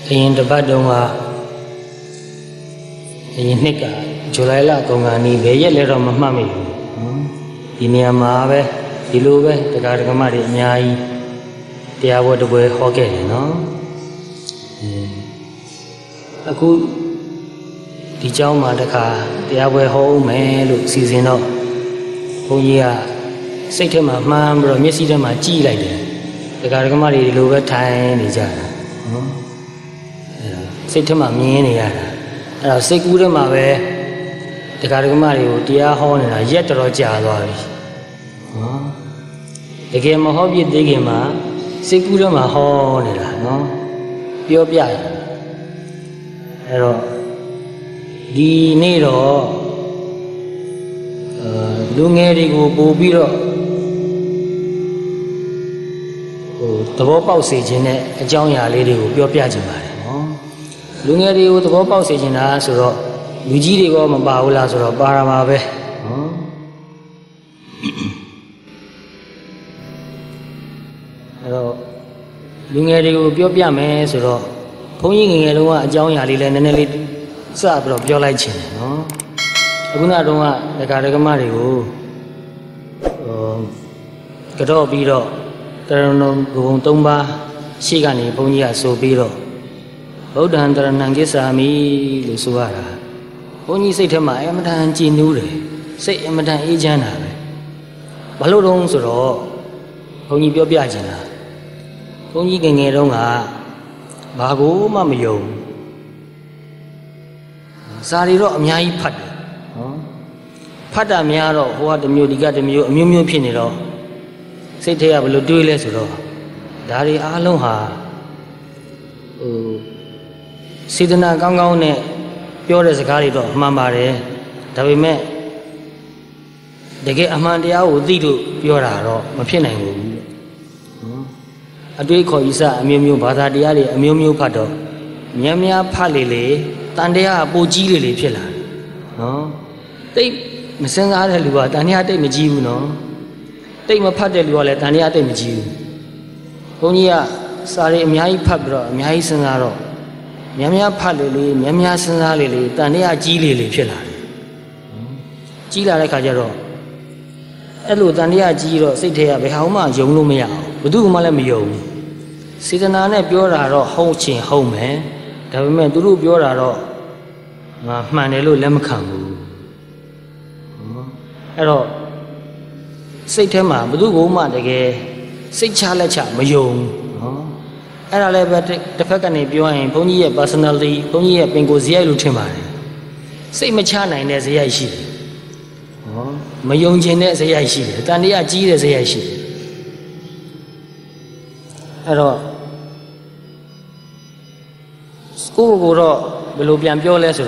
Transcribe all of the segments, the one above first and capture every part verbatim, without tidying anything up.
in the Badonga in Nika, Julala Gongani, Vayella Mammy, Iniamave, Iluve, the Gargamari, Nyai, the Award of Hockey, no? A good teacher, Madaka, the Away home, look season up. Oh, yeah, say to my mom, bro, Missy, my G like that. The Gargamari, Luga time is that. Say to my meaning, I'll say good in my way. The Gargamari, dear horn, and I yet or jar. The game of hobby digging ma, say good in my horn, no? Your piano. The needle. Lungeri go bobiro. The Bopa sage in a John Lady will be a piajima. Lungeri with the Bopa sage in us or Luigi go Mabaulas or Baramabe. Lungeri will be a piames or Ponying in a John Yali and a little sub of your light. Aguna donga the Gargamari Gado Biro, Terno Tumba, Shigani, Ponia, so Biro. Odan Nangisa mi Lusuara. Only say to my Amadan Chinure, say Amadan Ejana. Balodon Soro, Pony Biabiajina. Pony Gangadonga, Bago Mamio Sari Rock Miai Pat. Pada miaro, what the music got the mu pinero. Say they have a little less. Dari Aloha Sidana Gangone, pure as a corridor, Mamare, that we met. They get Amandia with Didu, Piora, Mapina. A day call Isa, a Mimu Batadiari, a Mimu Pado, Yamia Palile, Tandea Bojili Pilla. No? They Messenga Lua, Tania de Mejiu, no? Take my paddle, let Tania de Mejiu. Ponia, Sari, Miai Pabra, Miai Senaro, Yamia Palili, Yamia Senali, Tania Gili Pilla. Gila Cajaro. Elu Tania Giro, sit here, Behauma, Jomumia, Udu Malamio. Sitanane Biora, Hochin home, eh? The women do Biora, Manelu Lemcam. Hello. Say to my Budu again. Say Chalacha, Mayong. And I let the Pacani Buan, Pony, personally, Pony, Bengozia Lutimari. Say Machana and as a Yashi. Mayong Jin as a Yashi, Tania G as a Yashi. Hello. School go below Biambioles.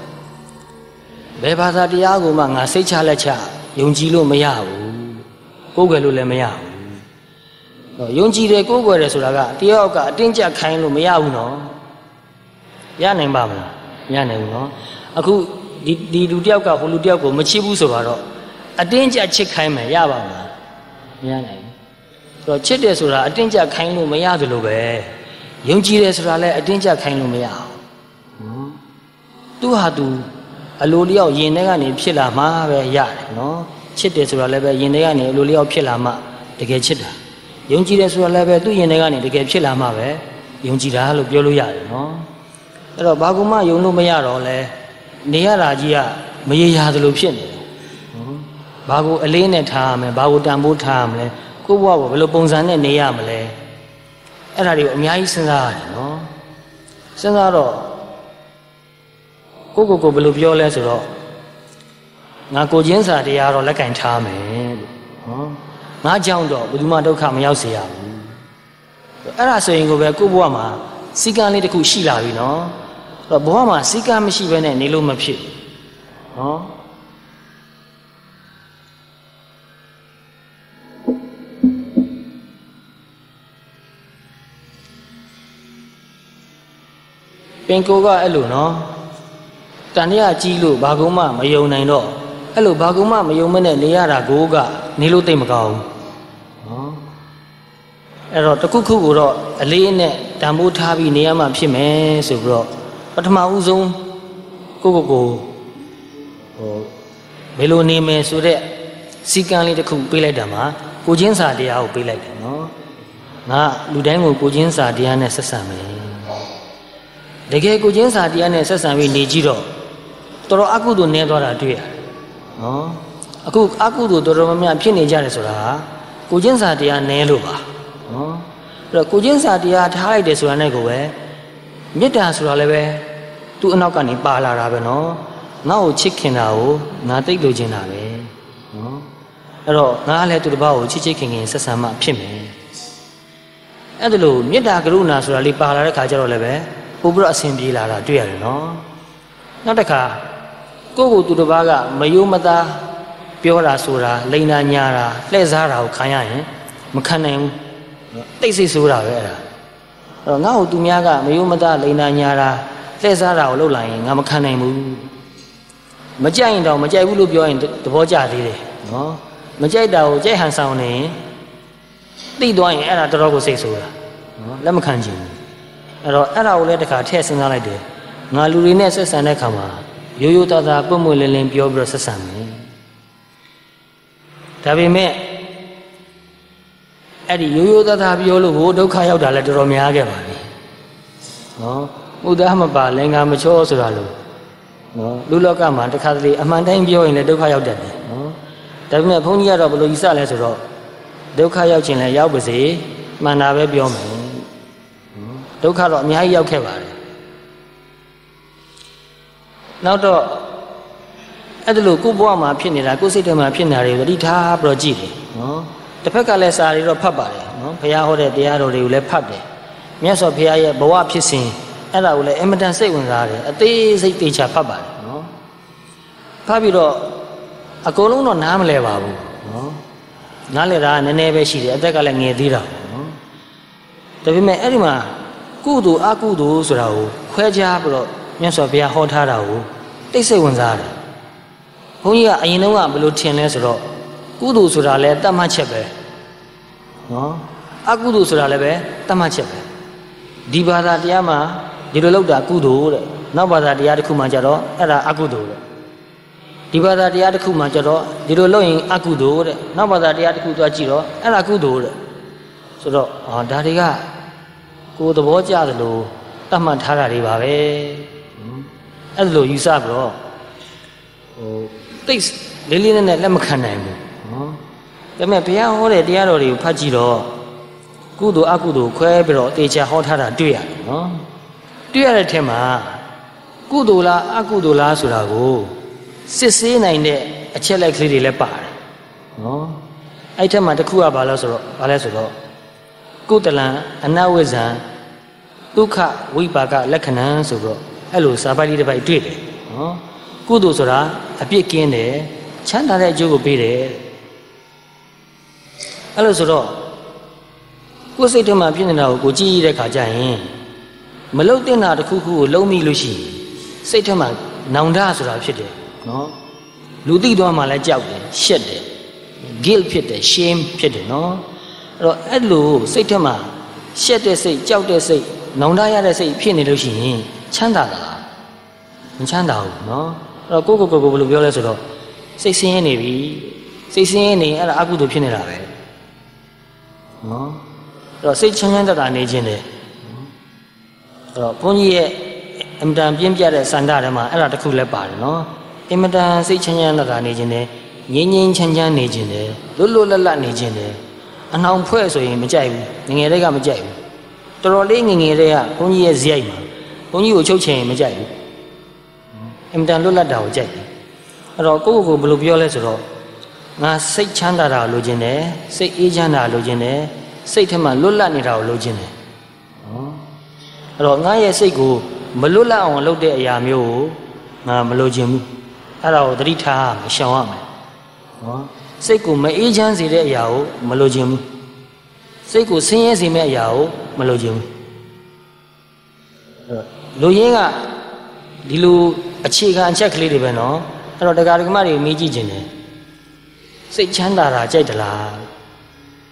Bebata Diago Manga, say Chalacha. Yonjilo Mayao, Google Lemaya. Yonji de Google Resulaga, Tioga, Dinja Kainu Mayao, no? Yanem Baba, Yanem, no? Aku di Ludiaka, Ludiaco, Machibu Sovaro, a danger chick Kaime, Yaba, Yanem. So Chedesura, a danger Kainu Mayado Lube, Yonji Resula, a danger Kainu Mayao. Do Hadu. A Lulio Yenegani Pilama, Yard, no? Chittes were level Yenegani, Lulio Pilama, the get chita. Yonjides were level to Yenegani, the get Pilama, Yonjida, Lubioya, no? Pero Baguma, you know Mayaro, Nearagia, Maya the Lupin. Bagu Elena Tam, and Bagu Dambu Tam, Kuwa, Loponzan and Neamale. And I do Miai Senari, no? Senaro. Coco below Violas or Naco Jensa, they are like and charming. My Joundo, with Mado Camiosia. Era saying over Kubuama, Sika little Kushila, you know. But Boama, Sika Mishivan and Niluma Pit. Penkoga Elu, no? Tania Gilu, Baguma, Mayon, no. Hello, Baguma, Mayoman, Niara Goga, Nilu Temagao. အဲ့တော့တခုခုကိုတော့အလေးနဲ့တန်ဖိုးထားပြီးနေရမှဖြစ်မယ်ဆိုပြီးတော့ပထမဦးဆုံးကိုကိုကိုဟိုဘယ်လိုနေမယ်ဆိုတဲ့စီကံလေးတစ်ခုပေးလိုက်တာမှာကိုချင်းစာတရားကိုပေးလိုက်တယ်နော်ငါလူတိုင်းကိုကိုချင်းစာတရားနဲ့ဆက်ဆံမယ်တကယ်ကိုချင်းစာတရားနဲ့ဆက်ဆံပြီးနေကြည့်တော့တော်တော်အကုသိုလ်နည်းသွားတာတွေ့ရတယ်နော်အခုအကုသိုလ်တော်တော်များများဖြစ်နေကြတယ်ဆိုတာကိုချင်းစာတရားနည်းလို့ပါနော်အဲ့တော့ကိုချင်းစာတရားထားလိုက်တယ်ဆိုတာနဲ့ကိုပဲမေတ္တာဆိုတာလည်းပဲသူ့အနောက်ကနေပါလာတာပဲနော်ငါ့ကိုချစ်ခင်တာကိုငါသိလို့ခြင်းတာပဲနော်အဲ့တော့ငါလည်းသူတစ်ပါးကိုချစ်ချစ်ခင်ခင်ဆက်ဆံမှဖြစ်မယ်အဲ့ဒါလို့မေတ္တာကရုဏာဆိုတာလေးပါလာတဲ့ခါကျတော့လည်းပဲပို့ပြီးတော့အစဉ်ပြေလာတာတွေ့ရတယ်နော်နောက်တစ်ခါကိုယ့်ကိုသူတစ်ပါးကမယိုးမသားပြောတာဆိုတာလိန်နာညာတာလှည့်စားတာကိုခံရရင်မခံနိုင်ဘူးတိတ်ဆိတ်ဆိုးတာပဲအဲ့ဒါအဲ့တော့ငါ့ကိုသူများကမယိုးမသားလိန်နာညာတာလှည့်စားတာကိုလုပ်လိုက်ရင်ငါမခံနိုင်ဘူးမကြိုက်ရင်တော့မကြိုက်ဘူးလို့ပြောရင်သဘောကျသေးတယ်နော်မကြိုက်တာကိုကြိုက်ဟန်ဆောင်နေရင်သိသွားရင်အဲ့ဒါတော်တော်ကိုစိတ်ဆိုးတာနော်လက်မခံချင်ဘူးအဲ့တော့အဲ့ဒါကိုလည်းတစ်ခါထည့်စဉ်းစားလိုက်တယ်ငါလူတွေနဲ့ဆက်ဆံတဲ့ခါမှာရိုးရိုးသားသားပွင့်ပွင့်လင်းလင်းပြောပြီးတော့ဆက်ဆံမယ်ဒါပေမဲ့အဲ့ဒီရိုးရိုးသားသားပြောလို့ဟိုဒုက္ခရောက်တာလည်းတော်တော်များခဲ့ပါပြီနော်ဥဒ္ဒါမပါလင်္ကာမချောဆိုတာလို့နော်လူလောကမှာတစ်ခါတလေအမှန်တိုင်းပြောရင်လည်းဒုက္ခရောက်တတ်တယ်နော်ဒါပေမဲ့ဘုန်းကြီးကတော့ဘယ်လိုယူဆလဲဆိုတော့ဒုက္ခရောက်ခြင်းလည်းရောက်ပါစေမှန်တာပဲပြောမယ်ဒုက္ခတော့အများကြီးရောက်ခဲ့ပါတယ်နောက်တော့အဲ့ဒါလို့ကိုယ့်ဘဝမှာဖြစ်နေတာကိုယ့်စိတ်ထဲမှာဖြစ်နေတာတွေကိုသတိထားပြီးတော့ကြည့်တယ်နော်တစ်ဖက်ကလည်းစာတွေတော့ဖတ်ပါတယ်နော်ဘုရားဟောတဲ့တရားတော်တွေကိုလည်းဖတ်တယ်မြတ်စွာဘုရားရဲ့ဘဝဖြစ်စဉ်အဲ့ဒါကိုလည်းအင်မတန်စိတ်ဝင်စားတယ်အသေးစိတ်တေချာဖတ်ပါတယ်နော်ဖတ်ပြီးတော့အကုန်လုံးတော့နားမလဲပါဘူးနော်နားလဲတာကနည်းနည်းပဲရှိတယ်အသက်ကလည်းငယ်သေးတာနော်ဒါပေမဲ့အဲ့ဒီမှာကုသိုလ်အကုသိုလ်ဆိုတာကိုခွဲခြားပြီးတော့မြတ်စွာဘုရားဟောထားတာကိုတိတ်စိတ်ဝင်စားတယ်ဘုန်းကြီးကအရင်တုန်းကဘယ်လိုထင်လဲဆိုတော့ကုသိုလ်ဆိုတာလည်းတတ်မှတ်ချက်ပဲနော်အကုသိုလ်ဆိုတာလည်းပဲတတ်မှတ်ချက်ပဲဒီဘာသာတရားမှာဒီလိုလောက်တာကုသိုလ်တဲ့နောက်ဘာသာတရားတစ်ခုမှကြတော့အဲ့ဒါအကုသိုလ်တဲ့ဒီဘာသာတရားတစ်ခုမှကြတော့ဒီလိုလုပ်ရင်အကုသိုလ်တဲ့နောက်ဘာသာတရားတစ်ခုသွားကြည့်တော့အဲ့ဒါကုသိုလ်တဲ့ဆိုတော့အာဒါတွေကကိုယ်သဘောကျသလိုတတ်မှတ်ထားတာတွေပါပဲအဲ့လိုယူဆပြီးတော့ဟိုတိတ်လေးလေးနဲ့လက်မခံနိုင်ဘူးနော်ဒါပေမဲ့ဘုရားဟောတဲ့တရားတော်တွေကိုဖတ်ကြည့်တော့ကုသိုလ်အကုသိုလ်ခွဲပြီးတော့တေချာဟောထားတာတွေ့ရတယ်နော်တွေ့ရတဲ့ထက်မှာကုသိုလ်လားအကုသိုလ်လားဆိုတာကိုစစ်ဆေးနိုင်တဲ့အချက်လက်ကလေးတွေလည်းပါတယ်နော်အဲ့ထက်မှာတစ်ခုကဘာလဲဆိုတော့ဘာလဲဆိုတော့ကုတလံအနဝိဇ္ဇံဒုက္ခဝိပါကလက္ခဏံဆိုတော့အဲ့လိုစာပိုက်လေးတစ်ပိုက်တွေ့တယ်နော်ကုသိုလ်ဆိုတာအပြစ်ကင်းတယ်ချမ်းသာတဲ့အကျိုးကိုပေးတယ်အဲ့လိုဆိုတော့ကိုယ်စိတ်ထဲမှာဖြစ်နေတာကိုကိုကြည့်ရတဲ့ခါကျရင်မလုတ်တင်တာတစ်ခုခုကိုလုံးမိလို့ရှိရင်စိတ်ထဲမှာနောင်တဆိုတာဖြစ်တယ်နော်လူသိသွားမှလည်းကြောက်တယ်ရှက်တယ် guilt ဖြစ်တယ် shame ဖြစ်တယ်နော်အဲ့တော့အဲ့လိုစိတ်ထဲမှာရှက်တဲ့စိတ်ကြောက်တဲ့စိတ်နောင်တရတဲ့စိတ်ဖြစ်နေလို့ရှိရင်ချမ်းသာတာမချမ်းသာဘူးနော်အဲ့တော့ကိုကိုကိုကိုဘယ်လိုပြောလဲဆိုတော့စိတ်ဆင်းရဲနေပြီစိတ်ဆင်းရဲနေအဲ့ဒါအကုသိုလ်ဖြစ်နေတာပဲနော်အဲ့တော့စိတ်ချမ်းချမ်းသာသာနေခြင်းတယ်အဲ့တော့ဘုန်းကြီးရဲ့အင်မတန်ပြင်းပြတဲ့စန္ဒထဲမှာအဲ့ဒါတစ်ခုလည်းပါတယ်နော်အင်မတန်စိတ်ချမ်းချမ်းသာသာနေခြင်းတယ်ငြိမ်းငြိမ်းချမ်းချမ်းနေခြင်းတယ်လွတ်လွတ်လပ်လပ်နေခြင်းတယ်အနှောင်ဖွဲ့ဆိုရင်မကြိုက်ဘူးငငယ်တွေကမကြိုက်ဘူးတော်တော်လေးငငယ်တွေကဘုန်းကြီးရဲ့ဇယိုက်မှာဘုန်းကြီးကိုချုပ်ချင်ရင်မကြိုက်ဘူးအင်မတန်လွတ်လပ်တာကိုကြိုက်တယ်အဲ့တော့ကိုယ့်ကိုယ်ကိုဘယ်လိုပြောလဲဆိုတော့ငါစိတ်ချမ်းသာတာလိုချင်တယ်စိတ်အေးချမ်းတာလိုချင်တယ်စိတ်ထဲမှာလွတ်လပ်နေတာကိုလိုချင်တယ်နော်အဲ့တော့ငါရဲ့စိတ်ကိုမလွတ်လပ်အောင်လုပ်တဲ့အရာမျိုးကိုငါမလိုချင်ဘူးအဲ့ဒါကိုသတိထားရမယ်ရှောင်ရမယ်နော်စိတ်ကိုမအေးချမ်းစေတဲ့အရာကိုမလိုချင်ဘူးစိတ်ကိုဆင်းရဲစေမယ့်အရာကိုမလိုချင်ဘူးလူရင်းကဒီလိုအခြေခံအချက်ကလေးတွေပဲနော်အဲ့တော့တရားဓမ္မတွေမေးကြည့်ခြင်းတယ်စိတ်ချမ်းသာတာကြိုက်သလား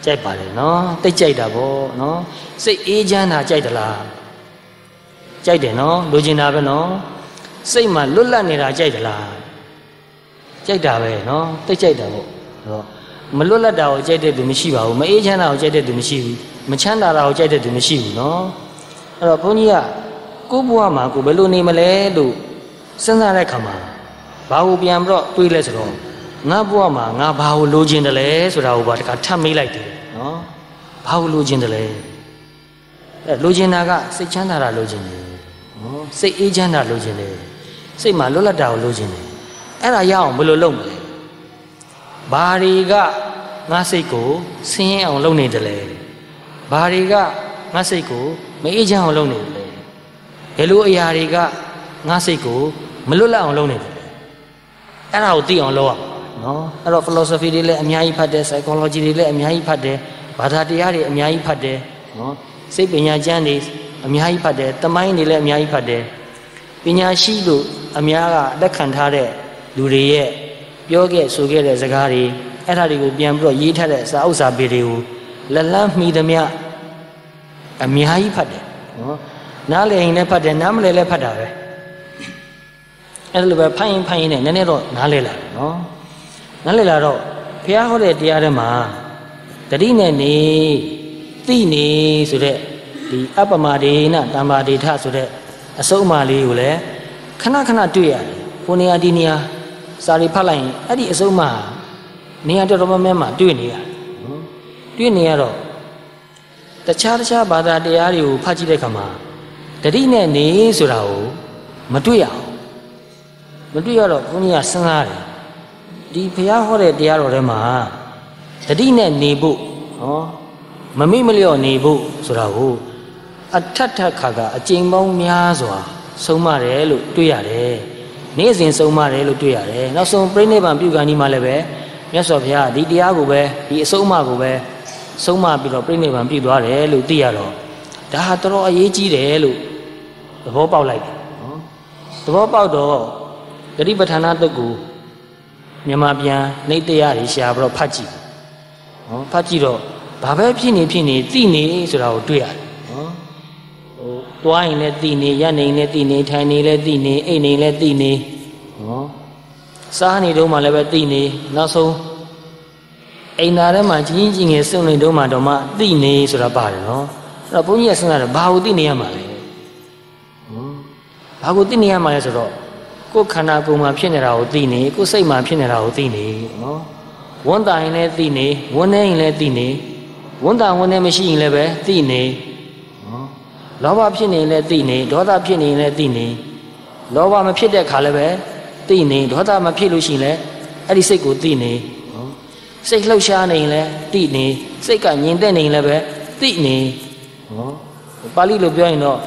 ကြိုက်ပါတယ်နော်တိတ်ကြိုက်တာပေါ့နော်စိတ်အေးချမ်းတာကြိုက်သလားကြိုက်တယ်နော်လိုချင်တာပဲနော်စိတ်မှာလွတ်လပ်နေတာကြိုက်သလားကြိုက်တာပဲနော်တိတ်ကြိုက်တာပေါ့တော့မလွတ်လပ်တာကိုကြိုက်တဲ့သူမရှိပါဘူးမအေးချမ်းတာကိုကြိုက်တဲ့သူမရှိဘူးမချမ်းသာတာကိုကြိုက်တဲ့သူမရှိဘူးနော်အဲ့တော့ဘုန်းကြီးကကိုယ့်ဘဝမှာကိုဘယ်လိုနေမလဲလို့စဉ်းစားတဲ့အခါမှာဘာကိုပြန်ပြီးတော့တွေးလဲဆိုတော့ငါဘဝမှာငါဘာကိုလိုချင်တယ်လဲဆိုတာကိုပါတခါထပ်မေးလိုက်တယ်နော်ဘာကိုလိုချင်တယ်လဲအဲလိုချင်တာကစိတ်ချမ်းသာတာလိုချင်တယ်နော်စိတ်အေးချမ်းတာလိုချင်တယ်စိတ်မှာလွတ်လပ်တာကိုလိုချင်တယ်အဲ့ဒါရအောင်ဘယ်လိုလုပ်မလဲဘာတွေကငါစိတ်ကိုဆင်းရဲအောင်လုပ်နေတယ်လဲဘာတွေကငါစိတ်ကိုမအေးချမ်းအောင်လုပ်နေတယ်လဲဘယ်လိုအရာတွေကငါစိတ်ကိုမလွတ်လပ်အောင်လုပ်နေတယ်လဲအဲ့ဒါကိုသိအောင်လုပ်ရနော်အဲ့တော့ philosophy တွေလည်းအများကြီးဖတ်တယ် psychology တွေလည်းအများကြီးဖတ်တယ်ဘာသာတရားတွေအများကြီးဖတ်တယ်နော်စိတ်ပညာကျမ်းတွေအများကြီးဖတ်တယ်တမိုင်းတွေလည်းအများကြီးဖတ်တယ်ပညာရှိလို့အများကလက်ခံထားတဲ့လူတွေရဲ့ပြောခဲ့ဆိုခဲ့တဲ့စကားတွေအဲ့ဒါတွေကိုပြန်ပြီးတော့ရေးထားတဲ့စာအုပ်စာပေတွေကိုလက်လန်းမှီသမျှအများကြီးဖတ်တယ်နော်နားလည်ရင်လည်းဖတ်တယ်နားမလည်လည်းဖတ်တာပဲအဲ့လိုပဲဖတ်ရင်ဖတ်ရင်လည်းနည်းနည်းတော့နားလည်လာတယ်နော်နားလည်လာတော့ဘုရားဟောတဲ့တရားထဲမှာတတိနဲ့နေသိနေဆိုတဲ့ဒီအပ္ပမဒေနတမ္ပါဒေထဆိုတဲ့အစုံအမလေးကိုလည်းခဏခဏတွေ့ရတယ်ကိုနေရာဒီနေရာစာရီဖတ်လိုက်ရင်အဲ့ဒီအစုံအမနေရာတော်တော်များများမှာတွေ့နေရတယ်နော်တွေ့နေရတော့တခြားတခြားဘာသာတရားတွေကိုဖတ်ကြည့်တဲ့အခါမှာတတိနဲ့နေဆိုတာကိုမတွေ့ရအောင်မတွေ့ရတော့ဘုန်းကြီးကစဉ်းစားတယ်ဒီဘုရားဟောတဲ့တရားတော်ထဲမှာတတိနဲ့နေဖို့ဟောမမိမလျော့နေဖို့ဆိုတာကိုအထက်ထက်ခါကအကျဉ်းပေါင်းများစွာဆုံးမတယ်လို့တွေ့ရတယ်နေ့စဉ်ဆုံးမတယ်လို့တွေ့ရတယ်နောက်ဆုံးပြိဋိဘံပြုကံဒီမှာလည်းပဲမြတ်စွာဘုရားဒီတရားကိုပဲဒီအဆုံးအမကိုပဲဆုံးမပြီးတော့ပြိဋိဘံပြုသွားတယ်လို့သိရတော့ဒါဟာတော်တော်အရေးကြီးတယ်လို့သဘောပေါက်လိုက်တယ်နော်သဘောပေါက်တော့ဂတိပဋ္ဌာနာတုတ်ကိုမြန်မာပြန်နေတရားတွေရှာပြီးတော့ဖတ်ကြည့်နော်ဖတ်ကြည့်တော့ဘာပဲဖြစ်နေဖြစ်နေသိနေဆိုတာကိုတွေ့ရတယ်နော်ဟိုတွားရင်လည်းသိနေရက်နေလည်းသိနေထိုင်နေလည်းသိနေအိတ်နေလည်းသိနေနော်စားနေတော့မှလည်းပဲသိနေနောက်ဆုံးအိမ်သားထဲမှာကြီးကြီးငယ်စုံနေတော့မှတော့မှသိနေဆိုတာပါတယ်နော်အဲ့တော့ဘုန်းကြီးကစဉ်းစားတယ်ဘာကိုသိနေရမှာလဲနော်ဘာကိုသိနေရမှာလဲဆိုတော့ကိုယ်ခန္ဓာကိုယ်မှာဖြစ်နေတာကိုသိနေကိုယ်စိတ်မှာဖြစ်နေတာကိုသိနေနော်ဝန်တာရင်လည်းသိနေဝန်နေရင်လည်းသိနေဝန်တာဝန်နေမရှိရင်လည်းပဲသိနေနော်လောဘဖြစ်နေရင်လည်းသိနေဒေါသဖြစ်နေရင်လည်းသိနေလောဘမဖြစ်တဲ့ခါလည်းပဲသိနေဒေါသမဖြစ်လို့ရှိရင်လည်းအဲ့ဒီစိတ်ကိုသိနေနော်စိတ်လှုပ်ရှားနေရင်လည်းသိနေစိတ်ကငြိမ်သက်နေရင်လည်းပဲသိနေနော်ပါဠိလိုပြောရင်တော့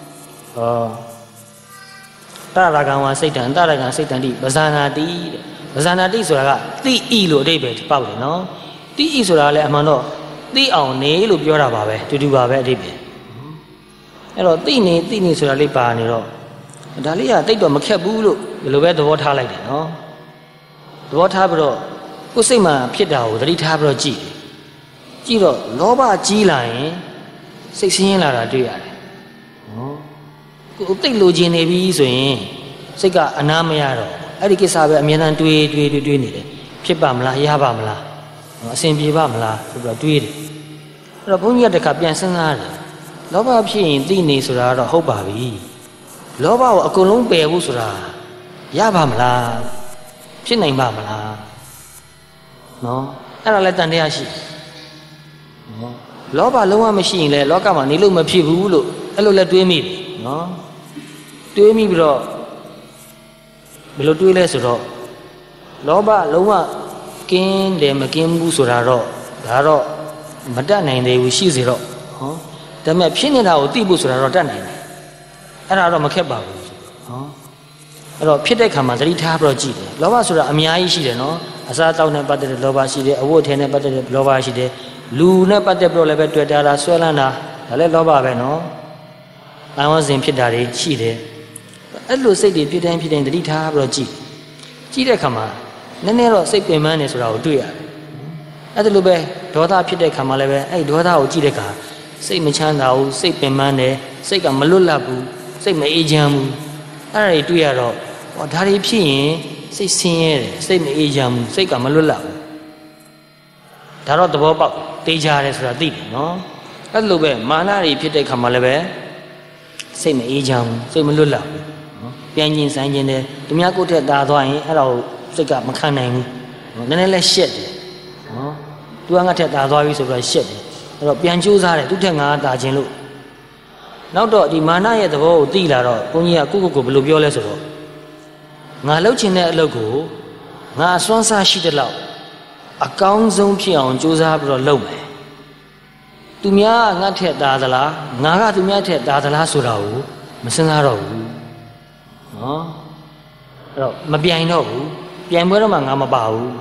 ဟောတရကံဝါစိတ်တံတရကံစိတ်တံတိပဇာနာတိတဲ့ပဇာနာတိဆိုတာကသိဤလို့အဓိပ္ပာယ်ပေါက်တယ်နော်သိဤဆိုတာလည်းအမှန်တော့သိအောင်နေလို့ပြောတာပါပဲတူတူပါပဲအဓိပ္ပာယ်အဲ့တော့သိနေသိနေဆိုတာလေးပါနေတော့ဒါလေးကတိတ်တော့မခက်ဘူးလို့ဒီလိုပဲသဘောထားလိုက်တယ်နော်သဘောထားပြီးတော့ကိုယ်စိတ်မှာဖြစ်တာကိုသတိထားပြီးတော့ကြည့်ကြည့်တော့လောဘကြီးလာရင်စိတ်ဆင်းရဲလာတာတွေ့ရတယ်နော်ကိုယ်သိလိုချင်နေပြီဆိုရင်စိတ်ကအနာမရတော့အဲ့ဒီကိစ္စပဲအမြဲတမ်းတွေးတွေးတွေးတွေးနေတယ်ဖြစ်ပါမလားရပါမလားအဆင်ပြေပါမလားဆိုပြီးတော့တွေးတယ်အဲ့တော့ဘုန်းကြီးကတခါပြန်စဉ်းစားတယ်လောဘဖြစ်ရင်သိနေဆိုတာတော့ဟုတ်ပါပြီလောဘကိုအကုန်လုံးပယ်ဖို့ဆိုတာရပါမလားဖြစ်နိုင်ပါမလားနော်အဲ့ဒါလည်းတန်တရားရှိနော်လောဘလုံးဝမရှိရင်လည်းလောကမှာနေလို့မဖြစ်ဘူးလို့အဲ့လိုလဲတွေးမိတယ်နော်တွေးမိပြီးတော့ဘယ်လိုတွေးလဲဆိုတော့လောဘလုံးဝကင်းတယ်မကင်းဘူးဆိုတာတော့ဒါတော့မတတ်နိုင်သေးဘူးရှိစေတော့ဟောဒါပေမဲ့ဖြစ်နေတာကိုသိဖို့ဆိုတာတော့တတ်နိုင်တယ်အဲ့ဒါတော့မခက်ပါဘူးဟောအဲ့တော့ဖြစ်တဲ့ခါမှာသတိထားပြီးတော့ကြည့်တယ်လောဘဆိုတာအများကြီးရှိတယ်နော်အစားတောက်နဲ့ပတ်သက်တဲ့လောဘရှိတယ်အဝတ်အထည်နဲ့ပတ်သက်တဲ့လောဘရှိတယ်လူနဲ့ပတ်သက်ပြီးတော့လည်းပဲတွေ့တာတာဆွဲလန်းတာဒါလည်းလောဘပဲနော်အံဝစဉ်ဖြစ်တာတွေရှိတယ်အဲ့လိုစိတ်တွေဖြစ်တိုင်းဖြစ်တိုင်းသတိထားပြီးတော့ကြည့်ကြည့်တဲ့အခါမှာနည်းနည်းတော့စိတ်ပင်ပန်းနေဆိုတာကိုတွေ့ရတယ်အဲ့ဒါလိုပဲဒေါသဖြစ်တဲ့ခါမှလည်းပဲအဲ့ဒေါသကိုကြည့်တဲ့အခါစိတ်မချမ်းသာဘူးစိတ်ပင်ပန်းတယ်စိတ်ကမလွတ်လပ်ဘူးစိတ်မအေးချမ်းဘူးအဲ့ဒါတွေတွေ့ရတော့ဟောဒါတွေဖြစ်ရင်စိတ်ဆင်းရဲတယ်စိတ်မအေးချမ်းဘူးစိတ်ကမလွတ်လပ်ဘူးဒါတော့သဘောပေါက်တေးကြတယ်ဆိုတာသိတယ်နော်အဲ့လိုပဲမာနတွေဖြစ်တဲ့ခါမှလည်းပဲစိတ်မအေးချမ်းဘူးစိတ်မလွတ်လပ်ဘူးနော်ပြန်ကျင်ဆိုင်ကျင်တယ်သူများကိုယ့်ထက်သာသွားရင်အဲ့ဒါကိုစိတ်ကမခံနိုင်ဘူးနည်းနည်းလဲရှက်တယ်နော်သူကငါထက်သာသွားပြီဆိုတော့ရှက်တယ်အဲ့တော့ပြန်ကြိုးစားတယ်သူထက်ငါသာခြင်းလို့နောက်တော့ဒီမာနရဲ့သဘောကိုသိလာတော့ဘုန်းကြီးကကိုယ့်ကိုယ်ကိုဘယ်လိုပြောလဲဆိုတော့ငါလှုပ်ချင်တဲ့အလုပ်ကိုငါအစွမ်းစားရှိတဲ့လောက်အကောင်းဆုံးဖြစ်အောင်ကြိုးစားပြီးတော့လုပ်မယ်သူများငါထက်သာသလားငါကသူများထက်သာသလားဆိုတာကိုမစဉ်းစားတော့ဘူးနော်အဲ့တော့မပြိုင်တော့ဘူးပြိုင်ပွဲတော့မှငါမပါဘူး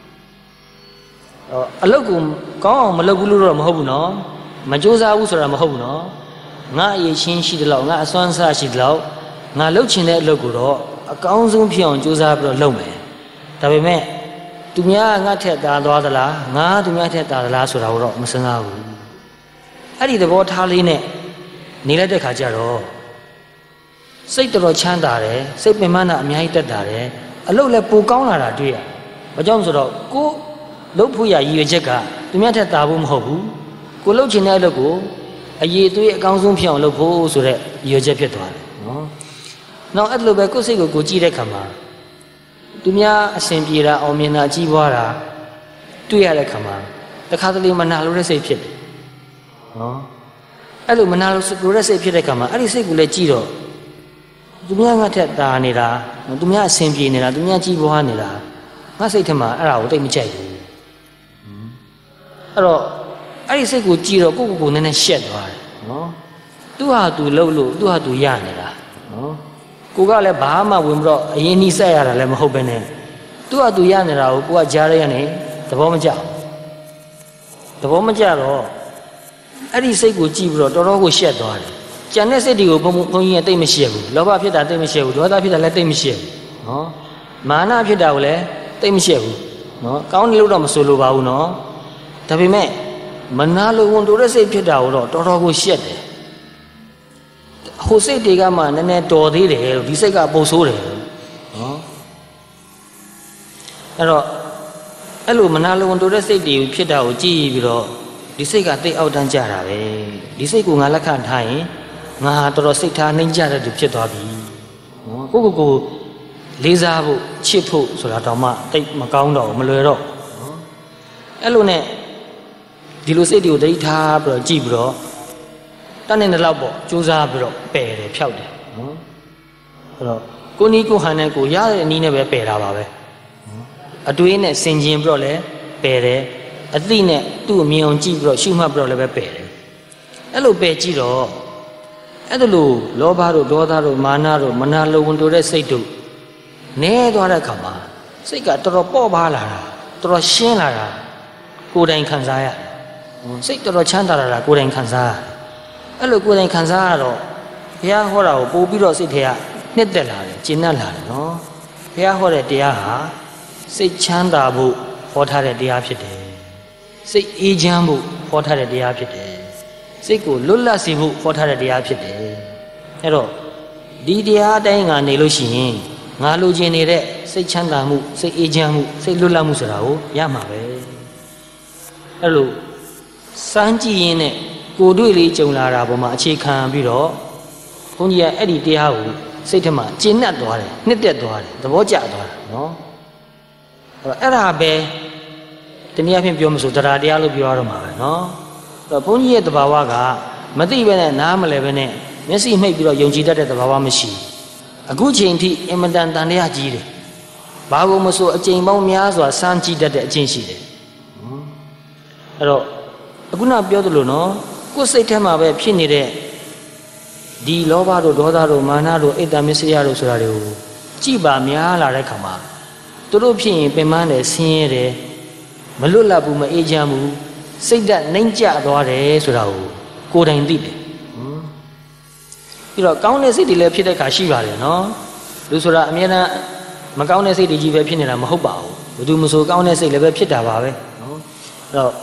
အဲ့အလုပ်ကိုကောင်းအောင်မလုပ်ဘူးလို့တော့မဟုတ်ဘူးနော်မကြိုးစားဘူးဆိုတာမဟုတ်ဘူးနော်ငါအရေးချင်းရှိတဲ့လောက်ငါအစွမ်းစားရှိတဲ့လောက်ငါလုပ်ချင်တဲ့အလုပ်ကိုတော့အကောင်းဆုံးဖြစ်အောင်ကြိုးစားပြီးတော့လုပ်မယ်ဒါပေမဲ့သူများငါထက်သာသွားသလားငါသူများထက်သာသလားဆိုတာကိုတော့မစဉ်းစားဘူးအဲ့ဒီသဘောထားလေးနဲ့နေလိုက်တဲ့ခါကျတော့စိတ်တော်တော်ချမ်းသာတယ်စိတ်ပင်ပန်းတာအများကြီးတက်တာတယ်အလုပ်လည်းပိုကောင်းလာတာတွေ့ရဘာကြောင့်ဆိုတော့ကိုလုပ်ဖို့ရရည်ရွယ်ချက်ကသူများထက်သာဖို့မဟုတ်ဘူးကိုလုပ်ချင်တဲ့အလုပ်ကိုအရေးသွေးအကောင်းဆုံးဖြစ်အောင်လုပ်ဖို့ဆိုတဲ့ရည်ရွယ်ချက်ဖြစ်သွားတယ်နော်နောက်အဲ့လိုပဲကိုယ်စိတ်ကိုကိုကြည့်တဲ့ခါမှာသူများအစဉ်ပြေတာအောင်မြင်တာကြီးပွားတာတွေ့ရတဲ့ခါမှာတခါတလေမနာလို့တဲ့စိတ်ဖြစ်တယ်နော်အဲ့လိုမနာလို့လို့တဲ့စိတ်ဖြစ်တဲ့ခါမှာအဲ့ဒီစိတ်ကိုလည်းကြည့်တော့သူများငါထက်သာနေတာသူများအစဉ်ပြေနေတာသူများကြီးပွားနေတာငါစိတ်ထဲမှာအဲ့ဒါကိုတိတ်မကြိုက်ဘူးအဲ့တော့အဲ့ဒီစိတ်ကိုကြည့်တော့ကိုယ့်ကိုယ်ကိုနည်းနည်းရှက်သွားတယ်နော်သူဟာသူလှုပ်လို့သူဟာသူရနေတာနော်ကိုကလည်းဘာမှဝင်ပြီးတော့အရင်နှီးဆက်ရတာလည်းမဟုတ်ပဲနဲ့သူဟာသူရနေတာကိုကိုကကြားရရနေသဘောမကျသဘောမကျတော့အဲ့ဒီစိတ်ကိုကြည့်ပြီးတော့တော်တော်ကိုရှက်သွားတယ်ကြံတဲ့စိတ်တွေကိုဘုံဘုံကြီးကတိတ်မရှက်ဘူးလောဘဖြစ်တာတိတ်မရှက်ဘူးဒေါသဖြစ်တာလည်းတိတ်မရှက်ဘူးနော်မာနဖြစ်တာကိုလည်းတိတ်မရှက်ဘူးနော်ကောင်းတယ်လို့တော့မဆိုလိုပါဘူးနော်ဒါပေမဲ့မနာလိုဝန်တိုးတဲ့စိတ်ဖြစ်တာကိုတော့တော်တော်ကိုရှက်တယ်ဟိုစိတ်တွေကမှနည်းနည်းတော်သေးတယ်ဒီစိတ်ကပုံဆိုးတယ်နော်အဲ့တော့အဲ့လိုမနာလိုဝန်တိုးတဲ့စိတ်တွေဖြစ်တာကိုကြည့်ပြီးတော့ဒီစိတ်ကတိတ်အောက်တန်းကြတာပဲဒီစိတ်ကိုငါလက်ခံထားရင်ငါတော်တော်စိတ်ထားနှိမ့်ကြတဲ့သူဖြစ်သွားပြီနော်ကိုကိုကိုလေးစားဖို့ချစ်ဖို့ဆိုတာတော့မှတိတ်မကောင်းတော့မလွယ်တော့နော်အဲ့လိုနဲ့ဒီလိုစိတ်တွေကိုတတိထားပြီးတော့ကြည့်ပြီးတော့တန်းနေတဲ့လောက်ပေါ့စူးစမ်းပြီးတော့ပယ်တယ်ဖြောက်တယ်နော်အဲ့တော့ကိုနီးကိုဟန်နဲ့ကိုရတဲ့အနည်းနဲ့ပဲပယ်တာပါပဲအတွေးနဲ့ဆင်ခြင်ပြီးတော့လည်းပယ်တယ်အသိနဲ့သူ့အမြင်အောင်ကြည့်ပြီးတော့ရှုမှတ်ပြီးတော့လည်းပဲပယ်တယ်အဲ့လိုပယ်ကြည့်တော့အဲ့ဒါလိုလောဘတို့ဒေါသတို့မာနတို့မနာလိုဝန်တိုတဲ့စိတ်တို့နဲသွားတဲ့အခါမှာစိတ်ကတော်တော်ပေါ့ပါလာတာတော်တော်ရှင်းလာတာကိုယ်တိုင်ခံစားရတယ်စိတ်တော်တော်ချမ်းသာလာတာကိုယ်တိုင်ခံစားရတယ်အဲ့လိုကိုယ်တိုင်ခံစားရတော့ဘုရားဟောတာကိုပို့ပြီးတော့စိတ်ထဲကနှစ်သက်လာတယ်ကျဉ်းနှံ့လာတယ်နော်ဘုရားဟောတဲ့တရားဟာစိတ်ချမ်းသာဖို့ဟောထားတဲ့တရားဖြစ်တယ်စိတ်အေးချမ်းဖို့ဟောထားတဲ့တရားဖြစ်တယ်စိတ်ကိုလွတ်လပ်စေဖို့ဟောထားတဲ့တရားဖြစ်တယ်အဲ့တော့ဒီတရားအတိုင်းငါနေလို့ရှိရင်ငါလိုချင်နေတဲ့စိတ်ချမ်းသာမှုစိတ်အေးချမ်းမှုစိတ်လွတ်လပ်မှုဆိုတာကိုရမှာပဲအဲ့လိုစမ်းကြည့်ရင်းနဲ့ကိုယ်တွေ့လေးကြုံလာတာပေါ်မှာအခြေခံပြီးတော့ဘုန်းကြီးကအဲ့ဒီတရားကိုစိတ်ထဲမှာကျဉ်းနှံ့သွားတယ်နှစ်သက်သွားတယ်သဘောကျသွားတယ်နော်အဲ့တော့အဲ့ဒါပဲတနည်းအားဖြင့်ပြောမစို့တရားတရားလို့ပြောရတော့မှာပဲနော်အဲ့တော့ဘုန်းကြီးရဲ့သဘာဝကမသိပဲနဲ့နားမလဲပဲနဲ့မျက်စိမှိတ်ပြီးတော့ယုံကြည်တတ်တဲ့သဘာဝမရှိအခုချိန်ထိအင်မတန်တန်တရားကြီးတယ်ဘာလို့မဆိုအကျင့်ပေါင်းများစွာစမ်းကြည့်တတ်တဲ့အကျင့်ရှိတယ်အဲ့တော့အခုနပြောသလိုနော်ကိုယ်စိတ်ထဲမှာပဲဖြစ်နေတဲ့ဒီလောဘတို့ဒေါသတို့မာနတို့အိတ်တမစ္စရိယတို့ဆိုတာတွေကိုကြည်ပါများလာတဲ့ခါမှာသူတို့ဖြစ်ရင်ပင်ပန်းတယ်ဆင်းရဲတယ်မလွတ်လပ်ဘူးမအေးချမ်းဘူးစိတ်ဓာတ်နှိမ့်ကျသွားတယ်ဆိုတာကိုကိုယ်တိုင်သိတယ်ပြီးတော့ကောင်းတဲ့စိတ်တွေလည်းဖြစ်တဲ့ခါရှိပါတယ်နော်လူဆိုတာအမြဲတမ်းမကောင်းတဲ့စိတ်တွေကြီးပဲဖြစ်နေတာမဟုတ်ပါဘူးဘယ်သူမဆိုကောင်းတဲ့စိတ်လည်းပဲဖြစ်တာပါပဲနော်အဲ့တော့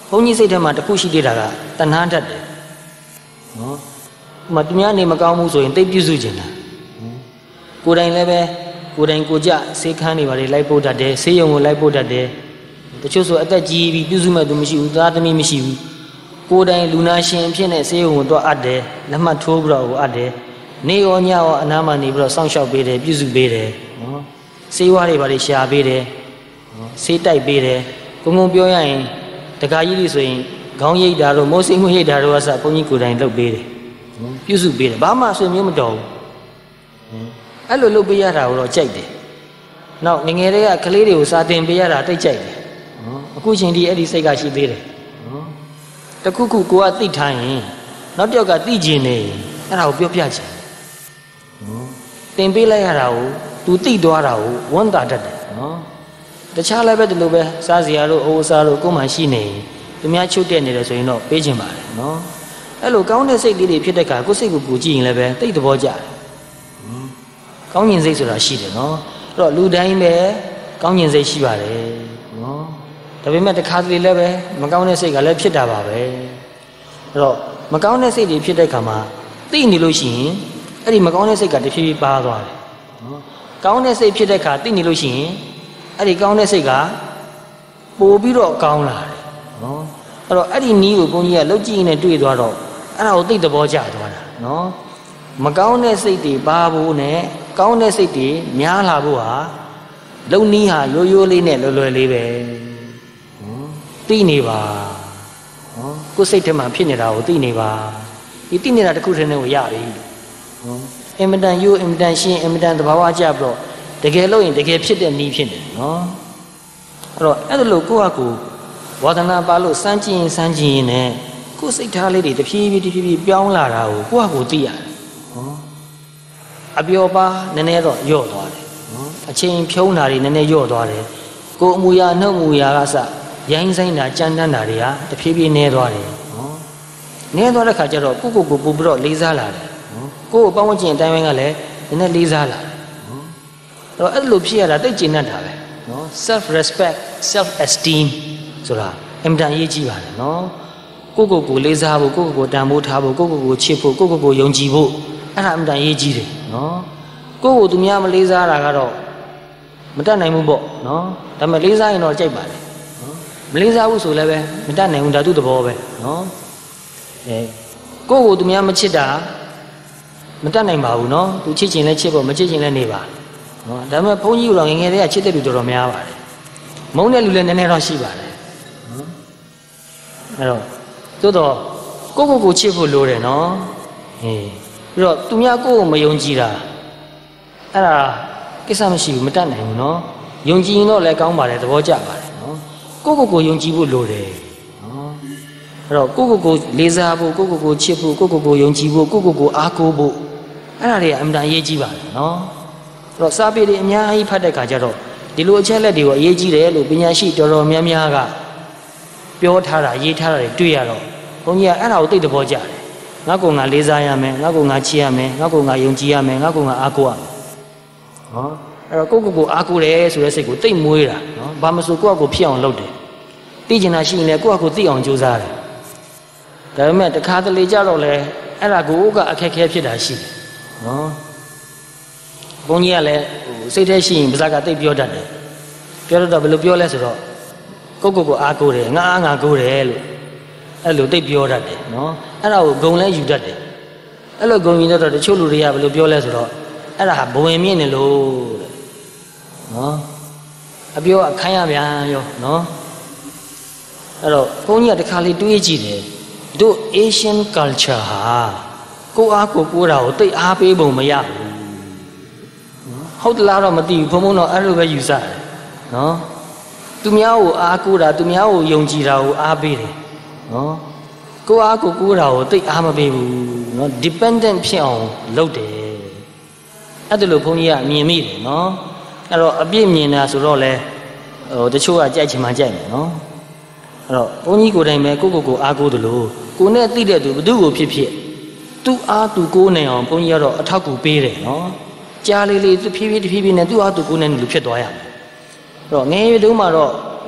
ဘုန်းကြီးစိတ်ထဲမှာတစ်ခုရှိသေးတာကတဏှာတတ်တယ်နော်ဥမာသူများနေမကောင်းဘူးဆိုရင်တိတ်ပြုစုခြင်းလားကိုယ်တိုင်လည်းပဲကိုယ်တိုင်ကိုကြဆေးခန်းတွေပါလေလိုက်ပို့တတ်တယ်ဆေးရုံကိုလိုက်ပို့တတ်တယ်တချို့ဆိုအသက်ကြီးပြီးပြုစုမဲ့သူမရှိဘူးသားသမီးမရှိဘူးကိုယ်တိုင်လူနာရှင်ဖြစ်နေဆေးရုံကိုတော့အပ်တယ်လက်မှတ်ထိုးပြီးတော့အပ်တယ်နေရောညရောအနားမှာနေပြီးတော့စောင့်ရှောက်ပေးတယ်ပြုစုပေးတယ်နော်ဆေးဝါးတွေပါလေရှာပေးတယ်နော်ဆေးတိုက်ပေးတယ်ကုံကုံပြောရရင်တခါကြီးတွေဆိုရင်ခေါင်းရိပ်တာတို့မိုးစိမ်မှုရိပ်တာတို့အစဘုန်းကြီးကိုယ်တိုင်လုပ်ပေးတယ်ပြုစုပေးတယ်ဘာမှဆွေမျိုးမတော်ဘူးအဲ့လိုလုပ်ပေးရတာကိုတော့ကြိုက်တယ်နောက်ငငယ်တွေကကလေးတွေကိုစာသင်ပေးရတာတိတ်ကြိုက်တယ်အခုချိန်ဒီအဲ့ဒီစိတ်ကရှိသေးတယ်တခုခုကိုကသိထားရင်နောက်တစ်ယောက်ကသိကျင်နေအဲ့ဒါကိုပြောပြချင်သင်ပေးလိုက်ရတာကို तू သိသွားတာကိုဝမ်းသာတတ်တယ်နော်တခြားလည်းပဲဒီလိုပဲစားစရာတို့အိုးစားတို့ကိုယ်မှရှိနေသူများချုပ်တက်နေတယ်ဆိုရင်တော့ပေးချင်ပါတယ်နော်အဲ့လိုကောင်းတဲ့စိတ်လေးတွေဖြစ်တဲ့အခါကိုယ်စိတ်ကိုကိုကြည့်ရင်လည်းပဲသိတဲ့ဘောကြတယ်ကောင်းကျင်စိတ်ဆိုတာရှိတယ်နော်အဲ့တော့လူတိုင်းပဲကောင်းကျင်စိတ်ရှိပါတယ်နော်ဒါပေမဲ့တစ်ခါတလေလည်းပဲမကောင်းတဲ့စိတ်ကလည်းဖြစ်တာပါပဲအဲ့တော့မကောင်းတဲ့စိတ်တွေဖြစ်တဲ့အခါမှာသိနေလို့ရှိရင်အဲ့ဒီမကောင်းတဲ့စိတ်ကတဖြည်းဖြည်းပါသွားတယ်နော်ကောင်းတဲ့စိတ်ဖြစ်တဲ့အခါသိနေလို့ရှိရင်အဲ့ဒီကောင်းတဲ့စိတ်ကပိုပြီးတော့ကောင်းလာတယ်နော်အဲ့တော့အဲ့ဒီနီးကိုဘုန်းကြီးကလောက်ကြည့်နေတွေ့သွားတော့အဲ့ဒါကိုသိတဲ့ဘောကျသွားတာနော်မကောင်းတဲ့စိတ်တွေပါဖို့နဲ့ကောင်းတဲ့စိတ်တွေများလာဖို့ဟာလုံနီးဟာရိုးရိုးလေးနဲ့လွယ်လွယ်လေးပဲနော်သိနေပါနော်ကိုယ်စိတ်ထဲမှာဖြစ်နေတာကိုသိနေပါဒီသိနေတာတစ်ခုတည်းနဲ့ကိုရပြီနော်အင်မတန်ရိုးအင်မတန်ရှင်းအင်မတန်သဘာဝကျပြီးတော့တကယ်လို့ရင်တကယ်ဖြစ်တဲ့နီးဖြစ်နေနော်အဲ့တော့အဲ့လိုကိုယ့်ဟာကိုယ်ဝါဒနာပါလို့စမ်းကြည့်ရင်စမ်းကြည့်ရင်လည်းကိုယ်စိတ်ထားလေးတွေတဖြည်းဖြည်းတဖြည်းဖြည်းပြောင်းလာတာကိုကိုယ့်ဟာကိုယ်သိရတယ်နော်အပျော်ပါနည်းနည်းတော့ညော့သွားတယ်နော်အချိန်ဖြုံးတာတွေနည်းနည်းညော့သွားတယ်ကိုယ်အမူအရာနှုတ်မူအရာကစရိုင်းဆိုင်တာကြမ်းတမ်းတာတွေကတဖြည်းဖြည်းနည်းသွားတယ်နော်နည်းသွားတဲ့ခါကျတော့ကိုယ့်ကိုယ်ကိုပို့ပြီးတော့လေးစားလာတယ်နော်ကိုယ့်ကိုပတ်ဝန်းကျင်အတိုင်းဝိုင်းကလည်းနည်းနည်းလေးစားလာတယ်နော်အဲ့တော့အဲ့လိုဖြစ်ရတာတိတ်ကျဉ်တတ်တာပဲနော် self respect self esteem ဆိုတာအင်မတန်အရေးကြီးပါတယ်နော်ကိုယ့်ကိုယ်ကိုလေးစားဖို့ကိုယ့်ကိုယ်ကိုတန်ဖိုးထားဖို့ကိုယ့်ကိုယ်ကိုချစ်ဖို့ကိုယ့်ကိုယ်ကိုယုံကြည်ဖို့အဲ့ဒါအင်မတန်အရေးကြီးတယ်နော်ကိုယ့်ကိုယ်သူများမလေးစားတာကတော့မတတ်နိုင်ဘူးပေါ့နော်ဒါပေမဲ့လေးစားရင်တော့ကြိုက်ပါတယ်နော်မလေးစားဘူးဆိုလည်းပဲမတတ်နိုင်ဘူးဒါသူ့သဘောပဲနော်အဲကိုယ့်ကိုယ်သူများမချစ်တာမတတ်နိုင်ပါဘူးနော်သူချစ်ချင်လဲချစ်ဖို့မချစ်ချင်လဲနေပါနော်ဒါပေမဲ့ဘုန်းကြီးကတော့ငငယ်တည်းကချစ်တဲ့လူတော်တော်များပါတယ်မုန်းတဲ့လူလည်းနည်းနည်းတော့ရှိပါတယ်နော်အဲ့တော့သို့တော့ကိုယ့်ကိုယ်ကိုချစ်ဖို့လိုတယ်နော်အေးပြီးတော့သူများကိုယ့်ကိုမယုံကြည်တာအဲ့ဒါကိစ္စမရှိဘူးမတတ်နိုင်ဘူးနော်ယုံကြည်ရင်တော့လည်းကောင်းပါတယ်သဘောကျပါတယ်နော်ကိုယ့်ကိုယ်ကိုယုံကြည်ဖို့လိုတယ်နော်အဲ့တော့ကိုယ့်ကိုယ်ကိုလေးစားဖို့ကိုယ့်ကိုယ်ကိုချစ်ဖို့ကိုယ့်ကိုယ်ကိုယုံကြည်ဖို့ကိုယ့်ကိုယ်ကိုအားကိုးဖို့အဲ့ဒါတွေကအမှန်တန်အရေးကြီးပါတယ်နော်အဲ့တော့စာပေတွေအများကြီးဖတ်တဲ့ခါကျတော့ဒီလိုအချက်လက်တွေကိုအရေးကြီးတယ်လို့ပညာရှိတော်တော်များများကပြောထားတာရေးထားတာတွေတွေ့ရတော့ဘုန်းကြီးကအဲ့ဒါကိုသိတဲ့ဘောကြတယ်ငါ့ကိုငါလေးစားရမယ်ငါ့ကိုငါချစ်ရမယ်ငါ့ကိုငါယုံကြည်ရမယ်ငါ့ကိုငါအားကိုးရမယ်နော်အဲ့တော့ကိုယ့်ကိုယ်ကိုအားကိုးတယ်ဆိုတဲ့စိတ်ကိုတိတ်မွေးတာနော်ဘာမဆိုကိုယ့်အကိုဖြစ်အောင်လုပ်တယ်သိကျင်တာရှိရင်လည်းကိုယ့်အကိုသိအောင်ကြိုးစားတယ်ဒါပေမဲ့တခါတလေကြတော့လေအဲ့ဒါကိုကအခက်ခဲဖြစ်တာရှိတယ်နော်ဘုန်းကြီးကလည်းစိတ်ထဲရှိရင်ပါးစပ်ကတိတ်ပြောတတ်တယ်ပြောတော့ဘယ်လိုပြောလဲဆိုတော့ကိုယ့်ကိုယ်ကိုအားကိုးတယ်ငါအားငါကိုးတယ်လို့အဲ့လိုတိတ်ပြောတတ်တယ်နော်အဲ့ဒါကိုဂုံလဲယူတတ်တယ်အဲ့လိုဂုံယူတော့တချို့လူတွေကဘယ်လိုပြောလဲဆိုတော့အဲ့ဒါဟာဘဝင်မြင့်နေလို့တဲ့နော်အပြောအခိုင်းရပြန်ရောနော်အဲ့တော့ဘုန်းကြီးကတခါလေးတွေးကြည့်တယ်တို့ Asian culture ဟာကိုအားကိုကိုးတာကိုတိတ်အားပေးပုံမရဘူးဟုတ်တလားတော့မသိဘူးဘုံဘုံတော့အဲ့လိုပဲယူဆတယ်နော်သူများကိုအားကိုးတာသူများကိုယုံကြည်တာကိုအားပေးတယ်နော်ကိုအားကိုကိုးတာကိုတိတ်အားမပေးဘူးနော် dependent ဖြစ်အောင်လုပ်တယ်အဲ့ဒါလို့ဘုန်းကြီးကမြင်မိတယ်နော်အဲ့တော့အပြည့်မြင်တာဆိုတော့လေဟိုတချို့ကကြိုက်ချင်မှကြိုက်မယ်နော်အဲ့တော့ဘုန်းကြီးကိုယ်တိုင်ပဲကိုကိုကိုအားကိုးတယ်လို့ကိုနဲ့သိတဲ့သူဘသူ့ကိုဖြစ်ဖြစ်သူ့အားသူကိုးနေအောင်ဘုန်းကြီးကတော့အထောက်ကူပေးတယ်နော်ကြားလေးလေးသူဖြည်းဖြည်းဖြည်းဖြည်းနဲ့သူ့အားသူကိုးနေတယ်လို့ဖြစ်သွားရမယ်အဲ့တော့ငယ်ရွယ်တုန်းမှာတော့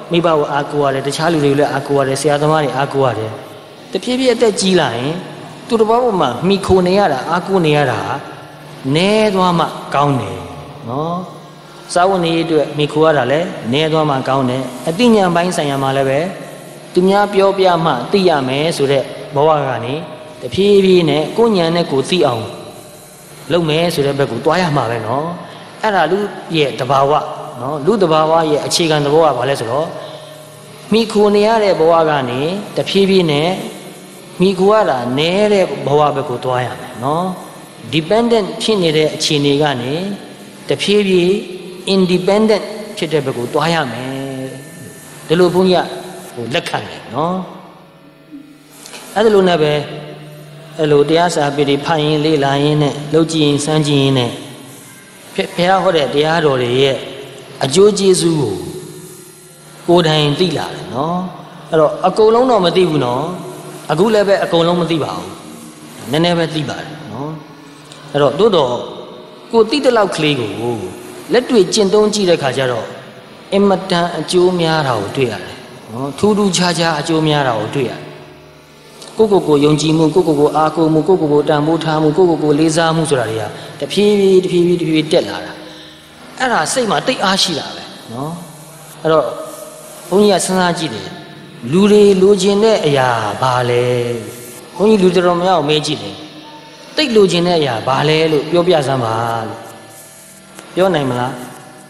မိဘကိုအားကိုးရတယ်တခြားလူတွေကိုလည်းအားကိုးရတယ်ဆရာသမားတွေအားကိုးရတယ်တဖြည်းဖြည်းအသက်ကြီးလာရင်သူတစ်ပါးပေါ်မှာမိခိုနေရတာအားကိုးနေရတာနဲသွားမှကောင်းတယ်နော်စာဝတ်နေရေးအတွက်မိခိုရတာလည်းနဲသွားမှကောင်းတယ်အသိဉာဏ်ပိုင်းဆိုင်ရာမှာလည်းပဲသူများပြောပြမှသိရမယ်ဆိုတဲ့ဘဝကနေတဖြည်းဖြည်းနဲ့ကိုယ်ဉာဏ်နဲ့ကိုယ်သိအောင်လုပ်မယ်ဆိုတဲ့ဘက်ကိုတွားရမှာပဲနော်အဲ့ဒါလူရဲ့တဘာဝနော်လူတဘာဝရဲ့အခြေခံသဘောကဘာလဲဆိုတော့မိခိုနေရတဲ့ဘဝကနေတဖြည်းဖြည်းနဲ့မိခိုရတာနဲတဲ့ဘဝဘက်ကိုတွားရမယ်နော် dependent ဖြစ်နေတဲ့အခြေအနေကနေတဖြည်းဖြည်း independent ဖြစ်တဲ့ဘက်ကိုတွားရမယ်ဒီလိုဘုန်းကြီးကဟိုလက်ခံတယ်နော်အဲ့ဒါလိုနဲ့ပဲအဲ့လိုတရားစာပေတွေဖတ်ရင်လေ့လာရင်နဲ့လုပ်ကြည့်ရင်စမ်းကြည့်ရင်နဲ့ဘုရားဟောတဲ့တရားတော်တွေရဲ့အကျိုးကျေးဇူးကိုကိုယ်တိုင်သိလာတယ်နော်အဲ့တော့အကုန်လုံးတော့မသိဘူးနော်အခုလည်းပဲအကုန်လုံးမသိပါဘူးနည်းနည်းပဲသိပါတယ်နော်အဲ့တော့တို့တော့ကိုသိတဲ့လောက်ကလေးကိုလက်တွေ့ကျင့်သုံးကြည့်တဲ့ခါကျတော့အင်မတန်အကျိုးများတာကိုတွေ့ရတယ်နော်ထူးထူးခြားခြားအကျိုးများတာကိုတွေ့ရတယ်ကိုကိုကိုယုံကြည်မှုကိုကိုကိုအားကိုးမှုကိုကိုကိုတန်ဖိုးထားမှုကိုကိုကိုလေးစားမှုဆိုတာတွေကတဖြည်းဖြည်းတဖြည်းဖြည်းတဖြည်းဖြည်းတက်လာတာအဲ့ဒါစိတ်မှာတိတ်အားရှိတာပဲနော်အဲ့တော့ဘုန်းကြီးကစဉ်းစားကြည့်တယ်လူတွေလိုချင်တဲ့အရာဘာလဲဘုန်းကြီးလူတော်များကိုမေးကြည့်တယ်တိတ်လိုချင်တဲ့အရာဘာလဲလို့ပြောပြစမ်းပါလို့ပြောနိုင်မလား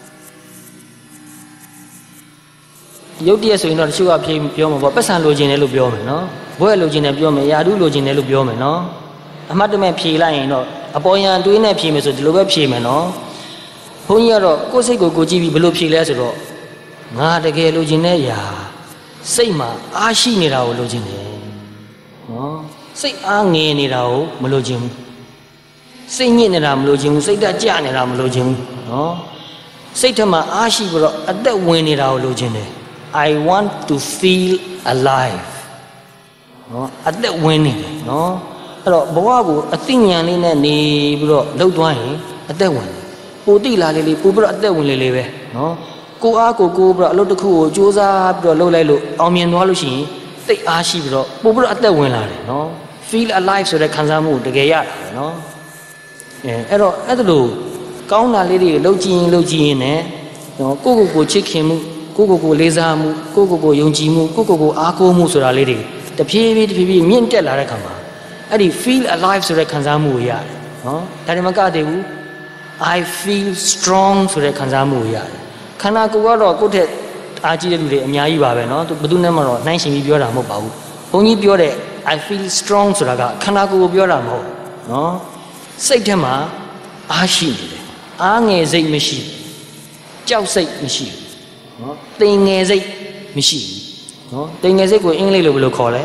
ရုပ်တရက်ဆိုရင်တော့တချို့ကဖြေပြောမှာပေါ့ပတ်စံလိုချင်တယ်လို့ပြောမယ်နော်ဘွဲ့လိုချင်တယ်ပြောမယ်ယာဓုလိုချင်တယ်လို့ပြောမယ်နော်အမှတ်တမဲ့ဖြေလိုက်ရင်တော့အပေါ်ယံတွေးနဲ့ဖြေမယ်ဆိုဒီလိုပဲဖြေမယ်နော်ဘုန်းကြီးကတော့ကိုယ်စိတ်ကိုကိုကြည့်ပြီးဘယ်လိုဖြေလဲဆိုတော့ငါတကယ်လိုချင်တဲ့အရာစိတ်မှာအားရှိနေတာကိုလိုချင်တယ်နော်စိတ်အားငယ်နေတာကိုမလိုချင်ဘူးစိတ်ညစ်နေတာမလိုချင်ဘူးစိတ်ဓာတ်ကျနေတာမလိုချင်ဘူးနော်စိတ်ထမှာအားရှိပြီးတော့အသက်ဝင်နေတာကိုလိုချင်တယ် I want to feel alive နော်အသက်ဝင်နေတယ်နော်အဲ့တော့ဘဝကိုအသိဉာဏ်လေးနဲ့နေပြီးတော့လှုပ်သွားရင်အသက်ဝင်တယ်ပိုတိလာလေးလေးပိုပြီးတော့အသက်ဝင်လေးလေးပဲနော်ကိုအားကိုကိုပြီးတော့အလုပ်တစ်ခုကိုစူးစမ်းပြီးတော့လုပ်လိုက်လို့အောင်မြင်သွားလို့ရှိရင်သိအားရှိပြီးတော့ပိုပြီးတော့အသက်ဝင်လာတယ်နော် feel alive ဆိုတဲ့ခံစားမှုကိုတကယ်ရတာပဲနော်အဲအဲ့တော့အဲ့ဒါလို့ကောင်းတာလေးတွေလှုပ်ကြည့်ရင်လှုပ်ကြည့်ရင်လည်းနော်ကိုကိုကိုချစ်ခင်မှုကိုကိုကိုလေးစားမှုကိုကိုကိုယုံကြည်မှုကိုကိုကိုအားကိုးမှုဆိုတာလေးတွေတဖြည်းဖြည်းတဖြည်းဖြည်းမြင့်တက်လာတဲ့ခါမှာအဲ့ဒီ feel alive ဆိုတဲ့ခံစားမှုကိုရတယ်နော်ဒါတွေမကသေးဘူး I feel strong ဆိုတဲ့ခံစားမှုကိုရတယ်ခန္ဓာကိုယ်ကတော့ကိုယ့်ထက်အားကြီးတဲ့လူတွေအများကြီးပါပဲနော်သူဘယ်သူနဲ့မှတော့နှိုင်းရှင်ပြီးပြောတာမဟုတ်ပါဘူးဘုန်းကြီးပြောတဲ့ I feel strong ဆိုတာကခန္ဓာကိုယ်ကိုပြောတာမဟုတ်နော်စိတ်ထဲမှာအားရှိနေတယ်အားငယ်စိတ်မရှိကြောက်စိတ်မရှိနော်တိမ်ငယ်စိတ်မရှိနော်တိမ်ငယ်စိတ်ကိုအင်္ဂလိပ်လိုဘယ်လိုခေါ်လဲ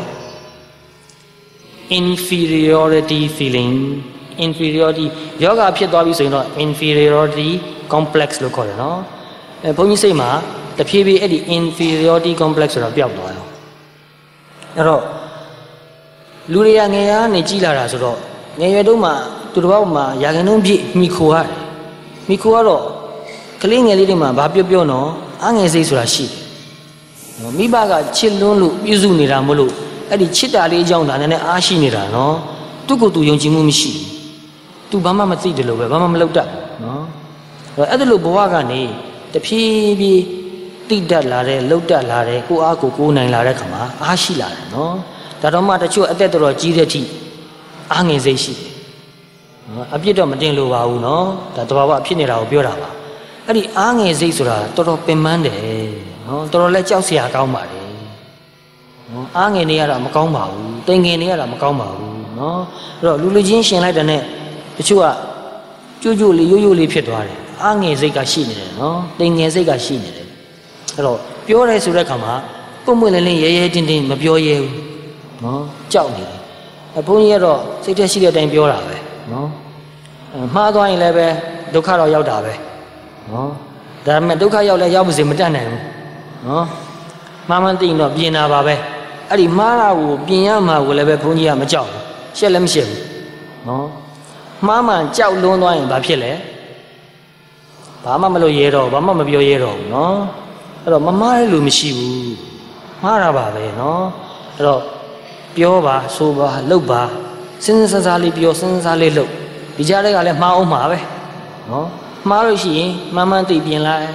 inferiority feeling inferiority ယောဂဖြစ်သွားပြီဆိုရင်တော့ inferiority complex လို့ခေါ်တယ်နော်အဲဘုန်းကြီးစိတ်မှာတဖြည်းဖြည်းအဲ့ဒီ inferiority complex ဆိုတာပျောက်သွားရောအဲ့တော့လူတွေကငယ်ရနေကြည်လာတာဆိုတော့ငယ်ရွယ်တုန်းမှာသူတစ်ပေါက်မှာရာခိုင်နှုန်းပြည့်မိခိုရတယ်မိခိုကတော့ကလေးငယ်လေးတွေမှာဘာပြောပြောနော်အငယ်စိတ်ဆိုတာရှိတယ်နော်မိဘကချစ်လွန်းလို့ပြုစုနေတာမလို့အဲ့ဒီချစ်တာလေးအကြောင်းဒါနဲ့အားရှိနေတာနော်သူ့ကိုယ်သူယုံကြည်မှုမရှိဘူးသူဘာမှမသိတယ်လို့ပဲဘာမှမလုပ်တတ်ဘူးနော်အဲ့ဒါလို့ဘဝကနေတဖြည်းဖြည်းတိတတ်လာတဲ့လှုပ်တတ်လာတဲ့ကိုအားကိုကိုးနိုင်လာတဲ့ခါမှာအားရှိလာတယ်နော်ဒါတော့မှတချို့အသက်တော်ကြီးတဲ့အထိအားငယ်စိတ်ရှိတယ်နော်အပြစ်တော့မတင်လို့ပါဘူးနော်ဒါတဘာဝဖြစ်နေတာကိုပြောတာပါအဲ့ဒီအားငယ်စိတ်ဆိုတာတော်တော်ပင်ပန်းတယ်နော်တော်တော်လည်းကြောက်စရာကောင်းပါတယ်နော်အားငယ်နေရတာမကောင်းပါဘူးတိမ်ငယ်နေရတာမကောင်းပါဘူးနော်အဲ့တော့လူလူချင်းရှင်လိုက်တဲ့နဲ့တချို့ကကြွကြွလေးရိုးရိုးလေးဖြစ်သွားတယ်အားငယ်စိတ်ကရှိနေတယ်နော်တိမ်ငယ်စိတ်ကရှိနေတယ်အဲ့တော့ပြောရဲဆိုတဲ့ခါမှာပုံမွင့်လင်းလင်းရဲရဲတင်းတင်းမပြောရဲဘူးနော်ကြောက်နေတယ်အဘုန်းကြီးကတော့စိတ်ထဲရှိတဲ့အတိုင်းပြောတာပဲနော်မှားသွားရင်လည်းပဲဒုက္ခတော့ရောက်တာပဲနော်ဒါပေမဲ့ဒုက္ခရောက်လဲရောက်ပါစေမတတ်နိုင်ဘူးနော်မှားမှန်းသိရင်တော့ပြင်တာပါပဲအဲ့ဒီမှားတာကိုပြင်ရမှာကိုလည်းပဲဘုန်းကြီးကမကြောက်ဘူးရှက်လည်းမရှက်ဘူးနော်မှားမှန်ကြောက်လွန်းသွားရင်ဘာဖြစ်လဲဘာမှမလုပ်ရဲတော့ဘာမှမပြောရဲတော့ဘူးနော် rồi mà mai luôn mới siêu mà ra bà về nó rồi biểu bà số bà lâu bà sinh ra ra đi biểu sinh ra đi lâu đi ra đây là mau mà về nó mà rồi gì mà mà tự biến lại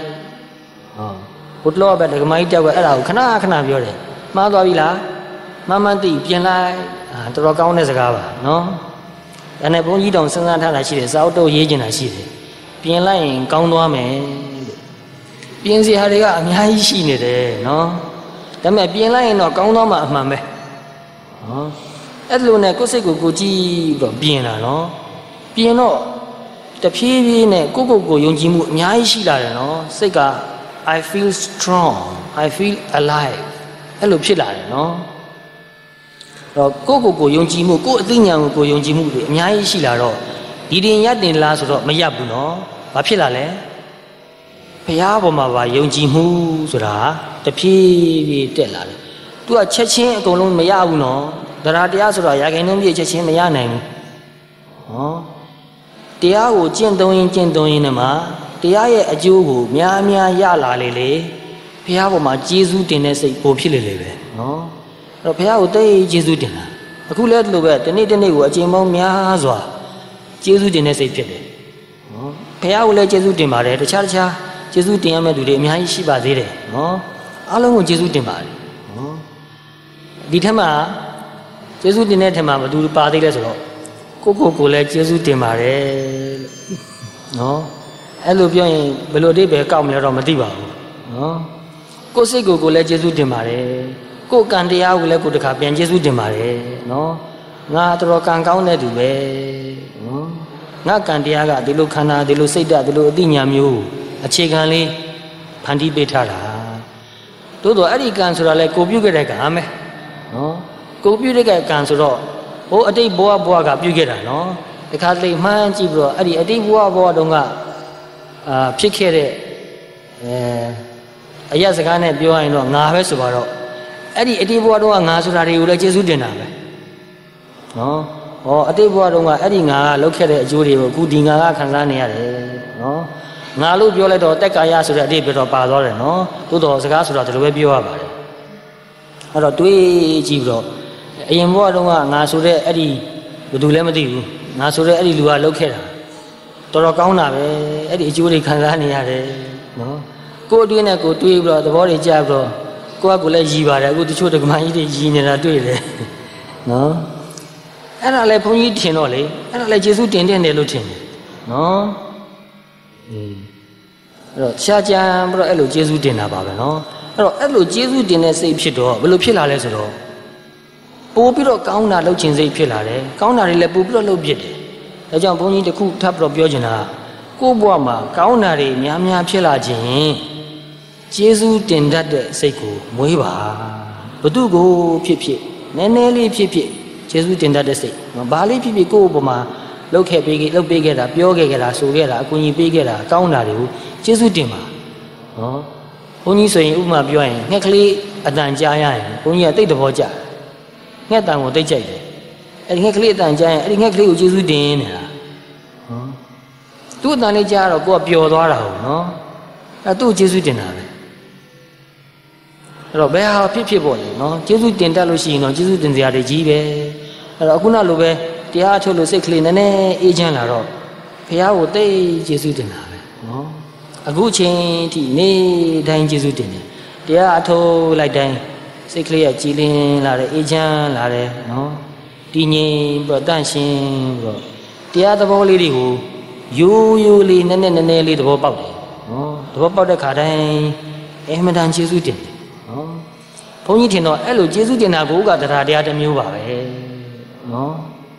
hút lo về được mấy tiêu cái đầu khá khá khá biểu đấy mà tôi đi là mà mà tự biến lại tôi lo cao này sẽ cả bà nó anh này bông gì đồng sinh ra thay là gì đấy sao đâu dễ gì là gì đấy biến lại cao nữa mẹ biến gì hay đấy à ngay gì này đấy nóแต่แม่ပြင်လိုက်ရင်တော့ကောင်းတော့မှအမှန်ပဲဟောအဲ့လိုနဲ့ကိုယ်စိတ်ကိုကိုကြည့်တော့ပြင်လာနော်ပြင်တော့တဖြည်းဖြည်းနဲ့ကိုယ့်ကိုယ်ကိုယုံကြည်မှုအများကြီးရှိလာတယ်နော်စိတ်က I feel strong I feel alive အဲ့လိုဖြစ်လာတယ်နော်တော့ကိုယ့်ကိုယ်ကိုယုံကြည်မှုကိုယ့်အသိဉာဏ်ကိုကိုယုံကြည်မှုတွေအများကြီးရှိလာတော့ဒီတင်ရတင်လားဆိုတော့မရဘူးနော်ဘာဖြစ်လာလဲဘုရားပေါ်မှာပါယုံကြည်မှုဆိုတာတဖြည်းဖြည်းတက်လာတယ်။ तू ကချက်ချင်းအကုန်လုံးမရဘူးနော်။တရားတရားဆိုတော့ရာခိုင်နှုန်းပြည့်ချက်ချင်းမရနိုင်ဘူး။ဟောတရားကိုကျင့်သုံးရင်ကျင့်သုံးရင်နဲ့မှာတရားရဲ့အကျိုးကိုများများရလာလေလေဘုရားပေါ်မှာကျေးဇူးတင်တဲ့စိတ်ပိုဖြစ်လေလေပဲနော်။အဲ့တော့ဘုရားကိုတိတ်ကျေးဇူးတင်တာ။အခုလည်းဒီလိုပဲဒီနေ့ဒီနေ့ကိုအချိန်ပေါင်းများစွာကျေးဇူးတင်တဲ့စိတ်ဖြစ်တယ်။နော်။ဘုရားကိုလည်းကျေးဇူးတင်ပါတယ်တခြားတခြားကျေးဇူးတင်ရမယ့်လူတွေအများကြီးရှိပါသေးတယ်နော်အားလုံးကိုကျေးဇူးတင်ပါတယ်နော်ဒီထက်မှကျေးဇူးတင်တဲ့ထက်မှဘယ်သူပါသေးလဲဆိုတော့ကိုကိုကိုလည်းကျေးဇူးတင်ပါတယ်နော်အဲ့လိုပြောရင်ဘယ်လိုအဓိပ္ပာယ်ကောက်မလဲတော့မသိပါဘူးနော်ကိုစိတ်ကိုကိုလည်းကျေးဇူးတင်ပါတယ်ကိုကံတရားကိုလည်းကိုတခါပြန်ကျေးဇူးတင်ပါတယ်နော်ငါတော်တော်ကံကောင်းတဲ့သူပဲနော်ငါကံတရားကဒီလိုခန္ဓာဒီလိုစိတ်ဓာတ်ဒီလိုအသိဉာဏ်မျိုးအခြေခံလေးဖန်တီးပေးထားတာတိုးတော့အဲ့ဒီကံဆိုတာလေကိုပြုတ်ခဲ့တဲ့ကံပဲနော်ကိုပြုတ်တဲ့ကံဆိုတော့ဟိုအတိတ်ဘဝဘဝကပြုတ်ခဲ့တာနော်တခါလေမှန်းကြည့်ပြီးတော့အဲ့ဒီအတိတ်ဘဝဘဝတုန်းကအာဖြစ်ခဲ့တဲ့အဲအရက်စကားနဲ့ပြောရရင်တော့ငါပဲဆိုတော့အဲ့ဒီအတိတ်ဘဝတုန်းကငါဆိုတာတွေကိုလည်းကျေးဇူးတင်တာပဲနော်ဟောအတိတ်ဘဝတုန်းကအဲ့ဒီငါကလုပ်ခဲ့တဲ့အကျိုးတွေကိုအခုဒီငါကခံစားနေရတယ်နော်ငါလို့ပြောလိုက်တော့တက်ကာယဆိုတဲ့အတိတ်ပဲတော့ပါသွားတယ်နော်သို့တော်စကားဆိုတော့ဒီလိုပဲပြောရပါတယ်အဲ့တော့တွေးကြည့်ပြီးတော့အရင်ဘဝတုန်းကငါဆိုတဲ့အဲ့ဒီဘယ်သူလဲမသိဘူးငါဆိုတဲ့အဲ့ဒီလူကလုပ်ခဲ့တာတော်တော်ကောင်းတာပဲအဲ့ဒီအကျိုးတွေခံစားနေရတယ်နော်ကိုယ်အတွင်းနဲ့ကိုယ်တွေးပြီးတော့သဘောတွေကြပြီးတော့ကိုယ့်ကကိုယ်လည်းရည်ပါတယ်အခုတချို့တက္ကမကြီးတွေရည်နေတာတွေ့တယ်နော်အဲ့ဒါလည်းဘုန်းကြီးထင်တော့လေအဲ့ဒါလည်းယေရှုတင်တဲ့တယ်လို့ထင်တယ်နော်အေးအဲ့တော့ရှားကြံပြီးတော့အဲ့လိုကျေးဇူးတင်တာပါပဲเนาะအဲ့တော့အဲ့လိုကျေးဇူးတင်တဲ့စိတ်ဖြစ်တော့ဘယ်လိုဖြစ်လာလဲဆိုတော့ပိုးပြီးတော့ကောင်းတာလုပ်ခြင်းစိတ်ဖြစ်လာတယ်ကောင်းတာတွေလည်းပိုးပြီးတော့လုပ်ဖြစ်တယ်ဒါကြောင့်ဘုန်းကြီးတခုထပ်ပြီးတော့ပြောချင်တာကိုယ့်ဘဝမှာကောင်းတာတွေများများဖြစ်လာခြင်းကျေးဇူးတင်တတ်တဲ့စိတ်ကိုမွေးပါဘသူကိုဖြစ်ဖြစ်နည်းနည်းလေးဖြစ်ဖြစ်ကျေးဇူးတင်တတ်တဲ့စိတ်ဘာလေးဖြစ်ဖြစ်ကိုယ့်ဘဝမှာလုပ်ခဲ့ပေးခဲ့လုပ်ပေးခဲ့တာပြောခဲ့ခဲ့တာဆိုခဲ့တာအကူအညီပေးခဲ့တာကောင်းတာတွေကိုကျေးဇူးတင်ပါနော်ဘုန်းကြီးဆိုရင်ဥပမာပြောရင်ငှက်ကလေးအတန်ကြားရရင်ဘုန်းကြီးကတိတ်တဘောကြငှက်တန်ကိုတိတ်ကြိုက်တယ်အဲ့ဒီငှက်ကလေးအတန်ကြားရင်အဲ့ဒီငှက်ကလေးကိုကျေးဇူးတင်နေတာနော်သူ့အတန်လေးကြားတော့ကိုကပျော်သွားတာဟုတ်နော်အဲ့သူ့ကျေးဇူးတင်တာပဲအဲ့တော့ဘယ်ဟာဖြစ်ဖြစ်ပေါ့လေနော်ကျေးဇူးတင်တတ်လို့ရှိရင်တော့ကျေးဇူးတင်စရာတွေကြီးပဲအဲ့တော့အခုနလိုပဲတရားထုတ်လို့စိတ်ကလေးနည်းနည်းအေးချမ်းလာတော့ဘုရားကိုသိကျေးဇူးတင်တာပဲနော်အခုချိန်ထိနေ့တိုင်းကျေးဇူးတင်တယ်တရားအထုတ်လိုက်တိုင်းစိတ်ကလေးကကြည်လင်လာတယ်အေးချမ်းလာတယ်နော်တည်ငြိမ်ပြီးတော့တန့်ရှင်းပြီးတော့တရားသဘောလေးတွေကိုရိုးရိုးလေးနည်းနည်းနည်းနည်းလေးသဘောပေါက်တယ်နော်သဘောပေါက်တဲ့ခါတိုင်းအမှန်တန်ကျေးဇူးတင်တယ်နော်ဘုန်းကြီးထင်တော့အဲ့လိုကျေးဇူးတင်တာကိုကတရားတရားတစ်မျိုးပါပဲနော်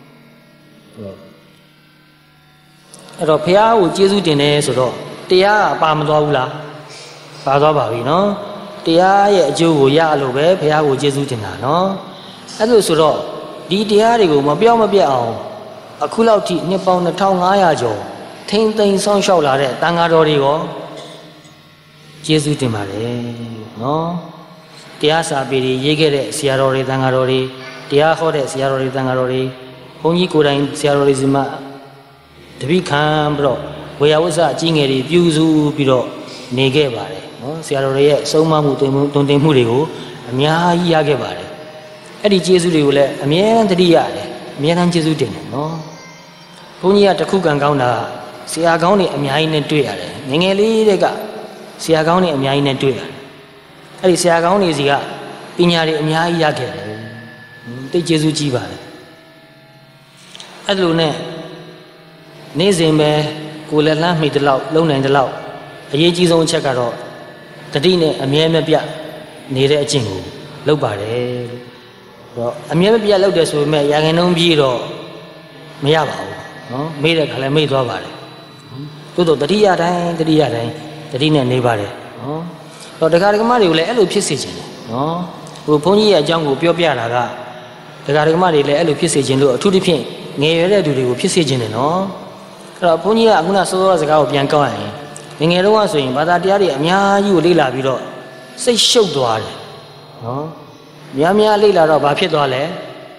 အဲ့တော့ဘုရားကိုကျေးဇူးတင်တယ်ဆိုတော့တရားကပါမသွားဘူးလားပါသွားပါပြီနော်တရားရဲ့အကျိုးကိုရလို့ပဲဘုရားကိုကျေးဇူးတင်တာနော်အဲ့လိုဆိုတော့ဒီတရားတွေကိုမပြောင်းမပြတ်အောင်အခုလောက်ထိနှစ်ပေါင်းနှစ်ထောင်ငါးရာကျော်ထိမ့်သိမ်းဆောင်းလျှောက်လာတဲ့တန်ဃာတော်တွေရောကျေးဇူးတင်ပါတယ်နော်တရားစာပေတွေရေးခဲ့တဲ့ဆရာတော်တွေတန်ဃာတော်တွေတရားဟောတဲ့ဆရာတော်တွေတန်ဃာတော်တွေဘုန်းကြီးကိုယ်တိုင်ဆရာတော်တွေစီမှာတပိခံပြီးတော့ဝေယဝစ္စအကြီးငယ်တွေပြုစုပြီးတော့နေခဲ့ပါတယ်နော်ဆရာတော်တွေရဲ့စုံမမှုတွင်တွင်တင်မှုတွေကိုအများကြီးရခဲ့ပါတယ်အဲ့ဒီကျေးဇူးတွေကိုလည်းအမြဲတမ်းသတိရတယ်အမြဲတမ်းကျေးဇူးတင်တယ်နော်ဘုန်းကြီးကတခုကံကောင်းတာဆရာကောင်းတွေအများကြီးနဲ့တွေ့ရတယ်ငငယ်လေးတွေကဆရာကောင်းတွေအများကြီးနဲ့တွေ့ရတယ်အဲ့ဒီဆရာကောင်းတွေစီကပညာတွေအများကြီးရခဲ့တယ်တိတ်ကျေးဇူးကြီးပါတယ်အဲ့လိုနဲ့နေ့စဉ်ပဲကိုယ်လည်းလှမ်းမိတဲ့လောက်လုံနိုင်တဲ့လောက်အရေးကြီးဆုံးအချက်ကတော့တတိနဲ့အမြဲမပြတ်နေတဲ့အကျင့်ကိုလုပ်ပါတယ်လို့တော့အမြဲမပြတ်လုပ်တယ်ဆိုပေမဲ့ရာခိုင်နှုန်းပြည့်တော့မရပါဘူးနော်မေ့တဲ့ခါလည်းမေ့သွားပါတယ်သို့တော့တတိယတိုင်းတတိယတိုင်းတတိနဲ့နေပါတယ်နော်တော့တရားဓမ္မတွေကိုလည်းအဲ့လိုဖြစ်စေခြင်းတယ်နော်ဟိုဘုန်းကြီးရဲ့အကြောင်းကိုပြောပြတာကတရားဓမ္မတွေလည်းအဲ့လိုဖြစ်စေခြင်းလို့အထူးသဖြင့်ငယ်ရွယ်တဲ့သူတွေကိုဖြစ်စေခြင်းတယ်နော်အဲ့တော့ဘုန်းကြီးကအခုနစောစောစကားကိုပြန်ကောက်ရရင်ငယ်ငယ်တုန်းကဆိုရင်ဘာသာတရားတွေအများကြီးကိုလေ့လာပြီးတော့စိတ်ရှုပ်သွားတယ်နော်များများလေ့လာတော့ဘာဖြစ်သွားလဲ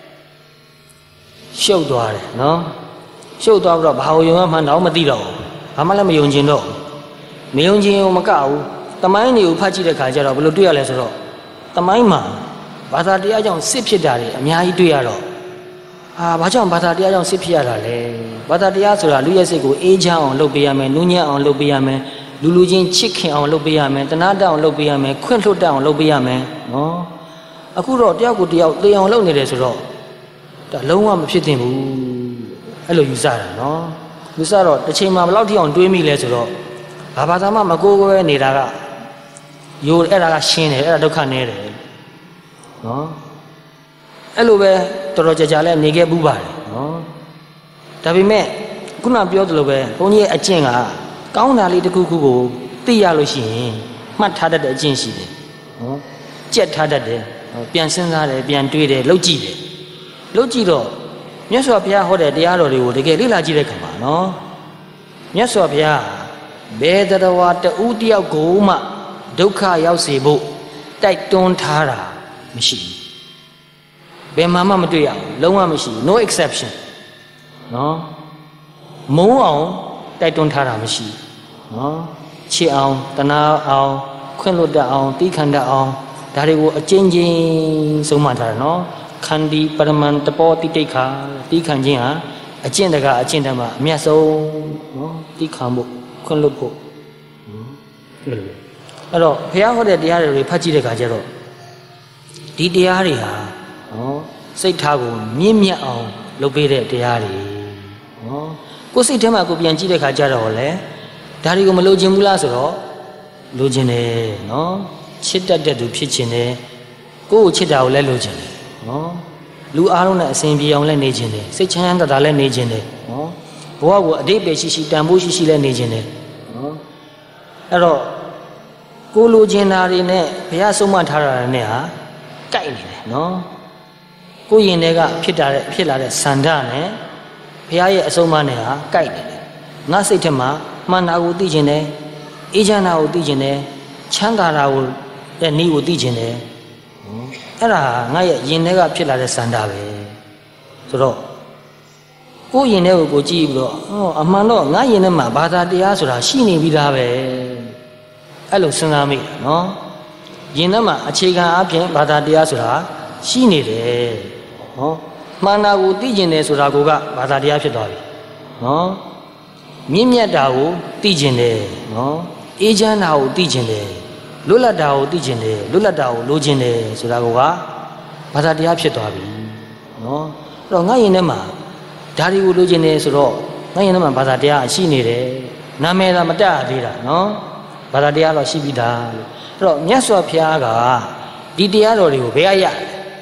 ရှုပ်သွားတယ်နော်ရှုပ်သွားပြီးတော့ဘာကိုယုံမှန်းတော့မသိတော့ဘူးဘာမှလည်းမယုံကျင်တော့မယုံကျင်ဘူးမကဘူးတမိုင်းတွေကိုဖတ်ကြည့်တဲ့ခါကျတော့ဘယ်လိုတွေ့ရလဲဆိုတော့တမိုင်းမှာဘာသာတရားကြောင့်စစ်ဖြစ်တာတွေအများကြီးတွေ့ရတော့အာဘာကြောင့်ဘာသာတရားကြောင့်စစ်ဖြစ်ရတာလဲဘာသာတရားဆိုတာလူရဲ့စိတ်ကိုအေးချမ်းအောင်လုပ်ပေးရမယ်နူးညံ့အောင်လုပ်ပေးရမယ်လူလူချင်းချစ်ခင်အောင်လုပ်ပေးရမယ်တနာတအောင်လုပ်ပေးရမယ်ခွင့်လွှတ်တအောင်လုပ်ပေးရမယ်နော်အခုတော့တယောက်ကိုတယောက်သေအောင်လုပ်နေတယ်ဆိုတော့ဒါလုံးဝမဖြစ်သင့်ဘူးအဲ့လိုယူဆတာနော်ယူဆတော့တစ်ချိန်မှာဘယ်လောက်ထိအောင်တွေးမိလဲဆိုတော့ဘာဘာသာမှမကိုးကွယ်နေတာကယိုအဲ့ဒါကရှင်းတယ်အဲ့ဒါဒုက္ခနည်းတယ်နော်အဲ့လိုပဲတော်တော်ကြာကြာလဲနေခဲ့ပူးပါတယ်နော်ဒါပေမဲ့ခုနပြောသလိုပဲဘုန်းကြီးရဲ့အကျင့်ကကောင်းတာလေးတစ်ခုခုကိုသိရလို့ရှိရင်မှတ်ထားတတ်တဲ့အကျင့်ရှိတယ်နော်ကြက်ထားတတ်တယ်ပြန်စဉ်းစားတယ်ပြန်တွေးတယ်လှုပ်ကြည့်တယ်လှုပ်ကြည့်တော့မြတ်စွာဘုရားဟောတဲ့တရားတော်တွေကိုတကယ်လေ့လာကြည့်တဲ့ခါမှာနော်မြတ်စွာဘုရားဘယ်တရားဝါတူတယောက်ကိုမှဒုက္ခရောက်စေဖို့တိုက်တွန်းထားတာမရှိဘူးဘယ်မှာမှမတွေ့ရဘူးလုံးဝမရှိဘူး no exception နော်မုန်းအောင်တိုက်တွန်းထားတာမရှိဘူးနော်ချစ်အောင်တနာအောင်ခွင့်လွတ်တတ်အောင်တီးခံတတ်အောင်ဒါတွေကိုအကျဉ်းချင်းဆုံးမထားတယ်နော်ခန္ဒီပရမန်တပောတိတိခါတီးခံခြင်းဟာအကျင့်တကအကျင့်တမှာအမြတ်ဆုံးနော်တီးခံဖို့ခွင့်လွတ်ဖို့အဲ့လိုအဲ့တော့ဘုရားဟောတဲ့တရားတွေဖတ်ကြည့်တဲ့အခါကျတော့ဒီတရားတွေဟာနော်စိတ်ထားကိုမြင့်မြတ်အောင်လုပ်ပေးတဲ့တရားတွေနော်ကိုယ်စိတ်ထဲမှာကိုပြန်ကြည့်တဲ့အခါကျတော့လေဒါတွေကိုမလိုချင်ဘူးလားဆိုတော့လိုချင်တယ်နော်ချစ်တတ်တဲ့သူဖြစ်ချင်တယ်ကိုယ့်ကိုချစ်တာကိုလည်းလိုချင်တယ်နော်လူအားလုံးနဲ့အစဉ်ပြေအောင်လည်းနေချင်တယ်စိတ်ချမ်းသာတာလည်းနေချင်တယ်နော်ဘဝကိုအတိတ်ပဲရှိရှိတန်ဖိုးရှိရှိလည်းနေချင်တယ်နော်အဲ့တော့ကိုလိုချင်တာတွေနဲ့ဘုရားဆုံးမထားတာနဲ့ဟာကြိုက်နေတယ်နော်ကိုရင်တွေကဖြစ်တာတဲ့ဖြစ်လာတဲ့ဆန္ဒနဲ့ဘုရားရဲ့အဆုံးအမနဲ့ဟာကြိုက်နေတယ်ငါစိတ်ထဲမှာမှန်တာကိုသိချင်တယ်အေးချမ်းတာကိုသိချင်တယ်ချမ်းသာတာကိုတဲ့နည်းကိုသိချင်တယ်အဲ့ဒါငါရဲ့ရင်ထဲကဖြစ်လာတဲ့ဆန္ဒပဲဆိုတော့ကိုရင်ထဲကိုကိုကြည့်ပြီးတော့ဟောအမှန်တော့ငါရင်ထဲမှာဘာသာတရားဆိုတာရှိနေပြီးသားပဲအဲ့လိုစဉ်းစားမိတယ်နော်ရင်ထဲမှာအခြေခံအပြင်ဘာသာတရားဆိုတာရှိနေတယ်နော်မှန်တာကိုသိကျင်တယ်ဆိုတာကဘာသာတရားဖြစ်သွားပြီနော်မြင့်မြတ်တာကိုသိကျင်တယ်နော်အေးချမ်းတာကိုသိကျင်တယ်လွတ်လပ်တာကိုသိကျင်တယ်လွတ်လပ်တာကိုလိုချင်တယ်ဆိုတာကဘာသာတရားဖြစ်သွားပြီနော်အဲ့တော့ငါရင်ထဲမှာဒါတွေကိုလိုချင်တယ်ဆိုတော့ငါရင်ထဲမှာဘာသာတရားရှိနေတယ်နာမည်သာမတတ်သေးတာနော်ဘာသာတရားတော့ရှိပြီးသားလို့အဲ့တော့မြတ်စွာဘုရားကဒီတရားတော်တွေကိုဘယ်အရ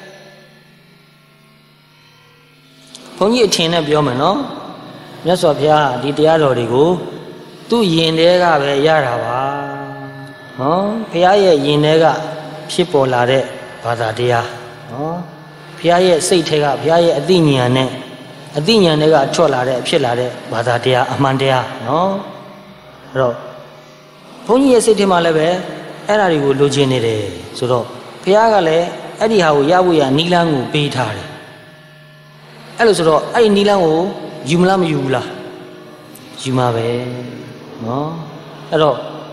ဘုန်းကြီးအထင်နဲ့ပြောမယ်နော်မြတ်စွာဘုရားဒီတရားတော်တွေကိုသူ့ယင်ထဲကပဲရတာပါနော်ဘုရားရဲ့ယင်ထဲကဖြစ်ပေါ်လာတဲ့ဘာသာတရားနော်ဘုရားရဲ့စိတ်ထဲကဘုရားရဲ့အသိဉာဏ်နဲ့အသိဉာဏ်တွေကထွက်လာတဲ့ဖြစ်လာတဲ့ဘာသာတရားအမှန်တရားနော်အဲ့တော့ဘုန်းကြီးရဲ့စိတ်ထဲမှာလည်းပဲအဲ့ဓာတွေကိုလိုချင်နေတယ်ဆိုတော့ဘုရားကလည်းအဲ့ဒီဟာကိုရဖို့ရနီလန်းကိုပေးထားတယ်အဲ့လိုဆိုတော့အဲ့ဒီနီလန်းကိုယူမလားမယူဘူးလားယူမှာပဲနော်အဲ့တော့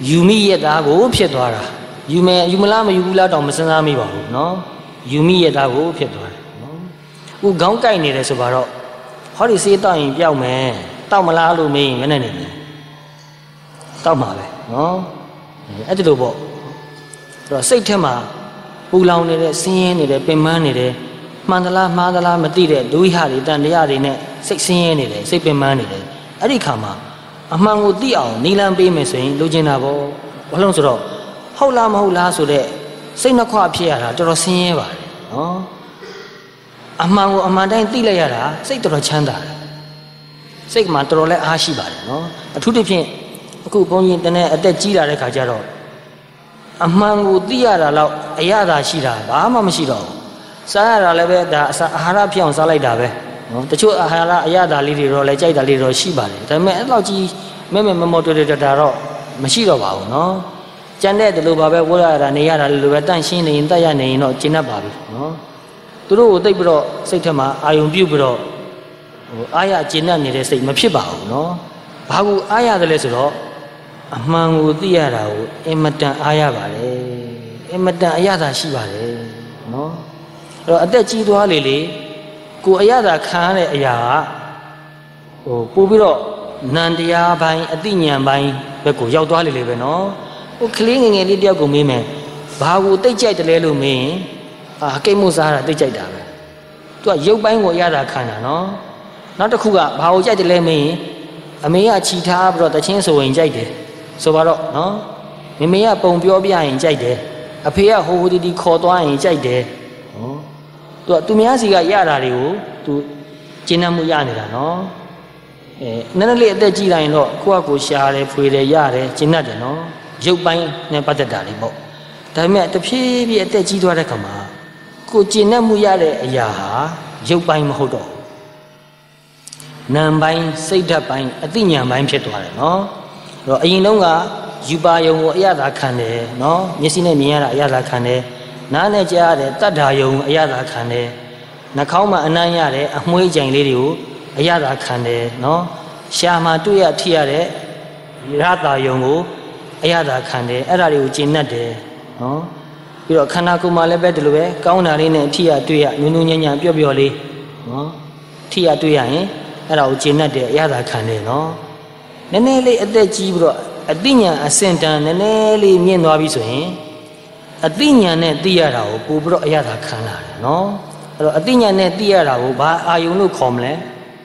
ယူမိရတာကိုဖြစ်သွားတာယူမယ်ယူမလားမယူဘူးလားတော့မစဉ်းစားမိပါဘူးနော်ယူမိရတာကိုဖြစ်သွားတယ်နော်ဥခေါင်းကိုက်နေတယ်ဆိုတော့ဟောဒီစေးတောက်ရင်ပြောက်မယ်တောက်မလားလို့မေးရင်မနဲ့နေတယ်တောက်မှာပဲနော်အဲ့ဒီလိုပေါ့အဲ့တော့စိတ်ထဲမှာပူလောင်နေတဲ့ဆင်းရဲနေတဲ့ပင်ပန်းနေတယ်မှန်သလားမှားသလားမသိတဲ့ဒုဟိဟတွေတန်တရားတွေနဲ့စိတ်ဆင်းရဲနေတယ်စိတ်ပင်ပန်းနေတယ်အဲ့ဒီခါမှာအမှန်ကိုသိအောင်နီလန်းပေးမယ်ဆိုရင်လိုချင်တာပေါ့ဘာလို့ဆိုတော့ဟုတ်လားမဟုတ်လားဆိုတဲ့စိတ်နှခွဖြစ်ရတာတော်တော်ဆင်းရဲပါတယ်နော်အမှန်ကိုအမှန်တိုင်းသိလိုက်ရတာစိတ်တော်တော်ချမ်းသာတယ်စိတ်မှာတော်တော်လည်းအားရှိပါတယ်နော်အထူးသဖြင့်အခုဘုန်းကြီးတနေ့အသက်ကြီးလာတဲ့ခါကျတော့အမှန်ကိုသိရတာတော့အရသာရှိတာဘာမှမရှိတော့ဘူးစားရတာလည်းပဲဒါအာဟာရဖြစ်အောင်စားလိုက်တာပဲနော်တချို့အာဟာရအရသာလေးတွေတော့လည်းကြိုက်တာလေးတော့ရှိပါတယ်ဒါပေမဲ့အဲ့လောက်ကြီးမဲမဲမမောတွေ့တွေ့တာတော့မရှိတော့ပါဘူးနော်ကျန်တဲ့ဒီလိုပါပဲဝတ်ရတာနေရတာလိုပဲတန့်ရှင်းနေရင်တတ်ရနေရင်တော့ကျင့်တတ်ပါပြီနော်သူတို့ကိုသိပြီးတော့စိတ်ထဲမှာအာယုံပြုတ်ပြီးတော့ဟိုအာရကျင့်တတ်နေတဲ့စိတ်မဖြစ်ပါဘူးနော်ဘာကိုအာရတယ်လဲဆိုတော့အမှန်ကိုသိရတာကိုအင်မတန်အားရပါတယ်အင်မတန်အရသာရှိပါတယ်နော်အဲ့တော့အသက်ကြီးသွားလေလေကိုအရသာခံရတဲ့အရာကဟိုပို့ပြီးတော့နန္တရားပိုင်းအသိဉာဏ်ပိုင်းဘက်ကိုရောက်သွားလေလေပဲနော်ဟိုကလေးငယ်ငယ်လေးတယောက်ကိုမေးမယ်ဘာကိုတိတ်ကြိုက်တယ်လဲလို့မေးရင်အာကိတ်မို့စားတာတိတ်ကြိုက်တာပဲသူကရုပ်ပိုင်းကိုအရသာခံတာနော်နောက်တစ်ခုကဘာကိုကြိုက်တယ်လဲမေးရင်အမေကခြိထားပြီးတော့တချင်းဆိုရင်ကြိုက်တယ်ဆိုပါတော့နော်မိမေကပုံပြောပြရင်ကြိုက်တယ်အဖေကဟိုဟိုတီတီခေါ်သွားရင်ကြိုက်တယ်ဟောသူကသူများစီကရတာတွေကိုသူကျင့်တတ်မှုရနေတာနော်အဲနည်းနည်းလေးအသက်ကြီးလိုက်ရင်တော့ကိုယ့်အကိုရှားတယ်ဖွေတယ်ရတယ်ကျင့်တတ်တယ်နော်ရုပ်ပိုင်းနဲ့ပတ်သက်တာလေးပေါ့ဒါပေမဲ့တဖြည်းဖြည်းအသက်ကြီးသွားတဲ့ခါမှာကိုကျင့်တတ်မှုရတဲ့အရာဟာရုပ်ပိုင်းမဟုတ်တော့နာမ်ပိုင်းစိတ်ဓာတ်ပိုင်းအသိဉာဏ်ပိုင်းဖြစ်သွားတယ်နော်အဲ့တော့အရင်တုန်းကယူပါယုံကိုအရသာခံတယ်နော်မျက်စိနဲ့မြင်ရတာအရသာခံတယ်နားနဲ့ကြားရတယ်တတ္ထာယုံအရသာခံတယ်နှာခေါင်းမှာအနမ်းရတယ်အမွှေးကြိမ်လေးတွေကိုအရသာခံတယ်နော်ရှာမှာတွေ့ရထိရတဲ့ရတာယုံကိုအရသာခံတယ်အဲ့ဒါတွေကိုကျင့်တတ်တယ်နော်ပြီးတော့ခန္ဓာကိုယ်မှာလည်းပဲဒီလိုပဲကောင်းတာလေးနဲ့ထိရတွေ့ရနူးနူးညံ့ညံ့ပျော့ပျော့လေးနော်ထိရတွေ့ရရင်အဲ့ဒါကိုကျင့်တတ်တယ်အရသာခံတယ်နော်နည်းနည်းလေးအသက်ကြီးပြီးတော့အသိဉာဏ်အစင်တန်နည်းနည်းလေးမြင့်သွားပြီဆိုရင်အသိဉာဏ်နဲ့သိရတာကိုပို့ပြီးတော့အရသာခံလာတယ်နော်အဲ့တော့အသိဉာဏ်နဲ့သိရတာကိုဘာအာယုံလို့ခေါ်မလဲ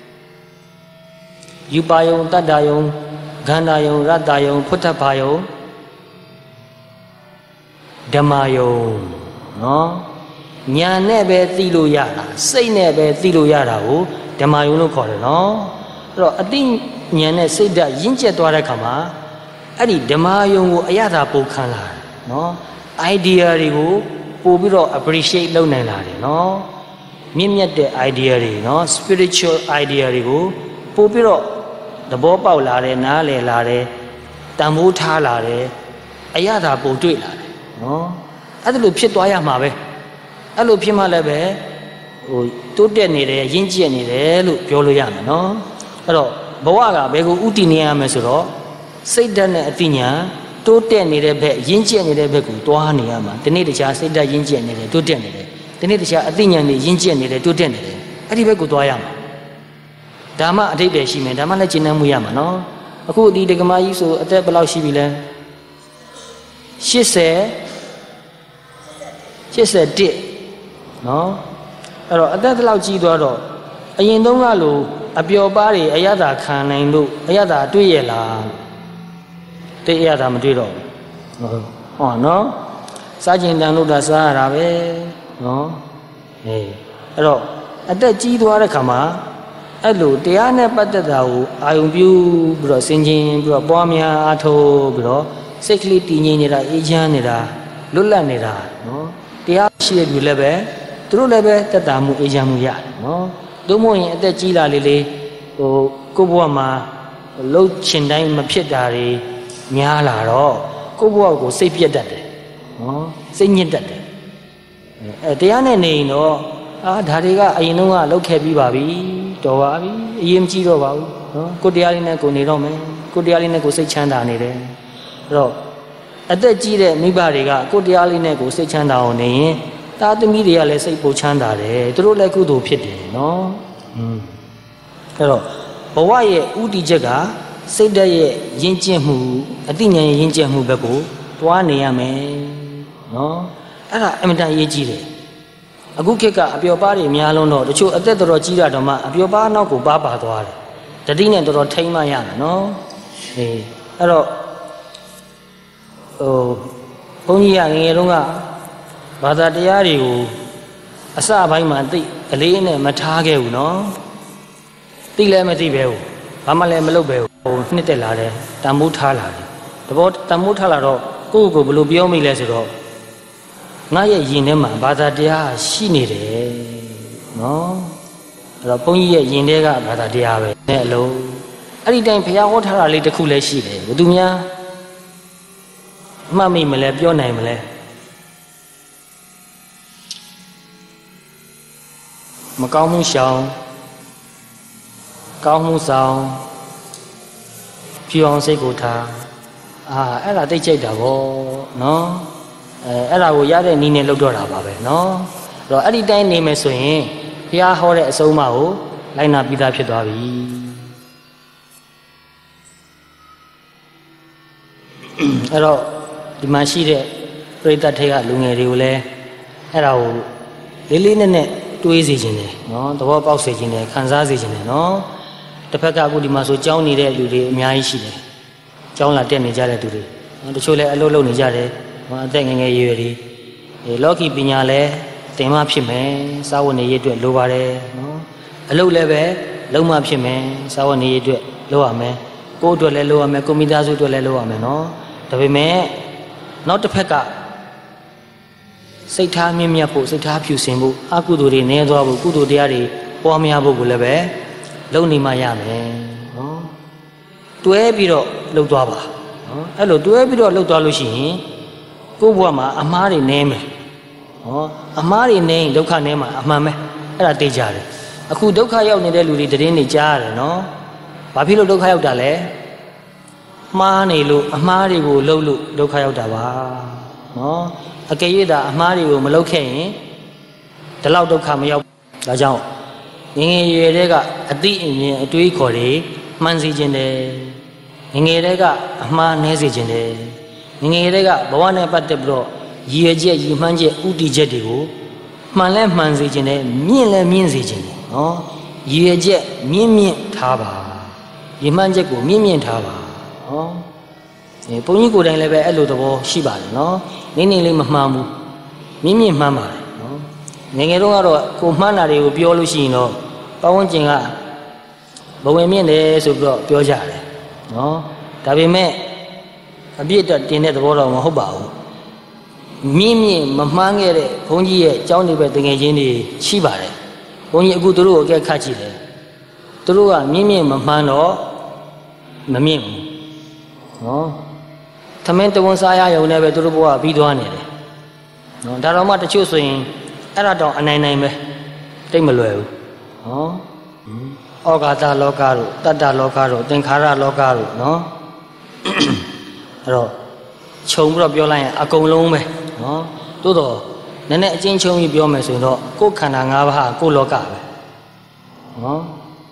ယူပါယုံတတ္တယုံဂန္ဓာယုံရတ္တယုံဖုတ္တဘာယုံဓမ္မယုံနော်ဉာဏ်နဲ့ပဲသိလို့ရတာစိတ်နဲ့ပဲသိလို့ရတာကိုဓမ္မယုံလို့ခေါ်တယ်နော်အဲ့တော့အသိဉာဏ်နဲ့စိတ်ဓာတ်ရင့်ကျက်သွားတဲ့ခါမှာအဲ့ဒီဓမ္မယုံကိုအရသာပိုခံလာတယ်နော် idea တွေကိုပို့ပြီးတော့ appreciate လုပ်နိုင်လာတယ်နော်မြင့်မြတ်တဲ့ idea တွေနော် spiritual idea တွေကိုပို့ပြီးတော့သဘောပေါက်လာတယ်နားလည်လာတယ်တန်ဖိုးထားလာတယ်အရသာပို့တွေ့လာတယ်နော်အဲ့ဒါလိုဖြစ်သွားရမှာပဲအဲ့လိုဖြစ်မှလည်းပဲဟိုတိုးတက်နေတယ်ရင့်ကျက်နေတယ်လို့ပြောလို့ရမှာနော်အဲ့တော့ဘဝကဘယ်ကိုဥတည်နေရမလဲဆိုတော့စိတ်ဓာတ်နဲ့အသိဉာဏ်တိုးတက်နေတဲ့ဘက်ရင့်ကျက်နေတဲ့ဘက်ကိုတွားနေရမှာဒီနေ့တခြားစိတ်ဓာတ်ရင့်ကျက်နေတယ်တိုးတက်နေတယ်ဒီနေ့တခြားအသိဉာဏ်နဲ့ရင့်ကျက်နေတယ်တိုးတက်နေတယ်အဲ့ဒီဘက်ကိုတွားရမှာဓမ္မအဓိပ္ပာယ်ရှိမယ်ဓမ္မလည်းကျင့်နှံ့မှုရမှာနော်အခုဒီဒကမာကြီးဆိုအသက်ဘယ်လောက်ရှိပြီလဲရှစ်ဆယ်ရှစ်ဆယ်တစ်နော်အဲ့တော့အသက်ဘယ်လောက်ကြီးသွားတော့အရင်တုန်းကလိုအပျော်ပါးတွေအရသာခံနိုင်လို့အရသာတွေ့ရလားတိတ်အရသာမတွေ့တော့ဘူးဟောနော်စားကျင်တန်လို့ဒါစားရတာပဲနော်အေးအဲ့တော့အသက်ကြီးသွားတဲ့ခါမှာအဲ့လိုတရားနဲ့ပတ်သက်တာကိုအာယုံပြုပြီးတော့ဆင်ခြင်ပြီးတော့ပွားများအားထုတ်ပြီးတော့စိတ်ကလေးတည်ငြိမ်နေတာအေးချမ်းနေတာလွတ်လပ်နေတာနော်တရားရှိတဲ့လူလည်းပဲသူတို့လည်းပဲတက်တာမှုအေးချမ်းမှုရတယ်နော်တို့မို့ရင်အသက်ကြီးလာလေလေဟိုကိုယ့်ဘဝမှာလှုပ်ချင်တိုင်းမဖြစ်တာတွေများလာတော့ကိုယ့်ဘဝကိုစိတ်ပြတ်တတ်တယ်နော်စိတ်ညစ်တတ်တယ်အဲတရားနဲ့နေရင်တော့အာဒါတွေကအရင်တုန်းကလှုပ်ခဲ့ပြီးပါပြီတော်ပါပြီအရင်မကြည့်တော့ပါဘူးနော်ကိုယ်တရားလေးနဲ့ကိုယ်နေတော့မယ်ကိုယ်တရားလေးနဲ့ကိုယ်စိတ်ချမ်းသာနေတယ်အဲ့တော့အသက်ကြီးတဲ့မိဘတွေကကိုတရားလေးနဲ့ကိုစိတ်ချမ်းသာအောင်နေရင်သားသမီးတွေကလည်းစိတ်ပိုချမ်းသာတယ်သူတို့လည်းကုသိုလ်ဖြစ်တယ်နော်อืมအဲ့တော့ဘဝရဲ့ဥတီချက်ကစိတ်ဓာတ်ရဲ့ယဉ်ကျေးမှုအသိဉာဏ်ရဲ့ယဉ်ကျေးမှုဘက်ကိုတွားနေရမယ်နော်အဲ့ဒါအင်မတန်အရေးကြီးတယ်အခုခေတ်ကအပျော်ပါးတွေအများလုံးတော့တချို့အသက်တော်တော်ကြီးတာတော့မှအပျော်ပါးနောက်ကိုပါပါသွားတယ်တတိနဲ့တော်တော်ထိမ့်မှရမယ်နော်အေးအဲ့တော့ဟိုဘုန်းကြီးကငယ်ငယ်တုန်းကဘာသာတရားတွေကိုအစပိုင်းမှာသိအလေးနဲ့မထားခဲ့ဘူးနော်သိလည်းမသိပဲဘူးဘာမှလည်းမလုပ်ပဲဘူးဟိုနှစ်တက်လာတယ်တန်မိုးထားလာတယ်တဘောတန်မိုးထားလာတော့ကိုယ့်ကိုယ်ဘယ်လိုပြောမိလဲဆိုတော့ငါရဲ့ယင်ထဲမှာဘာသာတရားရှိနေတယ်နော်အဲ့တော့ဘုန်းကြီးရဲ့ယင်ထဲကဘာသာတရားပဲနဲ့အလုံးအဲ့ဒီတိုင်းဘုရားဟောထားတာလေးတစ်ခုလည်းရှိတယ်ဘယ်သူများမှတ်မိမလဲပြောနိုင်မလဲမကောင်းမှုရှောင်ကောင်းမှုဆောင်ဖြူအောင်စိတ်ကိုထားအာအဲ့ဒါသိကြိုက်တာဗောနော်အဲအဲ့ဒါကိုရတဲ့နည်းနဲ့လုပ်တော့တာပါပဲနော်အဲ့တော့အဲ့ဒီတိုင်းနေမယ်ဆိုရင်ဘုရားဟောတဲ့အဆုံးအမကိုလိုက်နာပြီးသားဖြစ်သွားပြီအဲ့တော့ဒီမှာရှိတဲ့ပရိသတ်တွေကလူငယ်တွေကိုလည်းအဲ့ဒါကိုလေးလေးနက်နက်တွေးစေခြင်းတယ်နော်သဘောပေါက်စေခြင်းတယ်ခံစားစေခြင်းတယ်နော်တစ်ဖက်ကအခုဒီမှာဆိုကြောင်းနေတဲ့လူတွေအများကြီးရှိတယ်ကြောင်းလာတက်နေကြတဲ့သူတွေနော်တချို့လည်းအလုပ်လုပ်နေကြတယ်အသက်ငယ်ငယ်ရွယ်ရွယ်တွေလောကီပညာလည်းသင်မှဖြစ်မယ်စာဝတ်နေရေးအတွက်လိုပါတယ်နော်အလုပ်လည်းပဲလုံးမဖြစ်မယ်စာဝတ်နေရေးအတွက်လုပ်ရမယ်ကိုယ်အတွက်လည်းလုပ်ရမယ်ကိုမိသားစုအတွက်လည်းလုပ်ရမယ်နော်ဒါပေမဲ့နောက်တစ်ဖက်ကစိတ်ထားမြင့်မြတ်ဖို့စိတ်ထားဖြူစင်ဖို့အကုသိုလ်တွေနည်းသွားဖို့ကုသိုလ်တရားတွေပွားများဖို့ကိုလည်းပဲလုပ်နေမှရမယ်နော်တွဲပြီးတော့လုပ်သွားပါနော်အဲ့လိုတွဲပြီးတော့လုပ်သွားလို့ရှိရင်ကိုယ့်ဘဝမှာအမှားတွေနည်းမယ်ဟောအမှားတွေနည်းရင်ဒုက္ခနည်းမှာအမှန်ပဲအဲ့ဒါသိကြတယ်အခုဒုက္ခရောက်နေတဲ့လူတွေတရင်နေကြားရတယ်နော်ဘာဖြစ်လို့ဒုက္ခရောက်တာလဲမှားနေလို့အမှားတွေကိုလှုပ်လို့ဒုက္ခရောက်တာပါနော်အကယ်၍သာအမှားတွေကိုမလုပ်ခဲ့ရင်ဒီလောက်ဒုက္ခမရောက်ဒါကြောင့်ငငယ်ရွယ်တဲ့ကအသိအမြင်အတွေးခေါ်တွေမှန်စေခြင်းတယ်ငငယ်တဲ့ကအမှားနည်းစေခြင်းတယ်ငငယ်တဲ့ကဘဝနဲ့ပတ်သက်ပြီးတော့ရည်ရွယ်ချက်ရည်မှန်းချက်ဥတီချက်တွေကိုမှန်လဲမှန်စေခြင်းတယ်မြင့်လဲမြင့်စေခြင်းတယ်နော်ရည်ရွယ်ချက်မြင့်မြင့်ထားပါရည်မှန်းချက်ကိုမြင့်မြင့်ထားပါနော်အဲဘုန်းကြီးကိုယ်တိုင်လည်းပဲအဲ့လိုသဘောရှိပါတယ်နော်နင်းနေလေးမမှန်ဘူးမြင့်မြင့်မှန်ပါတယ်နော်ငငယ်တော့ကတော့ကိုမှန်းတာတွေကိုပြောလို့ရှိရင်တော့ပတ်ဝန်းကျင်ကဘဝင်မြင့်တယ်ဆိုပြီးတော့ပြောကြတယ်နော်ဒါပေမဲ့အပြည့်အတွက်တင်တဲ့သဘောတော့မဟုတ်ပါဘူးမြင့်မြင့်မမှန်းခဲ့တဲ့ဘုန်းကြီးရဲ့အကြောင်းတွေပဲတကယ်ချင်းတွေရှိပါတယ်ဘုန်းကြီးအခုသူတို့ကိုအကဲခတ်ကြည့်တယ်သူတို့ကမြင့်မြင့်မမှန်းတော့မမြင့်ဘူးနော်သမင်းတဝန်စားရရုံနဲ့ပဲသူတို့ဘဝပြီးသွားနေတယ်နော်ဒါတော့မှတချို့ဆိုရင်အဲ့ဒါတော့အနိုင်နိုင်ပဲတိတ်မလွယ်ဘူးနော်ဩဃာတလောကတို့တတ္တလောကတို့သင်္ခါရလောကတို့နော်အဲ့တော့ခြုံပြီးတော့ပြောလိုက်ရင်အကုန်လုံးပဲနော်တိုးတော့နည်းနည်းအချင်းချင်းကြီးပြောမယ်ဆိုရင်တော့ကိုယ်ခန္ဓာ၅ပါးကိုယ်လောကပဲနော်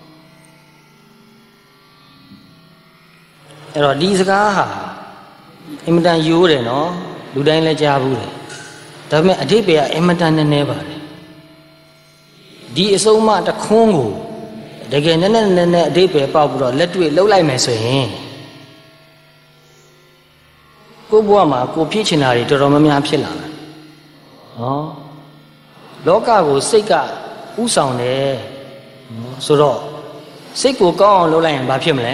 အဲ့တော့ဒီစကားဟာအင်မတန်ရိုးတယ်နော်လူတိုင်းလည်းကြားဘူးတယ်ဒါပေမဲ့အဓိပ္ပာယ်ကအင်မတန်နည်းနည်းပါတယ်ဒီအဆုံးအမတစ်ခွန်းကိုတကယ်နည်းနည်းနည်းနည်းအဓိပ္ပာယ်ပေါက်ပြီးတော့လက်တွေ့လှုပ်လိုက်မယ်ဆိုရင်ကိုယ့်ဘဝမှာကိုဖြစ်ချင်တာတွေတော်တော်များများဖြစ်လာတယ်နော်လောကကိုစိတ်ကဥဆောင်တယ်ဆိုတော့စိတ်ကိုကောင်းအောင်လုပ်လိုက်ရင်ဘာဖြစ်မလဲ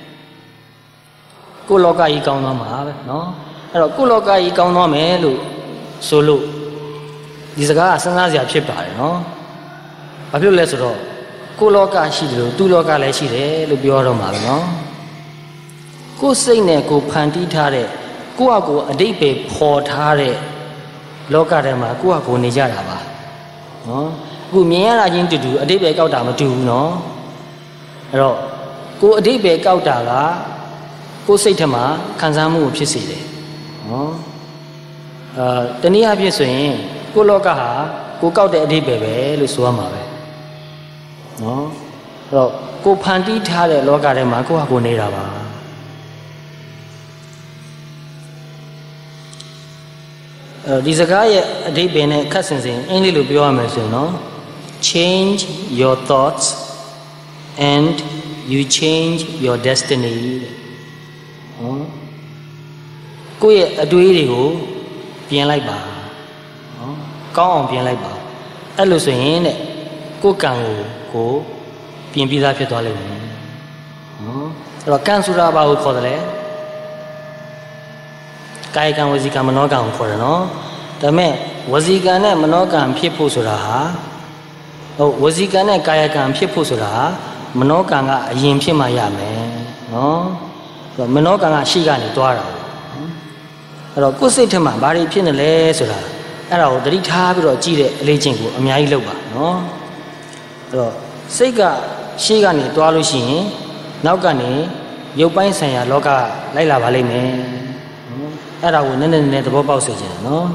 ကိုယ့်လောကကြီးကောင်းသွားမှာပဲနော်အဲ့တော့ကိုယ့်လောကကြီးကောင်းသွားမယ်လို့ဆိုလို့ဒီစကားကစဉ်းစားစရာဖြစ်ပါတယ်နော်ဘာဖြစ်လို့လဲဆိုတော့ကိုယ်လောကရှိတယ်လို့သူ့လောကလည်းရှိတယ်လို့ပြောတော့မှာပဲနော်ကိုယ်စိတ်နဲ့ကိုယ်ဖန်တီးထားတဲ့ကိုယ့်အကိုအတိတ်ပဲပေါ်ထားတဲ့လောကထဲမှာကိုယ့်အကိုနေကြတာပါနော်အခုမြင်ရတာချင်းတူတူအတိတ်ပဲကောက်တာမတူဘူးနော်အဲ့တော့ကိုယ်အတိတ်ပဲကောက်တာကကိုယ်စိတ်ထဲမှာခံစားမှုကိုဖြစ်စေတယ်နနော်အာတနည်းအားဖြင့်ဆိုရင်ကိုလောကဟာကိုကောက်တဲ့အဓိပ္ပာယ်ပဲလို့ဆိုရမှာပဲနော်အဲ့တော့ကိုဖန်တီးထားတဲ့လောကထဲမှာကိုဟာကိုနေတာပါအဲ့ဒီစကားရဲ့အဓိပ္ပာယ်နဲ့ခက်ဆင်ဆင်အင်္ဂလိပ်လိုပြောရမယ်ဆိုရင်နော် change your thoughts and you change your destiny နော်ကိုယ့်ရဲ့အတွေးတွေကိုပြင်လိုက်ပါနော်ကောင်းအောင်ပြင်လိုက်ပါအဲ့လိုဆိုရင်တဲ့ကိုယ်ကံကိုကိုပြင်ပြီးသားဖြစ်သွားလိမ့်မယ်နော်အဲ့တော့ကံဆိုတာဘာကိုခေါ်တယ်လဲကာယကံဝစီကံမနောကံကိုခေါ်တယ်နော်ဒါပေမဲ့ဝစီကံနဲ့မနောကံဖြစ်ဖို့ဆိုတာဟာဟုတ်ဝစီကံနဲ့ကာယကံဖြစ်ဖို့ဆိုတာဟာမနောကံကအရင်ဖြစ်မှရမယ်နော်မနောကံကရှိကနေတွားတာအဲ့တော့ကိုယ်စိတ်ထဲမှာဘာတွေဖြစ်နေလဲဆိုတာအဲ့ဒါကိုသတိထားပြီးတော့ကြည့်တဲ့အလေးချင်းကိုအများကြီးလုပ်ပါနော်အဲ့တော့စိတ်ကရှေ့ကနေတွားလို့ရှိရင်နောက်ကနေရုပ်ပိုင်းဆိုင်ရာလောကလိုက်လာပါလိမ့်မယ်အဲ့ဒါကိုနည်းနည်းနည်းသဘောပေါက်စေချင်တယ်နော်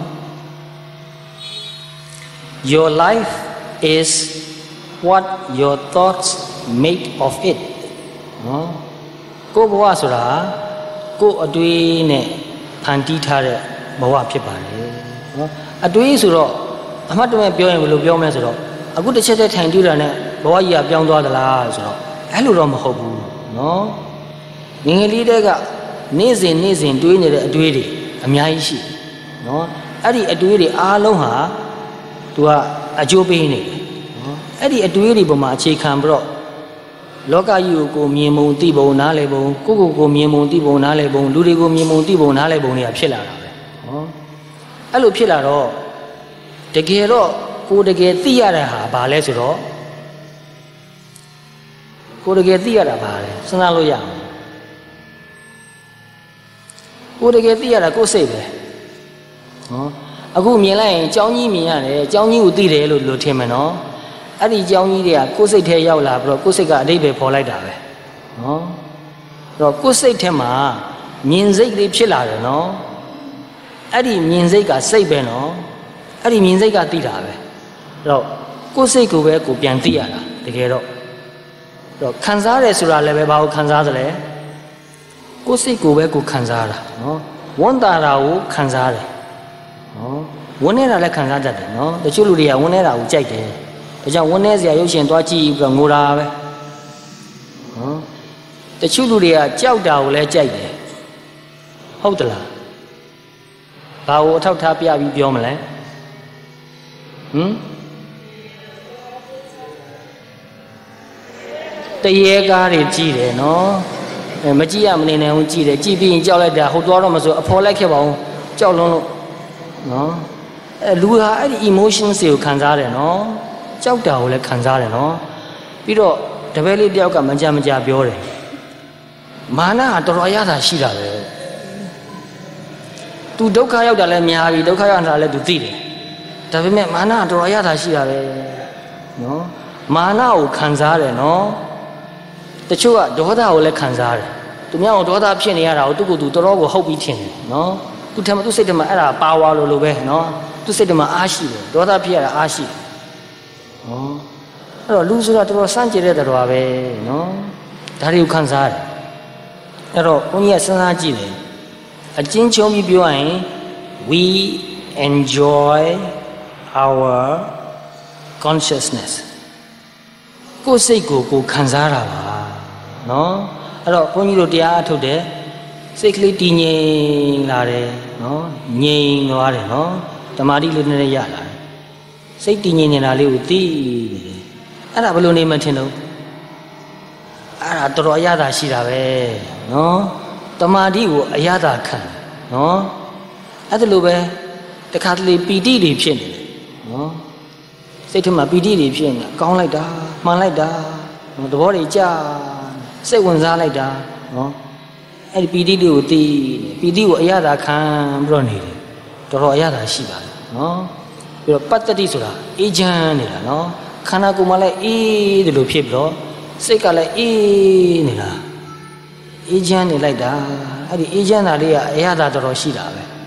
Your life is what your thoughts make of it နော်ကိုယ်ဘဝဆိုတာကိုယ်အတွေးနဲ့ဖန်တီးထားတဲ့ဘဝဖြစ်ပါတယ်နော်အတွေးဆိုတော့အမှတ်တမဲ့ပြောရင်ဘယ်လိုပြောမလဲဆိုတော့အခုတစ်ချက်တည်းထိုင်တွေ့တာနဲ့ဘဝကြီးကပြောင်းသွားသလားဆိုတော့အဲ့လိုတော့မဟုတ်ဘူးနော်ငငယ်လေးတဲကနေ့စဉ်နေ့စဉ်တွေးနေတဲ့အတွေးတွေအများကြီးရှိနော်အဲ့ဒီအတွေးတွေအားလုံးဟာသူကအကျိုးပေးနေတယ်နော်အဲ့ဒီအတွေးတွေပေါ်မှာအခြေခံပြီးတော့လောကကြီးကိုကိုမြင်ပုံသိပုံနားလည်ပုံကိုကိုကိုမြင်ပုံသိပုံနားလည်ပုံလူတွေကိုမြင်ပုံသိပုံနားလည်ပုံတွေကဖြစ်လာတာပဲနော်အဲ့လိုဖြစ်လာတော့တကယ်တော့ကိုတကယ်သိရတဲ့ဟာဘာလဲဆိုတော့ကိုတကယ်သိရတာဘာလဲစဉ်းစားလို့ရအောင်ကိုတကယ်သိရတာကိုယ်စိတ်ပဲနော်အခုမြင်လိုက်ရင်ကြောင်းကြီးမြင်ရတယ်ကြောင်းကြီးကိုသိတယ်လို့လို့ထင်မယ်နော်အဲ့ဒီကြောင်းကြီးတွေကကိုယ်စိတ်ထဲရောက်လာပြီးတော့ကိုယ်စိတ်ကအတိတ်ပဲပေါ်လိုက်တာပဲနော်အဲ့တော့ကိုယ်စိတ်ထဲမှာမြင်စိတ်လေးဖြစ်လာတယ်နော်အဲ့ဒီမြင်စိတ်ကစိတ်ပဲနော်အဲ့ဒီမြင်စိတ်ကသိတာပဲအဲ့တော့ကိုယ်စိတ်ကိုပဲကိုပြန်သိရတာတကယ်တော့အဲ့တော့ခံစားတယ်ဆိုတာလည်းပဲဘာကိုခံစားသလဲကိုယ်စိတ်ကိုပဲကိုခံစားတာနော်ဝန်တာတာကိုခံစားတယ်နော်ဝန်နေတာလည်းခံစားတတ်တယ်နော်တချို့လူတွေကဝန်နေတာကိုကြိုက်တယ်ဒါကြောင့်ဝန်နေစရာရုပ်ရှင်သွားကြည့်ပြီးတော့ငိုတာပဲနော်တချို့လူတွေကကြောက်တာကိုလည်းကြိုက်တယ်ဟုတ်သလားဘာကိုအထောက်ထားပြပြီးပြောမလဲဟမ်တရေကားတွေကြည့်တယ်နော်အဲမကြည့်ရမနေနိုင်ဘူးကြည့်တယ်ကြည့်ပြီးရင်ကြောက်လိုက်တာဟုတ်သွားတော့မဆိုအဖော်လိုက်ခဲ့ပါဦးကြောက်လုံးလို့နော်အဲလူဟာအဲ့ဒီ emotions တွေကိုခံစားတယ်နော်ကြောက်တာကိုလည်းခံစားတယ်နော်ပြီးတော့တပည့်လေးတယောက်ကမကြမကြပြောတယ်မာနကတော်တော်ရတာရှိတာပဲသူဒုက္ခရောက်တာလည်းများပြီဒုက္ခရောက်တာလည်းသူသိတယ်ဒါပေမဲ့မာနကတော်တော်ရတာရှိတာပဲနော်မာနကိုခံစားတယ်နော်တချို့ကဒေါသကိုလည်းခံစားတယ်သူများကဒေါသဖြစ်နေရတာကိုသူ့ကိုယ်သူတော်တော်ကိုဟုတ်ပြီးထင်တယ်နော်သူထင်မှသူစိတ်ထဲမှာအဲ့ဒါပါဝါလို့လို့ပဲနော်သူစိတ်ထဲမှာအားရှိတယ်ဒေါသဖြစ်ရတာအားရှိတယ်နော်အဲ့တော့လူဆိုတာတော်တော်စမ်းကြည့်တဲ့တော်ပဲနော်ဒါတွေကိုခံစားရတယ်အဲ့တော့ဘုန်းကြီးကစဉ်းစားကြည့်တယ်အချင်းချုံပြီးပြောရင် we enjoy our consciousness ကိုယ်စိတ်ကိုကိုယ်ခံစားတာပါနော်အဲ့တော့ဘုန်းကြီးတို့တရားအထုတ်တယ်စိတ်ကလေးတည်ငြိမ်လာတယ်နော်ငြိမ်သွားတယ်နော်တမာတိလေးနည်းနည်းရလာတယ်စိတ်တည်ငြိမ်နေတာလေးကိုသိနေတယ်အဲ့ဒါဘယ်လိုနေမှထင်တော့အဲ့ဒါတော်တော်အရသာရှိတာပဲနော်တမာတိကိုအရသာခံနော်အဲ့ဒါလိုပဲတခါတလေပီတိတွေဖြစ်နေတယ်နော်စိတ်ထဲမှာပီတိတွေဖြစ်နေတာကောင်းလိုက်တာမှန်လိုက်တာနော်သဘောတွေကြာစိတ်ဝင်စားလိုက်တာနော်အဲ့ဒီပီတိတွေကိုသိပီတိကိုအရသာခံပြီးတော့နေတယ်တော်တော်အရသာရှိပါတယ်နော်ပြီးတော့ပတ္တတိဆိုတာအေးချမ်းနေတာနော်ခန္ဓာကိုယ်မှာလည်းအေးတယ်လို့ဖြစ်ပြီးတော့စိတ်ကလည်းအေးနေတာအေးချမ်းနေလိုက်တာအဲ့ဒီအေးချမ်းတာလေးကအရသာတော်တော်ရှိတာပဲ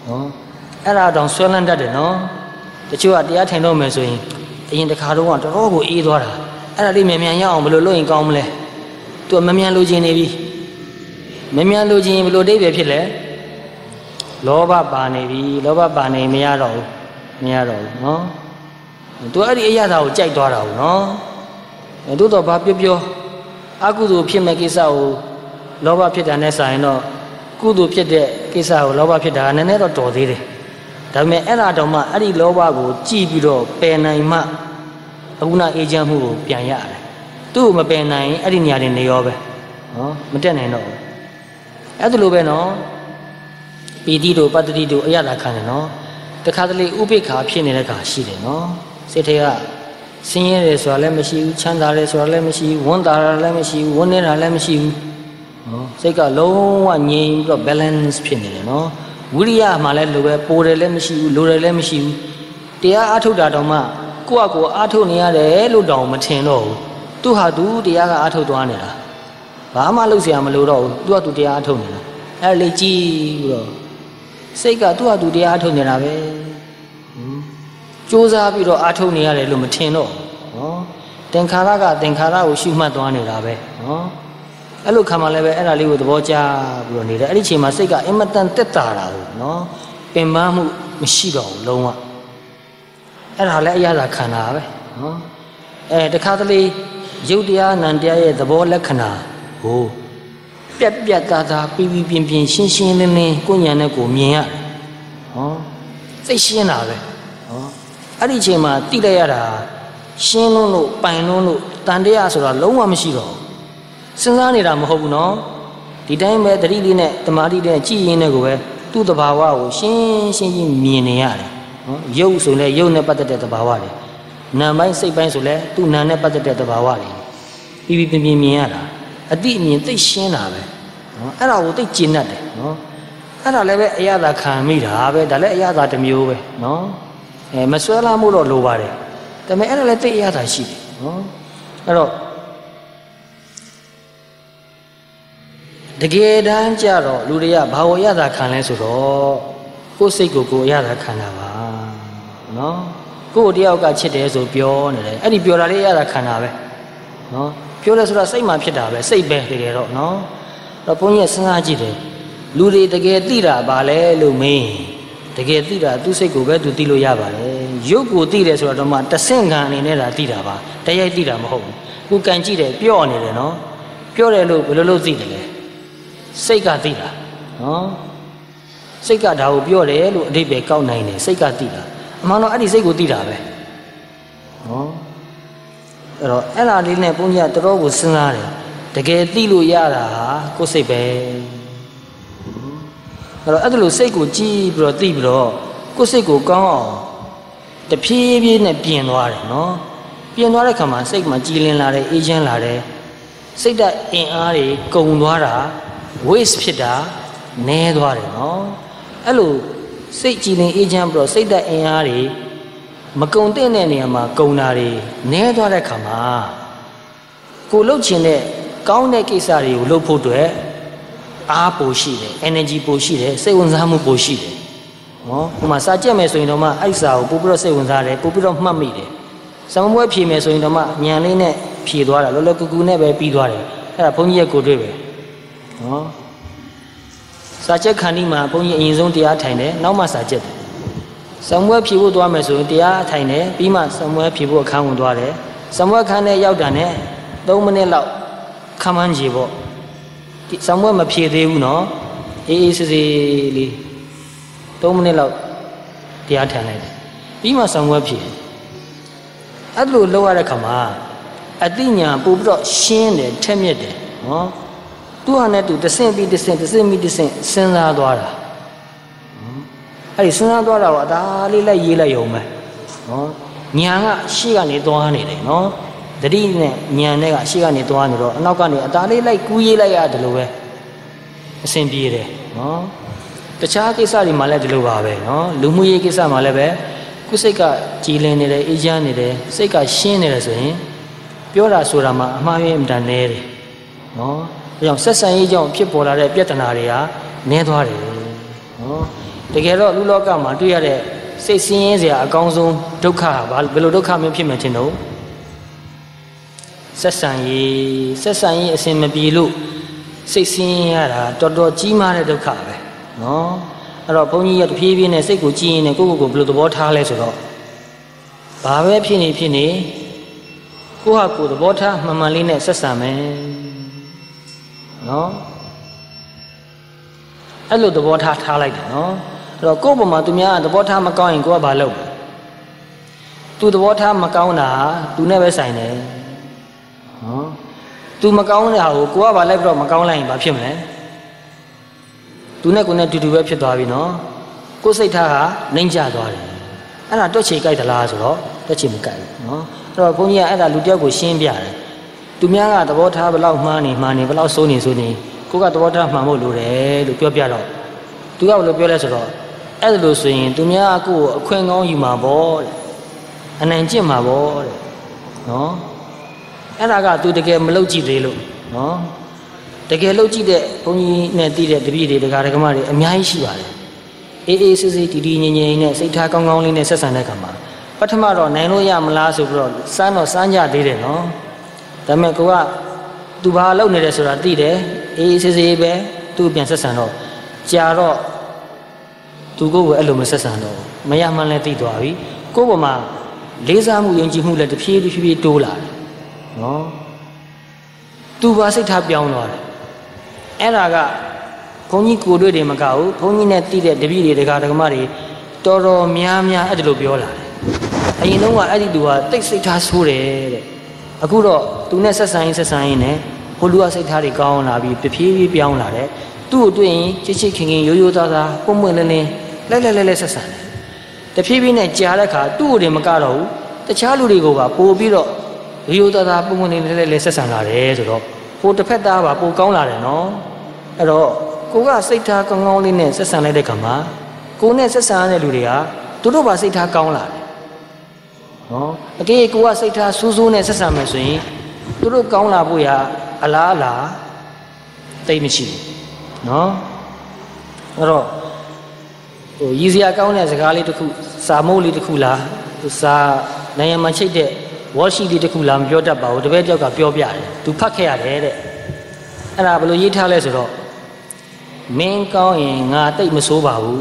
နော်အဲ့ဒါတောင်ဆွဲလန်းတတ်တယ်နော်တချို့ကတရားထိုင်တော့မယ်ဆိုရင်အရင်တစ်ခါတော့တော်တော်ကိုအေးသွားတာအဲ့ဒါလေးမြန်မြန်ရအောင်ဘယ်လိုလုပ်ရင်ကောင်းမလဲသူကမမြန်လိုချင်နေပြီမမြန်လိုချင်ရင်ဘယ်လိုအိဗယ်ဖြစ်လဲလောဘပါနေပြီလောဘပါနေမရတော့ဘူးမရတော့ဘူးနော်သူအဲ့ဒီအရာသာကိုကြိုက်သွားတာဘူးနော်တို့တော့ဘာပြောပြောအကုသိုလ်ဖြစ်မဲ့ကိစ္စကိုလောဘဖြစ်တာနဲ့ဆိုင်တော့ကုသိုလ်ဖြစ်တဲ့ကိစ္စကိုလောဘဖြစ်တာကနည်းနည်းတော့တော်သေးတယ်ဒါပေမဲ့အဲ့ဒါတော့မှအဲ့ဒီလောဘကိုကြည့်ပြီးတော့ပယ်နိုင်မှအခုနအေးချမ်းမှုကိုပြန်ရတယ်သူ့ကိုမပယ်နိုင်အဲ့ဒီနေရာတွေနေရောပဲနော်မတက်နိုင်တော့ဘူးအဲ့ဒါလိုပဲနော်ပီတိတို့ပတ္တိတို့အရသာခံတယ်နော်တခါတလေဥပိ္ပခာဖြစ်နေတဲ့ခါရှိတယ်နော်စိတ်ထဲကဆင်းရဲတယ်ဆိုတာလည်းမရှိဘူးချမ်းသာတယ်ဆိုတာလည်းမရှိဘူးဝန်တာတာလည်းမရှိဘူးဝန်နေတာလည်းမရှိဘူးနော်စိတ်ကလုံးဝငြိမ်ပြီးတော့ balance ဖြစ်နေတယ်နော်ဝိရိယမှလည်းလိုပဲပိုတယ်လည်းမရှိဘူးလိုတယ်လည်းမရှိဘူးတရားအားထုတ်တာတောင်မှကိုယ့်အကိုအားထုတ်နေရတယ်လို့တောင်မထင်တော့ဘူးသူဟာသူတရားကအားထုတ်သွားနေတာဘာမှလုပ်เสียမလို့တော့ဘူးသူကသူတရားအားထုတ်နေတာအဲ့လေကြည့်ပြီးတော့စိတ်ကသူ့ဟာသူတရားအားထုတ်နေတာပဲစူးစမ်းပြီးတော့အားထုတ်နေရတယ်လို့မထင်တော့နော်သင်္ခါရကသင်္ခါရကိုရှုမှတ်သွားနေတာပဲနော်အဲ့လိုခံမှလည်းပဲအဲ့ဒါလေးကိုသဘောကျပြီးတော့နေတယ်အဲ့ဒီချိန်မှာစိတ်ကအင်မတန်တက်တာတာဘူးနော်ပင်ပန်းမှုမရှိတော့ဘူးလုံးဝအဲ့ဒါလည်းအရာသာခန္ဓာပဲနော်အဲတခါတလေယုတ်တရားနံတရားရဲ့သဘောလက္ခဏာဟိုပြက်ပြက်သားသားပြီးပြီးပြင်းပြင်းရှင်းရှင်းလင်းလင်းကိုဉာဏ်နဲ့ကိုမြင်ရတယ်ဟောစိတ်ရှင်းတာပဲဟောအဲ့ဒီအချိန်မှာတိလိုက်ရတာရှင်းလုံးလို့ပိုင်လုံးလို့တန်တရားဆိုတာလုံးဝမရှိတော့စဉ်းစားနေတာမဟုတ်ဘူးနော်ဒီတိုင်းပဲတတိလေးနဲ့တမာတိနဲ့ကြည်ရင်းနဲ့ကိုပဲသူ့တဘာဝကိုရှင်းရှင်းချင်းမြင်နေရတယ်နော်ရုပ်ဆိုလဲရုပ်နဲ့ပတ်သက်တဲ့တဘာဝတွေနာမ်ပိုင်းစိတ်ပိုင်းဆိုလဲသူ့နာမ်နဲ့ပတ်သက်တဲ့တဘာဝတွေပြီးပြီးပြင်းပြင်းမြင်ရတာအတိအမြင်သိရှင်းတာပဲနော်အဲ့ဒါကိုသိကျင့်တတ်တယ်နော်အဲ့ဒါလည်းပဲအရသာခံမိတာပဲဒါလည်းအရသာတစ်မျိုးပဲနော်အဲမဆွဲလာမှုတော့လိုပါတယ်ဒါပေမဲ့အဲ့ဒါလည်းသိအရသာရှိတယ်နော်အဲ့တော့တကယ်တမ်းကြတော့လူတွေကဘာဝအရသာခံလဲဆိုတော့ကိုယ်စိတ်ကိုကိုယ်အရသာခံတာပါနော်ကိုယ်တယောက်ကချစ်တယ်ဆိုပြောနေတယ်အဲ့ဒီပြောတာလေးအရသာခံတာပဲနော်ပြောလဲဆိုတာစိတ်မှဖြစ်တာပဲစိတ်ပဲတကယ်တော့နော်တော့ဘုန်းကြီးစဉ်းစားကြည့်တယ်လူတွေတကယ်သိတာပါလဲလို့မင်းတကယ်သိတာသူ့စိတ်ကိုပဲသူသိလို့ရပါတယ်ရုပ်ကိုသိတယ်ဆိုတော့မှတဆင့်ခံအနေနဲ့သာသိတာပါတရိုက်သိတာမဟုတ်ဘူးကိုကန်ကြည့်တယ်ပြော့နေတယ်နော်ပြောတယ်လို့ဘယ်လိုလုပ်သိတယ်လဲစိတ်ကသိတာနော်စိတ်ကဒါကိုပြောတယ်လို့အဓိပ္ပာယ်ကောက်နိုင်တယ်စိတ်ကသိတာအမှန်တော့အဲ့ဒီစိတ်ကိုသိတာပဲနော်အဲ့တော့အဲ့ဒါလေးနဲ့ဘုန်းကြီးကတော်တော်ကိုစဉ်းစားတယ်တကယ်သိလို့ရတာဟာကိုယ်စိတ်ပဲအဲ့တော့အဲ့ဒါလို့စိတ်ကိုကြည့်ပြီးတော့သိပြီးတော့ကိုယ်စိတ်ကိုကောင်းအောင်တဖြည်းဖြည်းနဲ့ပြင်သွားတယ်နော်ပြင်သွားတဲ့ခါမှာစိတ်မှာကြည်လင်လာတယ်အေးချမ်းလာတယ်စိတ်ဓာတ်အင်အားတွေကုန်သွားတာ waste ဖြစ်တာနည်းသွားတယ်နော်အဲ့လိုစိတ်ကြည်လင်အေးချမ်းပြီးတော့စိတ်ဓာတ်အင်အားတွေမကုံတဲ့နေရာမှာကုံတာတွေနည်းသွားတဲ့ခါမှာကိုလှုပ်ချင်တဲ့ကောင်းတဲ့ကိစ္စတွေကိုလှုပ်ဖို့အတွက်အားပိုရှိတယ် energy ပိုရှိတယ်စိတ်ဝင်စားမှုပိုရှိတယ်နော်ဟိုမှာစာကြက်မယ်ဆိုရင်တော့မှအဲ့စာကိုပို့ပြီးတော့စိတ်ဝင်စားတယ်ပို့ပြီးတော့မှတ်မိတယ်စံပွဲဖြေမယ်ဆိုရင်တော့မှညံလေးနဲ့ဖြေသွားတာလောလောကူကူနဲ့ပဲပြီးသွားတယ်အဲ့ဒါဘုန်းကြီးရဲ့ကိုတွေ့ပဲနော်စာကြက်ခန္တီမှာဘုန်းကြီးအရင်ဆုံးတရားထိုင်တယ်နောက်မှစာကြက်တယ်စံပွဲဖြေဖို့သွားမယ်ဆိုရင်တရားထိုင်တယ်ပြီးမှစံပွဲဖြေဖို့အခန်းဝင်သွားတယ်စံပွဲခန်းထဲရောက်တာနဲ့သုံးမိနစ်လောက်ခမ်းမှန်းကြည့်ပေါ့စံပွဲမဖြေသေးဘူးနော်အေးအေးဆေးဆေးလေးသုံးမိနစ်လောက်တရားထိုင်လိုက်တယ်ပြီးမှစံပွဲဖြေအဲ့လိုလုပ်ရတဲ့ခါမှာအတိညာပို့ပြီးတော့ရှင်းတယ်ထက်မြက်တယ်နော်သူ့ဟာနဲ့သူတဆင့်ပြီးတဆင့်တဆင့်ပြီးတဆင့်စဉ်းစားသွားတာအဲ့ဒီစဉ်းစားသွားတာကအသာလေးလိုက်ရေးလိုက်ရုံပဲနော်ညာကရှေ့ကနေသွားနေတယ်နော်တတိနဲ့ညာနဲ့ကရှေ့ကနေသွားနေတော့အနောက်ကနေအသာလေးလိုက်ကူးရေးလိုက်ရတယ်လို့ပဲအဆင်ပြေတယ်နော်တခြားကိစ္စတွေမှာလည်းဒီလိုပါပဲနော်လူမှုရေးကိစ္စမှာလည်းပဲကိုယ်စိတ်ကကြည်လင်နေတယ်အေးချမ်းနေတယ်စိတ်ကရှင်းနေတယ်ဆိုရင်ပြောတာဆိုတာမှာအမှားရင်းအမှန်နဲတယ်နော်ဒါကြောင့်ဆက်ဆံရေးကြောင့်ဖြစ်ပေါ်လာတဲ့ပြဿနာတွေကနည်းသွားတယ်နော်တကယ်တော့လူလောကမှာတွေ့ရတဲ့စိတ်ဆင်းရဲစရာအကောင်းဆုံးဒုက္ခဟာဘာဘယ်လိုဒုက္ခမျိုးဖြစ်မှန်းတင်တော့ဆက်ဆံရေးဆက်ဆံရေးအစင်မပြေလို့စိတ်ဆင်းရဲရတာတော်တော်ကြီးမားတဲ့ဒုက္ခပဲနော်အဲ့တော့ဘုန်းကြီးကတဖြည်းဖြည်းနဲ့စိတ်ကိုကြည်ရင်ကိုယ့်ကိုယ်ကိုဘယ်လိုသဘောထားလဲဆိုတော့ဘာပဲဖြစ်နေဖြစ်နေကိုယ့်ဟာကိုယ်သဘောထားမှန်မှန်လေးနဲ့ဆက်ဆံမယ်နော်အဲ့လိုသဘောထားထားလိုက်တယ်နော်အဲ့တော့ကိုယ့်ဘုံမှာသူများသဘောထားမကောင်းရင်ကိုယ်ကဘာလုပ်သူသဘောထားမကောင်းတာသူနဲ့ပဲဆိုင်တယ်နော်သူမကောင်းတဲ့ဟာကိုကိုယ်ကဘာလိုက်ပြီးတော့မကောင်းလိုက်ရင်ဘာဖြစ်မလဲသူနဲ့ကိုယ်နဲ့တူတူပဲဖြစ်သွားပြီနော်ကိုယ်စိတ်ထားကနှိမ့်ကျသွားတယ်အဲ့ဒါတွက်ချေကြိုက်သလားဆိုတော့တွက်ချေမကြိုက်ဘူးနော်အဲ့တော့ဘုန်းကြီးကအဲ့ဒါလူတယောက်ကိုရှင်းပြတယ်သူများကသဘောထားဘယ်လောက်မှားနေမှားနေဘယ်လောက်စိုးနေစိုးနေကိုကသဘောထားမှန်ဖို့လိုတယ်လို့ပြောပြတော့သူကဘယ်လိုပြောလဲဆိုတော့အဲ့ဒါလို့ဆိုရင်သူများအကိုအခွင့်ကောင်းယူမှာပေါ့တဲ့အနိုင်ကျင့်မှာပေါ့တဲ့နော်အဲ့ဒါကသူတကယ်မလုပ်ကြည့်သေးလို့နော်တကယ်လုပ်ကြည့်တဲ့ဘုန်းကြီးနဲ့တည်တဲ့တပည့်တွေတရားဓမ္မတွေအများကြီးရှိပါတယ်အေးအေးဆေးဆေးတီတီငြိမ်ငြိမ်နဲ့စိတ်ထားကောင်းကောင်းလေးနဲ့ဆက်ဆံတဲ့ခါမှာပထမတော့နိုင်လို့ရမလားဆိုပြီးတော့စမ်းတော့စမ်းကြသေးတယ်နော်ဒါပေမဲ့ကိုကသူဘာလုပ်နေတယ်ဆိုတာသိတယ်အေးအေးဆေးဆေးပဲသူ့ပြန်ဆက်ဆံတော့ကြာတော့သူကိုယ်ကအဲ့လိုမဆက်ဆံတော့မရမှန်းလည်းသိသွားပြီကိုယ့်ဘဝမှာလေးစားမှုယုံကြည်မှုလည်းတဖြည်းဖြည်းဖြည်းတိုးလာတယ်နော်သူဘာစိတ်ထားပြောင်းသွားတယ်အဲ့ဒါကဘုန်းကြီးကိုတွေ့တယ်မကဘူးဘုန်းကြီးနဲ့တည်တဲ့တပည့်တွေတရားဓမ္မတွေတော်တော်များများအဲ့ဒါလိုပြောလာတယ်အရင်တုန်းကအဲ့ဒီသူကတိတ်စိတ်ထားဆိုးတယ်တဲ့အခုတော့သူနဲ့ဆက်ဆံရင်ဆက်ဆံရင်လည်းဟိုလူကစိတ်ထားတွေကောင်းလာပြီးတဖြည်းဖြည်းပြောင်းလာတယ်သူ့ကိုတွေ့ရင်ချစ်ချစ်ခင်ခင်ရိုးရိုးသားသားပုံမှန်လင်းလင်းလဲလဲလဲလဲဆက်ဆံတယ်တဖြည်းဖြည်းနဲ့ကြားတဲ့အခါသူ့ကိုယ်မကတော့ဘူးတခြားလူတွေကိုပါပို့ပြီးတော့ရိုးရိုးသားသားပုံမှန်လင်းလင်းလဲလဲဆက်ဆံလာတယ်ဆိုတော့ဟိုတစ်ဖက်သားပါပိုကောင်းလာတယ်နော်အဲ့တော့ကိုကစိတ်ထားကောင်းကောင်းလေးနဲ့ဆက်ဆံလိုက်တဲ့ခါမှာကိုနဲ့ဆက်ဆံရတဲ့လူတွေကသူတို့ပါစိတ်ထားကောင်းလာတယ်နော်အကယ်ကိုကစိတ်ထားဆိုးဆိုးနဲ့ဆက်ဆံမယ်ဆိုရင်သူတို့ကောင်းလာဖို့ရအလားအလာတိတ်မရှိဘူးနော်အဲ့တော့ဟိုရည်စရာကောင်းတဲ့စကားလေးတစ်ခုစာမုတ်လေးတစ်ခုလားစာနိုင်ရမှာချိတ်တဲ့ဝါရှိလေးတစ်ခုလားမပြောတတ်ပါဘူးတပည့်တယောက်ကပြောပြတယ်သူဖတ်ခဲ့ရတယ်တဲ့အဲ့ဒါဘယ်လိုရေးထားလဲဆိုတော့မင်းကောင်းရင်ငါတိတ်မဆိုးပါဘူး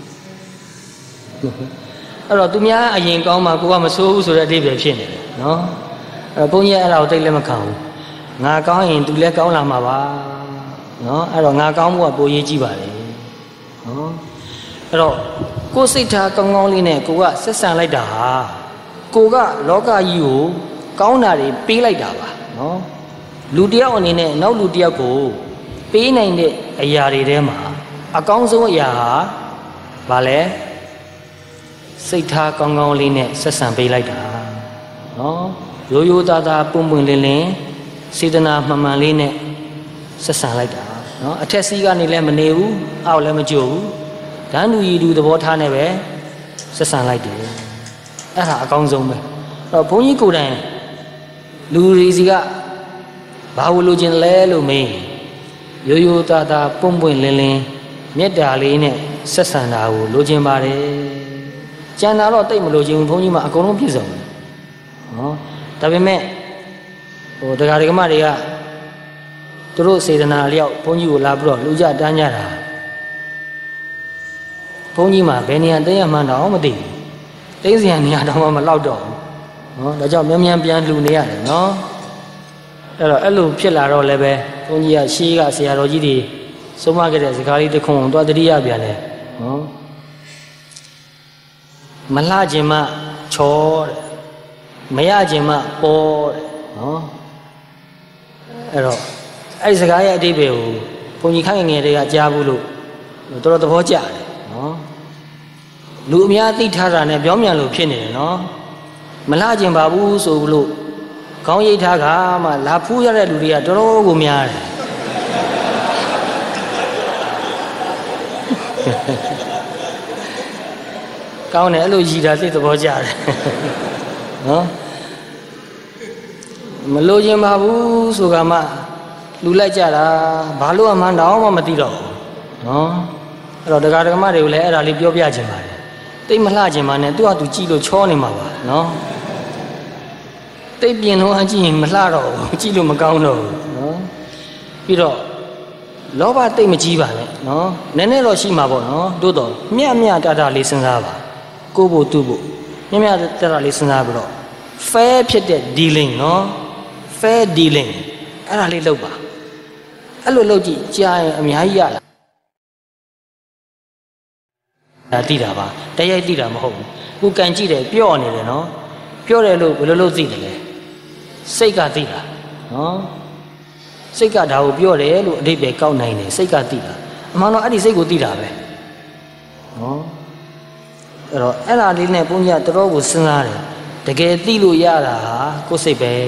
အဲ့တော့သူများအရင်ကောင်းမှကိုကမဆိုးဘူးဆိုတဲ့အဓိပ္ပာယ်ဖြစ်နေတယ်နော်အဲ့တော့ဘုန်းကြီးအဲ့ဒါကိုတိတ်လည်းမခံဘူးငါကောင်းရင်သူလည်းကောင်းလာမှာပါနော်အဲ့တော့ငါကောင်းမှုကပိုရေးကြည့်ပါလေနော်အဲ့တော့ကိုယ်စိတ်ထားကောင်းကောင်းလေးနဲ့ကိုကဆက်ဆံလိုက်တာဟာကိုကလောကကြီးကိုကောင်းတာတွေပေးလိုက်တာပါနော်လူတယောက်အနေနဲ့နောက်လူတယောက်ကိုပေးနိုင်တဲ့အရာတွေထဲမှာအကောင်းဆုံးအရာဟာဘာလဲစိတ်ထားကောင်းကောင်းလေးနဲ့ဆက်ဆံပေးလိုက်တာနော်ရိုးရိုးသားသားပွင့်ပွင့်လင်းလင်းစေတနာမှန်မှန်လေးနဲ့ဆက်ဆံလိုက်တာနော်အထက်စီးကနေလည်းမနေဘူးအောက်လည်းမကြို့ဘူးဓာန်တူရီတူသဘောထားနဲ့ပဲဆက်ဆံလိုက်တယ်အဲ့ဒါအကောင်းဆုံးပဲအဲ့တော့ဘုန်းကြီးကိုယ်တိုင်လူတွေစီကဘာလို့လိုချင်လဲလို့မေးရိုးရိုးသားသားပွင့်ပွင့်လင်းလင်းမေတ္တာလေးနဲ့ဆက်ဆံတာကိုလိုချင်ပါတယ်ကျန်တာတော့တိတ်မလိုချင်ဘူးဘုန်းကြီးမှအကုန်လုံးပြည့်စုံတယ်နော်ဒါပေမဲ့ဟိုတရားဓမ္မတွေကသူတို့စေတနာလျောက်ဘုန်းကြီးကိုလာပြီးတော့လူကြတန်းကြတာဘုန်းကြီးမှဘယ်နေရာတည့်ရမှန်းတော့မသိဘူးတိတ်စရာနေရာတော့မလောက်တော့ဘူးနော်ဒါကြောင့်မြန်မြန်ပြန်လူနေရတယ်နော်အဲ့တော့အဲ့လိုဖြစ်လာတော့လည်းပဲဘုန်းကြီးကရှေးကဆရာတော်ကြီးတွေဆုံးမခဲ့တဲ့စကားလေးတစ်ခုကိုသွားတတိယပြန်တယ်နော်မလှခြင်းမှချောတဲ့မရခြင်းမှပေါ်တဲ့နော်အဲ့တော့အဲ့ဒီစကားရဲ့အဓိပ္ပာယ်ကိုဘုန်းကြီးခိုင်ငယ်တွေကကြားဘူးလို့တော်တော်သဘောကျတယ်နော်လူအများသိထားတာနဲ့ပြောင်းပြန်လို့ဖြစ်နေတယ်နော်မလှခြင်းပါဘူးဆိုလို့ခေါင်းရိပ်ထားကမှလာဖူးရတဲ့လူတွေကတော်တော်ကိုများတယ်ကောင်းတယ်အဲ့လိုရည်တာသိသဘောကျတယ်နော်မလိုချင်ပါဘူးဆိုကမှလူလိုက်ကြတာဘာလို့အမှန်းတော့မှမသိတော့ဘူးနော် rồi đại ca mà đều lấy ra đi biểu biểu chuyện mà tây mà la chuyện mà này tôi tụi chỉ lo chó này mà bà nó tây biển nó anh chỉ mà la rồi chỉ lo mà cao rồi nó bây giờ lão bà tây mà chỉ bà này nó nên nên lo chỉ mà bà nó đôi đó mía mía ta ta lấy sinh ra bà cô bố tu bố mía mía ta ta lấy sinh ra bà đó fairဖြစ်တဲ့ dealing เนาะ fair dealing အဲ့ဒါလေးလုပ်ပါအဲ့လိုလုပ်ကြည့်ကြားရင်အများကြီးရလာဒါသိတာပါတရားသိတာမဟုတ်ဘူးကိုကန်ကြည့်တယ်ပြော့နေတယ်เนาะပြော့တယ်လို့ဘယ်လိုလုပ်သိတယ်လဲစိတ်ကသိတာเนาะစိတ်ကဒါကိုပြော့တယ်လို့အဓိပ္ပာယ်ကောက်နိုင်တယ်စိတ်ကသိတာအမှန်တော့အဲ့ဒီစိတ်ကိုသိတာပဲเนาะအဲ့တော့အဲ့ဒါလေးနဲ့ဘုန်းကြီးကတော်တော်ကိုစဉ်းစားတယ်တကယ်သိလို့ရတာဟာကိုယ်စိတ်ပဲ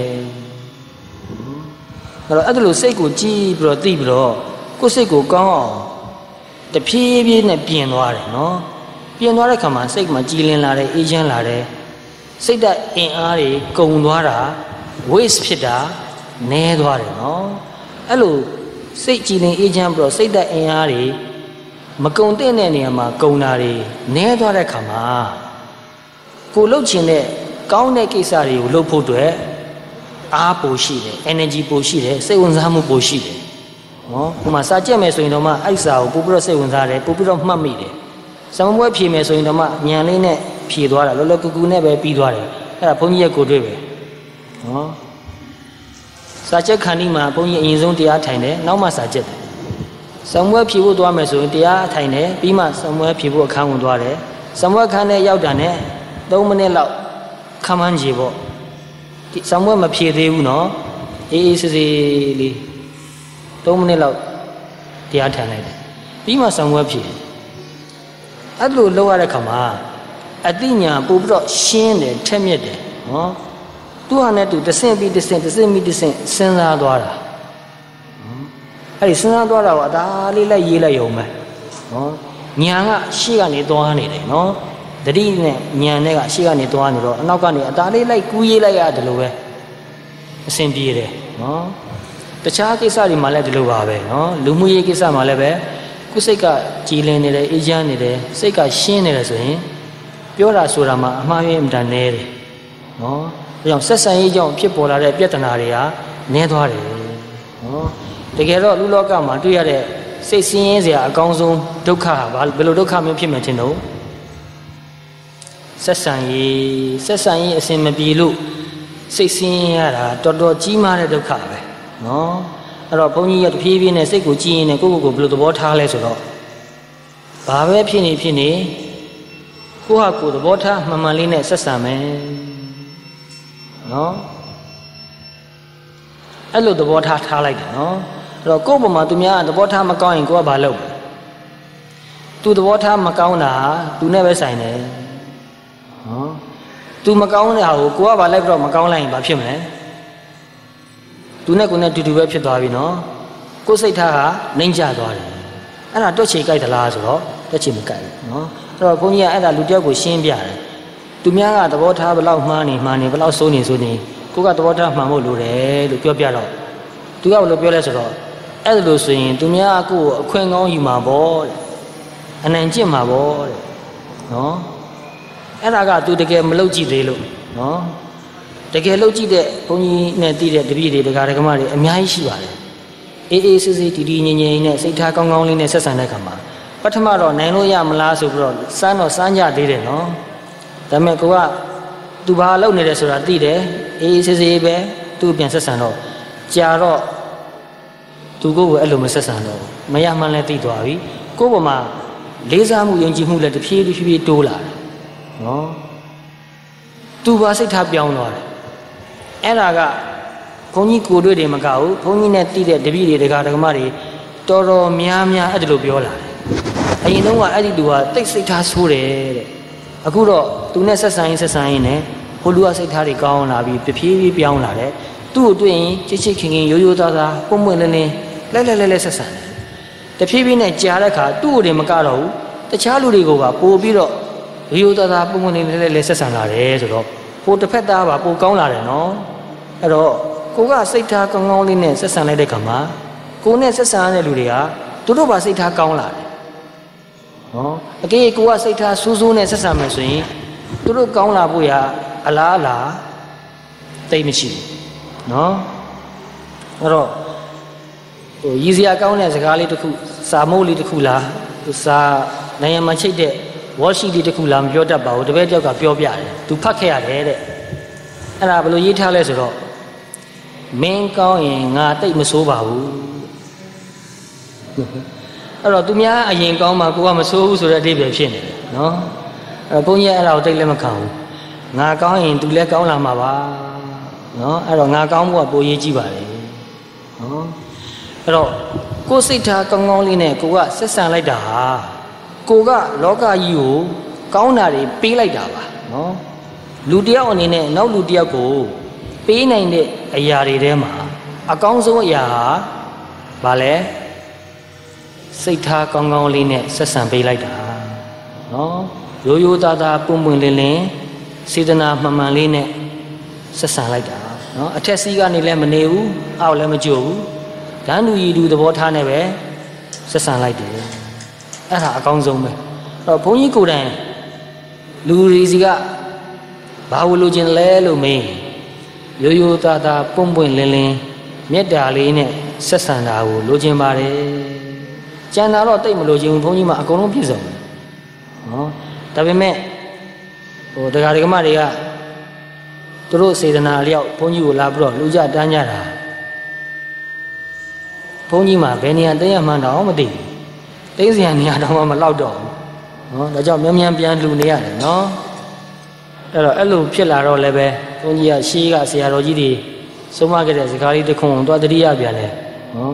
အဲ့တော့အဲ့ဒါလို့စိတ်ကိုကြည့်ပြီးတော့သိပြီးတော့ကိုယ်စိတ်ကိုကောင်းအောင်တဖြည်းဖြည်းနဲ့ပြင်သွားတယ်နော်ပြင်သွားတဲ့ခါမှာစိတ်မှာကြည်လင်လာတယ်အေးချမ်းလာတယ်စိတ်ဓာတ်အင်အားတွေကုန်သွားတာ waste ဖြစ်တာနည်းသွားတယ်နော်အဲ့လိုစိတ်ကြည်လင်အေးချမ်းပြီးတော့စိတ်ဓာတ်အင်အားတွေမကုန်တဲ့နေရာမှာကုန်တာတွေနည်းသွားတဲ့ခါမှာကိုလှုပ်ချင်တဲ့ကောင်းတဲ့ကိစ္စတွေကိုလုပ်ဖို့အတွက်အားပိုရှိတယ် energy ပိုရှိတယ်စိတ်ဝင်စားမှုပိုရှိတယ်နော်ဒီမှာစာကြက်မယ်ဆိုရင်တော့မှအဲ့စာကိုပို့ပြီးတော့စိတ်ဝင်စားတယ်ပို့ပြီးတော့မှတ်မိတယ်စမမွဲဖြေမယ်ဆိုရင်တော့မှညံလေးနဲ့ဖြေသွားတာလောလောကူကူနဲ့ပဲပြီးသွားတယ်အဲ့ဒါဘုန်းကြီးရဲ့ကိုတွေ့ပဲနော်စာကြက်ခန္ဒီမှာဘုန်းကြီးအရင်ဆုံးတရားထိုင်တယ်နောက်မှစာကြက်တယ်စမမွဲဖြေဖို့သွားမယ်ဆိုရင်တရားထိုင်တယ်ပြီးမှစမမွဲဖြေဖို့အခန်းဝင်သွားတယ်စမမွဲခန်းထဲရောက်တာနဲ့သုံးမိနစ်လောက်ခမ်းမှန်းကြည့်ပေါ့ဒီစမမွဲမဖြေသေးဘူးနော်အေးအေးဆေးဆေးလေးသုံးမိနစ်လောက်တရားထိုင်လိုက်တယ်ပြီးမှစမမွဲဖြေအဲ့လိုလုပ်ရတဲ့ခါမှာအသိဉာဏ်ပို့ပြီးတော့ရှင်းတယ်ထက်မြက်တယ်နော်သူ့ဟာနဲ့သူတဆင့်ပြီးတဆင့်တဆင့်ပြီးတဆင့်စဉ်းစားသွားတာအဲ့ဒီစဉ်းစားသွားတာကအသာလေးလိုက်ရေးလိုက်ရုံပဲနော်ဉာဏ်ကရှေ့ကနေသွားနေတယ်နော်တတိနဲ့ဉာဏ်နဲ့ကရှေ့ကနေသွားနေတော့အနောက်ကနေအသာလေးလိုက်ကူးရေးလိုက်ရတယ်လို့ပဲအဆင်ပြေတယ်နော်တခြားကိစ္စတွေမှာလည်းဒီလိုပါပဲနော်လူမှုရေးကိစ္စမှာလည်းပဲကိုယ်စိတ်ကကြည်လင်နေတယ်အေးချမ်းနေတယ်စိတ်ကရှင်းနေတယ်ဆိုရင်ပြောတာဆိုတာမှာအမှားရင်းအမှန်တန်နေတယ်နော်ဒါကြောင့်ဆက်ဆံရေးကြောင့်ဖြစ်ပေါ်လာတဲ့ပြဿနာတွေကနည်းသွားတယ်နော်တကယ်တော့လူလောကမှာတွေ့ရတဲ့စိတ်ဆင်းရဲစရာအကောင်းဆုံးဒုက္ခဟာဘယ်လိုဒုက္ခမျိုးဖြစ်မှန်းထင်တော့ဆက်ဆံရေးဆက်ဆံရေးအစင်မပြေလို့စိတ်ဆင်းရဲရတာတော်တော်ကြီးမားတဲ့ဒုက္ခပဲနော်အဲ့တော့ဘုန်းကြီးရတဖြည်းဖြည်းနဲ့စိတ်ကိုကြည်ရင်လည်းကိုယ့်ကိုယ်ကိုဘယ်လိုသဘောထားလဲဆိုတော့ဘာပဲဖြစ်နေဖြစ်နေကိုယ့်ဟာကိုယ်သဘောထားမှန်မှန်လေးနဲ့ဆက်ဆံမယ်နော်အဲ့လိုသဘောထားထားလိုက်တယ်နော်အဲ့တော့ကိုယ့်ပုံမှာသူများသဘောထားမကောင်းရင်ကိုကဘာလုပ်လဲသူသဘောထားမကောင်းတာသူနဲ့ပဲဆိုင်တယ်နော်သူမကောင်းတဲ့ဟာကိုကိုကဘာလိုက်ပြီးတော့မကောင်းလိုက်ရင်ဘာဖြစ်မလဲသူနဲ့ကိုနဲ့တူတူပဲဖြစ်သွားပြီနော်ကိုယ်စိတ်ထားကနှိမ့်ချသွားတယ်အဲ့ဒါတွက်ချေကြိုက်သလားဆိုတော့တွက်ချေမကြိုက်ဘူးနော်အဲ့တော့ဘုန်းကြီးကအဲ့ဒါလူတယောက်ကိုရှင်းပြတယ်သူများကသဘောထားဘယ်လောက်မှားနေမှားနေဘယ်လောက်စိုးနေစိုးနေကိုကသဘောထားမှန်ဖို့လိုတယ်လို့ပြောပြတော့သူကဘယ်လိုပြောလဲဆိုတော့အဲ့ဒါလို့ဆိုရင်သူများကကိုယ်ကိုအခွင့်ကောင်းယူမှာပေါ့တဲ့အနိုင်ကျင့်မှာပေါ့တဲ့နော်အဲ့ဒါကသူတကယ်မလုပ်ကြည့်သေးလို့နော်တကယ်လုပ်ကြည့်တဲ့ဘုန်းကြီးနဲ့တည်တဲ့တပည့်တွေတရားဓမ္မတွေအများကြီးရှိပါတယ်အေးအေးဆေးဆေးတည်တည်ငြိမ်ငြိမ်နဲ့စိတ်ထားကောင်းကောင်းလေးနဲ့ဆက်ဆံတဲ့အခါမှာပထမတော့နိုင်လို့ရမလားဆိုပြီးတော့စမ်းတော့စမ်းကြသေးတယ်နော်ဒါပေမဲ့ကိုကသူဘာလုပ်နေတယ်ဆိုတာသိတယ်အေးအေးဆေးဆေးပဲသူ့ပြန်ဆက်ဆံတော့ကြာတော့သူကိုယ်ကအဲ့လိုမဆက်ဆံတော့မရမှန်းလည်းသိသွားပြီကိုယ့်ဘဝမှာလေးစားမှုယုံကြည်မှုလည်းတဖြည်းဖြည်းဖြည်းတိုးလာတယ်နော်သူပါစိတ်ထားပြောင်းသွားတယ်အဲ့ဒါကဘုန်းကြီးကိုတွေ့တယ်မကဘူးဘုန်းကြီးနဲ့တိတဲ့တပည့်တွေတရားဓမ္မတွေတော်တော်များများအဲ့ဒါလိုပြောလာတယ်အရင်တုန်းကအဲ့ဒီလူကတိတ်စိတ်ထားဆိုးတယ်တဲ့အခုတော့သူနဲ့ဆက်ဆံရင်ဆက်ဆံရင်လည်းဟိုလူကစိတ်ထားတွေကောင်းလာပြီးတဖြည်းဖြည်းပြောင်းလာတယ်သူ့ကိုတွေ့ရင်ချစ်ချစ်ခင်ခင်ရိုးရိုးသားသားပုံပွင့်လင်းလင်းလဲလဲလဲလဲဆက်ဆံတယ်တဖြည်းဖြည်းနဲ့ကြားတဲ့အခါသူ့ကိုယ်မကတော့ဘူးတခြားလူတွေကိုပါပို့ပြီးတော့ရိုးသားသားပုံမှန်လေးလေးလေးဆက်ဆံလာတယ်ဆိုတော့ပိုတစ်ဖက်သားပါပိုကောင်းလာတယ်နော်အဲ့တော့ကိုကစိတ်ထားကောင်းကောင်းလေးနဲ့ဆက်ဆံလိုက်တဲ့ခါမှာကိုနဲ့ဆက်ဆံရတဲ့လူတွေကသူတို့ပါစိတ်ထားကောင်းလာတယ်နော်အကေကိုကစိတ်ထားစူးစူးနဲ့ဆက်ဆံမယ်ဆိုရင်သူတို့ကောင်းလာဖို့ရအလားအလာတိတ်မရှိဘူးနော်အဲ့တော့ဟိုရည်စရာကောင်းတဲ့စကားလေးတစ်ခုစာမုတ်လေးတစ်ခုလားသူစာနိုင်ငံမှာချိတ်တဲ့ဝါရှိလေးတစ်ခုလားမပြောတတ်ပါဘူးတပည့်တယောက်ကပြောပြတယ်သူဖတ်ခဲ့ရတယ်တဲ့အဲ့ဒါဘယ်လိုရေးထားလဲဆိုတော့မင်းကောင်းရင်ငါတိတ်မဆိုးပါဘူးအဲ့တော့သူများအရင်ကောင်းမှကိုကမဆိုးဘူးဆိုတဲ့အဓိပ္ပာယ်ဖြစ်နေတယ်နော်အဲ့တော့ဘုန်းကြီးအဲ့ဒါကိုတိတ်လည်းမခံဘူးငါကောင်းရင်သူလည်းကောင်းလာမှာပါနော်အဲ့တော့ငါကောင်းဖို့ကပိုရေးကြည့်ပါလေနော်အဲ့တော့ကိုယ်စိတ်ထားကောင်းကောင်းလေးနဲ့ကိုကဆက်ဆံလိုက်တာဟာကိုကလောကကြီးကိုကောင်းတာတွေပေးလိုက်တာပါနော်လူတယောက်အနေနဲ့နောက်လူတယောက်ကိုပေးနိုင်တဲ့အရာတွေထဲမှာအကောင်းဆုံးအရာဟာဘာလဲစိတ်ထားကောင်းကောင်းလေးနဲ့ဆက်ဆံပေးလိုက်တာနော်ရိုးရိုးသားသားပွင့်ပွင့်လင်းလင်းစေတနာမှန်မှန်လေးနဲ့ဆက်ဆံလိုက်တာနော်အထက်စီးကနေလည်းမနေဘူးအောက်လည်းမကြိုဘူးဓာတ်လူရည်သူသဘောထားနဲ့ပဲဆက်ဆံလိုက်တယ်အဲ့ဒါအကောင်းဆုံးပဲအဲ့တော့ဘုန်းကြီးကိုယ်တိုင်လူရီစီကဘာဝလိုချင်လဲလို့မေးရိုးရိုးသားသားပွင့်ပွင့်လင်းလင်းမေတ္တာလေးနဲ့ဆက်ဆံတာကိုလိုချင်ပါတယ်ကျန်တာတော့တိတ်မလိုချင်ဘူးဘုန်းကြီးမှအကုန်လုံးပြည့်စုံတယ်နော်ဒါပေမဲ့ဟိုတရားဓမ္မတွေကသူတို့စေတနာအလျောက်ဘုန်းကြီးကိုလာပြီးတော့လူကြတန်းကြတာဘုန်းကြီးမှဘယ်နေရာသိရမှန်းတော့မသိဘူးသိစရာနေရာတော့မလောက်တော့ဘူးနော်ဒါကြောင့်မြန်မြန်ပြန်လူနေရတယ်နော်အဲ့တော့အဲ့လိုဖြစ်လာတော့လည်းပဲဘုန်းကြီးကရှေးကဆရာတော်ကြီးတွေဆုံးမခဲ့တဲ့စကားလေးတစ်ခုကိုသွားတတိယပြန်လဲနော်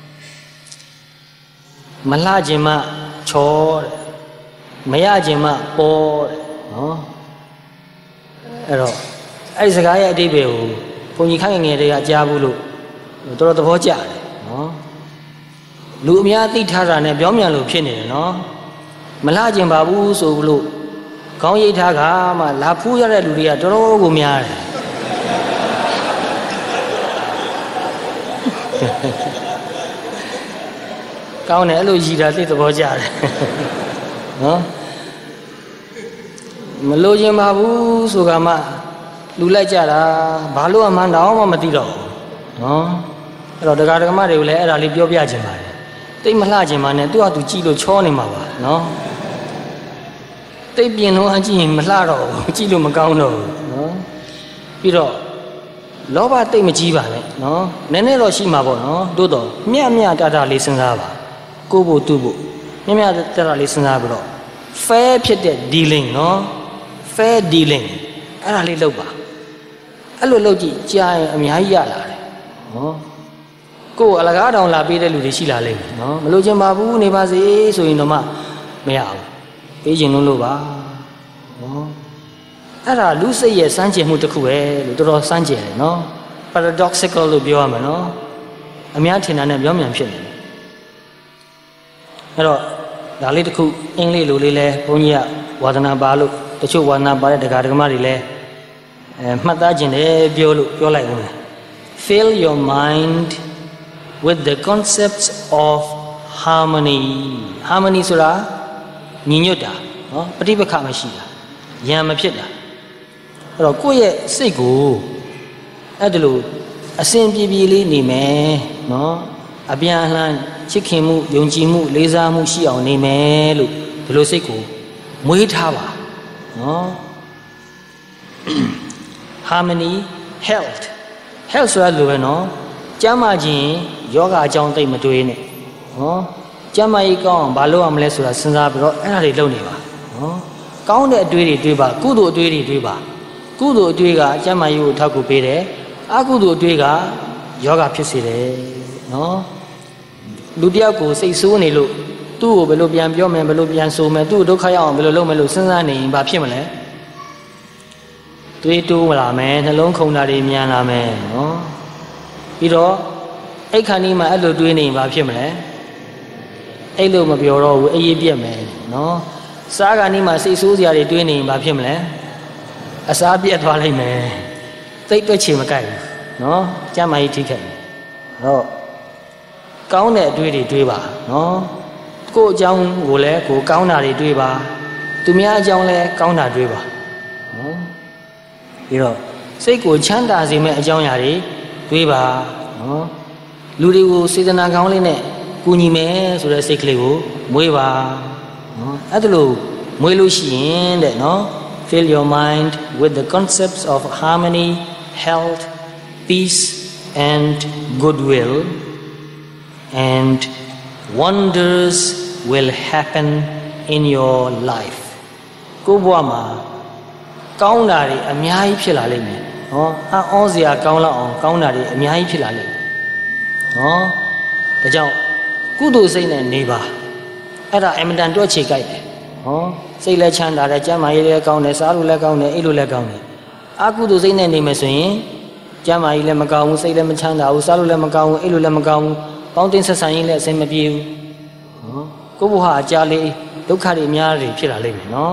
မလှခြင်းမှချောတဲ့မရခြင်းမှပေါ်တဲ့နော်အဲ့တော့အဲ့ဒီစကားရဲ့အဓိပ္ပာယ်ကိုဘုန်းကြီးခိုင်ငယ်တွေကကြားဘူးလို့တော်တော်သဘောကျတယ်နော်လူအများသိထားတာနဲ့ပြောမြန်လို့ဖြစ်နေတယ်နော်မလှခြင်းပါဘူးဆိုလို့ခေါင်းရိပ်ထားကမှလာဖူးရတဲ့လူတွေကတော်တော်ကိုများတယ်ကောင်းတယ်အဲ့လိုရည်တာသိသဘောကျတယ်နော်မလို့ခြင်းပါဘူးဆိုကမှလူလိုက်ကြတာဘာလို့အမှန်းတော့မှမသိတော့ဘူးနော်အဲ့တော့တရားဓမ္မတွေကိုလည်းအဲ့ဒါလေးပြောပြခြင်းပါတယ်တိတ်မလှခြင်းပါနဲ့သူ့ဟာသူကြည့်လို့ချောနေမှာပါနော်တိတ်ပြင်းလုံးအကြည့်ရင်မလှတော့ဘူးကြည့်လို့မကောင်းတော့ဘူးနော်ပြီးတော့လောဘတိတ်မကြီးပါနဲ့နော်နည်းနည်းတော့ရှိမှာပေါ့နော်တို့တော့မြတ်မြတ်တတလေးစဉ်းစားပါကိုဖို့သူ့ဖို့မြတ်မြတ်တတလေးစဉ်းစားပြီးတော့ fair ဖြစ်တဲ့ dealing နော် fair dealing အဲ့ဒါလေးလုပ်ပါအဲ့လိုလုပ်ကြည့်ကြားရင်အများကြီးရလာတယ်နော်ကိုယ်အလကားတောင်လာပေးတဲ့လူတွေရှိလာလိမ့်မယ်နော်မလို့ချင်ပါဘူးနေပါစေဆိုရင်တော့မှမရဘူးပေးခြင်းလုံးလို့ပါနော်အဲ့ဒါလူစိတ်ရဲ့စမ်းကြင်မှုတစ်ခုပဲလို့တော်တော်စမ်းကြင်တယ်နော် paradoxical လို့ပြောရမှာနော်အများထင်တာနဲ့ပြောမြန်ဖြစ်နေတယ်အဲ့တော့ဒါလေးတစ်ခုအင်္ဂလိပ်လိုလေးလဲဘုန်းကြီးကဝါဒနာပါလို့တချို့ဝါဒနာပါတဲ့ဒကာဒကမတွေလဲအဲမှတ်သားခြင်းတယ်ပြောလို့ပြောလိုက်ဦးမယ် fill your mind with the concepts of harmony harmony ဆိုတာညီညွတ်တာနော်ပဋိပက္ခမရှိတာရံမဖြစ်တာအဲ့တော့ကိုယ့်ရဲ့စိတ်ကိုအဲ့ဒါလိုအစဉ်ပြေပြေလေးနေမယ်နော်အပြန်အလှန်ချစ်ခင်မှုယုံကြည်မှုလေးစားမှုရှိအောင်နေမယ်လို့ဒီလိုစိတ်ကိုမွေးထားပါနော် harmony health health ဆိုတာလိုပဲနော်ကျမ်းမာခြင်းယောဂအကြောင်းသိမတွေးနဲ့နော်ကျမ်းမာရေးကောင်းအောင်ဘာလုပ်ရမလဲဆိုတာစဉ်းစားပြီးတော့အဲ့ဒါတွေလုပ်နေပါနော်ကောင်းတဲ့အတွေးတွေတွေးပါကုသိုလ်အတွေးတွေတွေးပါကုသိုလ်အတွေးကကျမ်းမာရေးကိုထောက်ကူပေးတယ်အကုသိုလ်အတွေးကယောဂဖြစ်စေတယ်နော်လူတယောက်ကိုစိတ်ဆိုးနေလို့သူ့ကိုဘယ်လိုပြန်ပြောမယ်ဘယ်လိုပြန်ဆိုမယ်သူ့ဒုက္ခရောက်အောင်ဘယ်လိုလုပ်မယ်လို့စဉ်းစားနေရင်ဘာဖြစ်မလဲတွေးတိုးလာမယ်နှလုံးခုန်တာတွေမြန်လာမယ်နော်ပြီးတော့အဲ့ခါนี้မှာအဲ့လိုတွေးနေရင်ဘာဖြစ်မလဲအဲ့လိုမပြောတော့ဘူးအေးပြက်မယ်နော်စားခါนี้မှာစိတ်ဆိုးစရာတွေတွေးနေရင်ဘာဖြစ်မလဲအစားပြက်သွားလိမ့်မယ်သိပ်တွက်ချင်မကြိုက်ဘူးနော်ကျမ်းမာရေးထိခိုက်တော့ကောင်းတဲ့အတွေးတွေတွေးပါနော်ကိုအကြောင်းကိုလည်းကိုကောင်းတာတွေတွေးပါသူများအကြောင်းလည်းကောင်းတာတွေးပါနော်ပြီးတော့စိတ်ကိုချမ်းသာစေမဲ့အကြောင်းအရာတွေတွေးပါနော်လူတွေကိုစေတနာကောင်းလေးနဲ့ကူညီမယ်ဆိုတဲ့စိတ်ကလေးကိုမွေးပါနော်အဲ့ဒါလို့မွေးလို့ရှိရင်တဲ့နော် fill your mind with the concepts of harmony health peace and goodwill and wonders will happen in your life ကိုဘဝမှာကောင်းတာတွေအများကြီးဖြစ်လာလိမ့်မယ်ဟောအံ့ဩစရာကောင်းလောက်အောင်ကောင်းတာတွေအများကြီးဖြစ်လာလိမ့်မယ်နော်ဒါကြောင့်ကုသိုလ်စိတ်နဲ့နေပါအဲ့ဒါအမတန်တွက်ချေကြိုက်တယ်ဟောစိတ်လည်းချမ်းသာတယ်ကျမ်းမာရေးလည်းကောင်းတယ်စားလို့လည်းကောင်းတယ်အိပ်လို့လည်းကောင်းတယ်အကုသိုလ်စိတ်နဲ့နေမယ်ဆိုရင်ကျမ်းမာရေးလည်းမကောင်းဘူးစိတ်လည်းမချမ်းသာဘူးစားလို့လည်းမကောင်းဘူးအိပ်လို့လည်းမကောင်းဘူးပေါင်းတင်ဆက်ဆံရေးလည်းအဆင်မပြေဘူးနော်ကိုယ့်ဘဝအကြာလေးဒုက္ခတွေအများကြီးဖြစ်လာလိမ့်မယ်နော်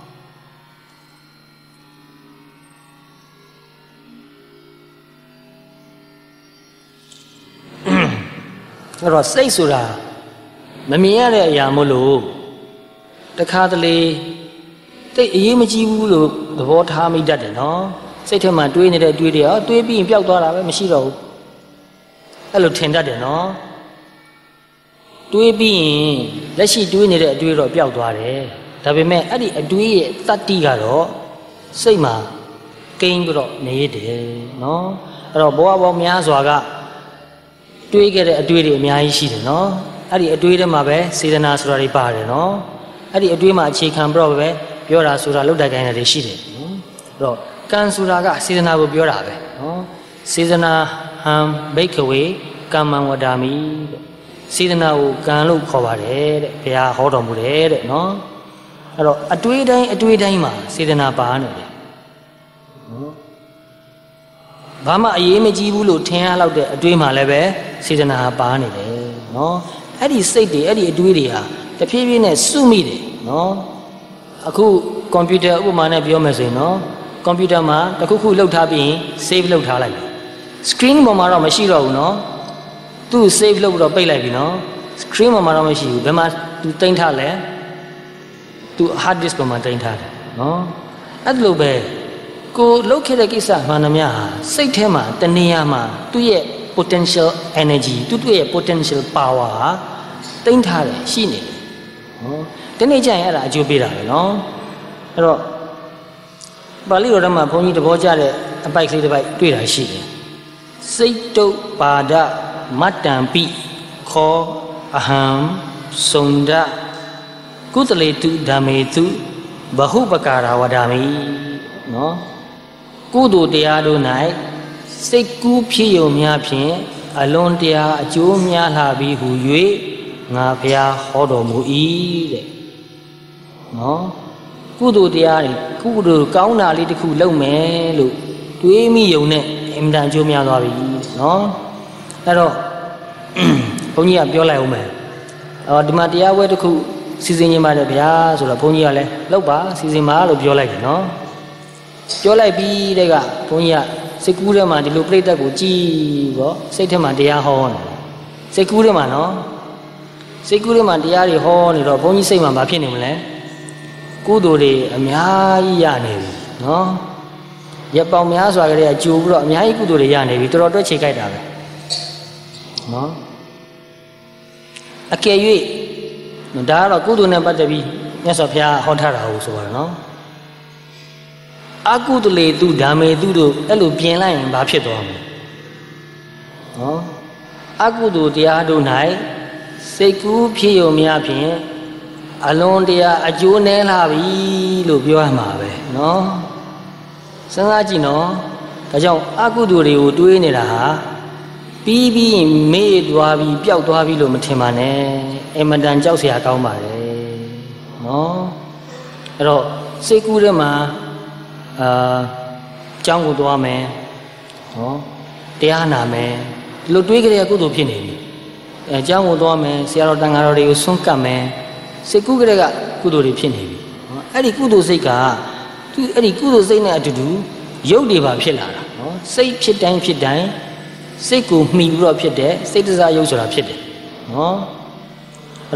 အဲ့တော့စိတ်ဆိုတာမမြင်ရတဲ့အရာမို့လို့တခါတလေတိတ်အရေးမကြီးဘူးလို့သဘောထားမိတတ်တယ်နော်စိတ်ထဲမှာတွေးနေတဲ့တွေးတွေအော်တွေးပြီးရင်ပျောက်သွားတာပဲမရှိတော့ဘူးအဲ့လိုထင်တတ်တယ်နော်တွေးပြီးရင်လက်ရှိတွေးနေတဲ့အတွေးတော့ပျောက်သွားတယ်ဒါပေမဲ့အဲ့ဒီအတွေးရဲ့တတ္တိကတော့စိတ်မှာကိန်းပြီးတော့နေရတယ်နော်အဲ့တော့ဘဝပေါင်းများစွာကတွေးခဲ့တဲ့အတွေးတွေအများကြီးရှိတယ်နော်အဲ့ဒီအတွေးထဲမှာပဲစေတနာဆိုတာတွေပါတယ်နော်အဲ့ဒီအတွေးမှာအခြေခံပြီးတော့ပဲပြောတာဆိုတာလောက်တိုက်ခိုင်းတာတွေရှိတယ်နော်အဲ့တော့ကံဆိုတာကစေတနာကိုပြောတာပဲနော်စေတနာဟံဘိက္ခဝေကမ္မံဝဒာမိတဲ့စေတနာကိုကံလို့ခေါ်ပါတယ်တဲ့ဘုရားဟောတော်မူတယ်တဲ့နော်အဲ့တော့အတွေးတိုင်းအတွေးတိုင်းမှာစေတနာပါနေတယ်နော်ဘာမှအရေးမကြီးဘူးလို့ထင်ရလောက်တဲ့အတွေးမှာလည်းပဲစေတနာပါနေတယ်နော်အဲ့ဒီစိတ်တွေအဲ့ဒီအတွေးတွေဟာတဖြည်းဖြည်းနဲ့စုမိတယ်နော်အခုကွန်ပျူတာဥပမာနဲ့ပြောမယ်ဆိုရင်နော်ကွန်ပျူတာမှာတစ်ခုခုလှုပ်ထားပြီးရင် save လုပ်ထားလိုက်တယ် screen ပေါ်မှာတော့မရှိတော့ဘူးနော်သူ့ save လုပ်ပြီးတော့ပိတ်လိုက်ပြီနော် screen ပေါ်မှာတော့မရှိဘူးဘယ်မှာသူတင်ထားလဲသူ hard disk ပေါ်မှာတင်ထားတယ်နော်အဲ့လိုပဲကိုလှုပ်ခဲ့တဲ့ကိစ္စမှန်သမျှဟာစိတ်ထဲမှာတဏှာမှာသူ့ရဲ့ potential energy သူ့ရဲ့ potential power ဟာတင်ထားတယ်ရှိနေတယ်နော်ဒီနေ့ကျရင်အဲ့ဒါအကျိုးပေးတာပဲနော်အဲ့တော့ပါဠိတော်ထဲမှာဘုန်းကြီးသဘောကျတဲ့အပိုက်ကလေးတစ်ပိုက်တွေ့တာရှိတယ်စိတ်တုပါဒမတ္တံပိခောအဟံစုံဒကုသလေတုဓမ္မေတုဘဟုပကာရဝဒာမိနော်ကုသိုလ်တရားတို့၌စိတ်ကူးဖြစ်ယုံများဖြင့်အလွန်တရာအကျိုးများလာပြီးဟူ၍ငါဘုရားဟောတော်မူ၏တဲ့နော်ကုသိုလ်တရားတွေကုသိုလ်ကောင်းတာလေးတစ်ခုလုပ်မယ်လို့တွေးမိယုံနဲ့အင်တန်အကျိုးများသွားပြီနော်အဲ့တော့ဘုန်းကြီးကပြောလိုက်အောင်မယ်အော်ဒီမှာတရားဝဲတစ်ခုစီစဉ်နေပါတယ်ဗျာဆိုတော့ဘုန်းကြီးကလည်းလောက်ပါစီစဉ်ပါလို့ပြောလိုက်တယ်နော်ပြောလိုက်ပြီးတဲ့ကဘုန်းကြီးကစိတ်ကူးထဲမှာဒီလိုပြိတ္တကိုကြည်ပေါ့စိတ်ထဲမှာတရားဟောနေစိတ်ကူးထဲမှာနော်စိတ်ကူးထဲမှာတရားတွေဟောနေတော့ဘုန်းကြီးစိတ်မှာမဖြစ်နေမလဲကုသိုလ်တွေအများကြီးရနေပြီနော်ရက်ပေါင်များစွာကလေးကကြိုပြီးတော့အများကြီးကုသိုလ်တွေရနေပြီတော်တော်တွက်ချေကြိုက်တာပဲနော်အကယ်၍ဒါကတော့ကုသိုလ်နဲ့ပတ်သက်ပြီးမြတ်စွာဘုရားဟောထားတာဟုတ်ဆိုပါတော့နော်အကုသလေတုဓမ္မေတုတို့အဲ့လိုပြင်လိုက်ရင်ဘာဖြစ်သွားမလဲနော်အကုသိုလ်တရားတို့၌စိတ်ကူးဖြစ်ယုံများဖြင့်အလွန်တရာအကျိုးနည်းလာပြီလို့ပြောရမှာပဲနော်စဉ်းစားကြည့်နော်ဒါကြောင့်အကုသိုလ်တွေကိုတွေးနေတာဟာပြီးပြီးမေ့သွားပြီးပျောက်သွားပြီလို့မထင်ပါနဲ့အမတန်ကြောက်စရာကောင်းပါလေနော်အဲ့တော့စိတ်ကူးထဲမှာအာကျောင်းကိုသွားမယ်နော်တရားနာမယ်ဒီလိုတွေးကြတဲ့ကုသိုလ်ဖြစ်နေပြီအဲကျောင်းကိုသွားမယ်ဆရာတော်တန်ဃာတော်တွေကိုဆွန့်ကပ်မယ်စိတ်ကူးကြတဲ့ကကုသိုလ်တွေဖြစ်နေပြီနော်အဲ့ဒီကုသိုလ်စိတ်ကသူအဲ့ဒီကုသိုလ်စိတ်နဲ့အတူတူရုပ်တွေပါဖြစ်လာတာနော်စိတ်ဖြစ်တိုင်းဖြစ်တိုင်းစိတ်ကိုမှီပြီးတော့ဖြစ်တဲ့စိတ်တစားရုပ်ဆိုတာဖြစ်တယ်နော်အဲ့တော့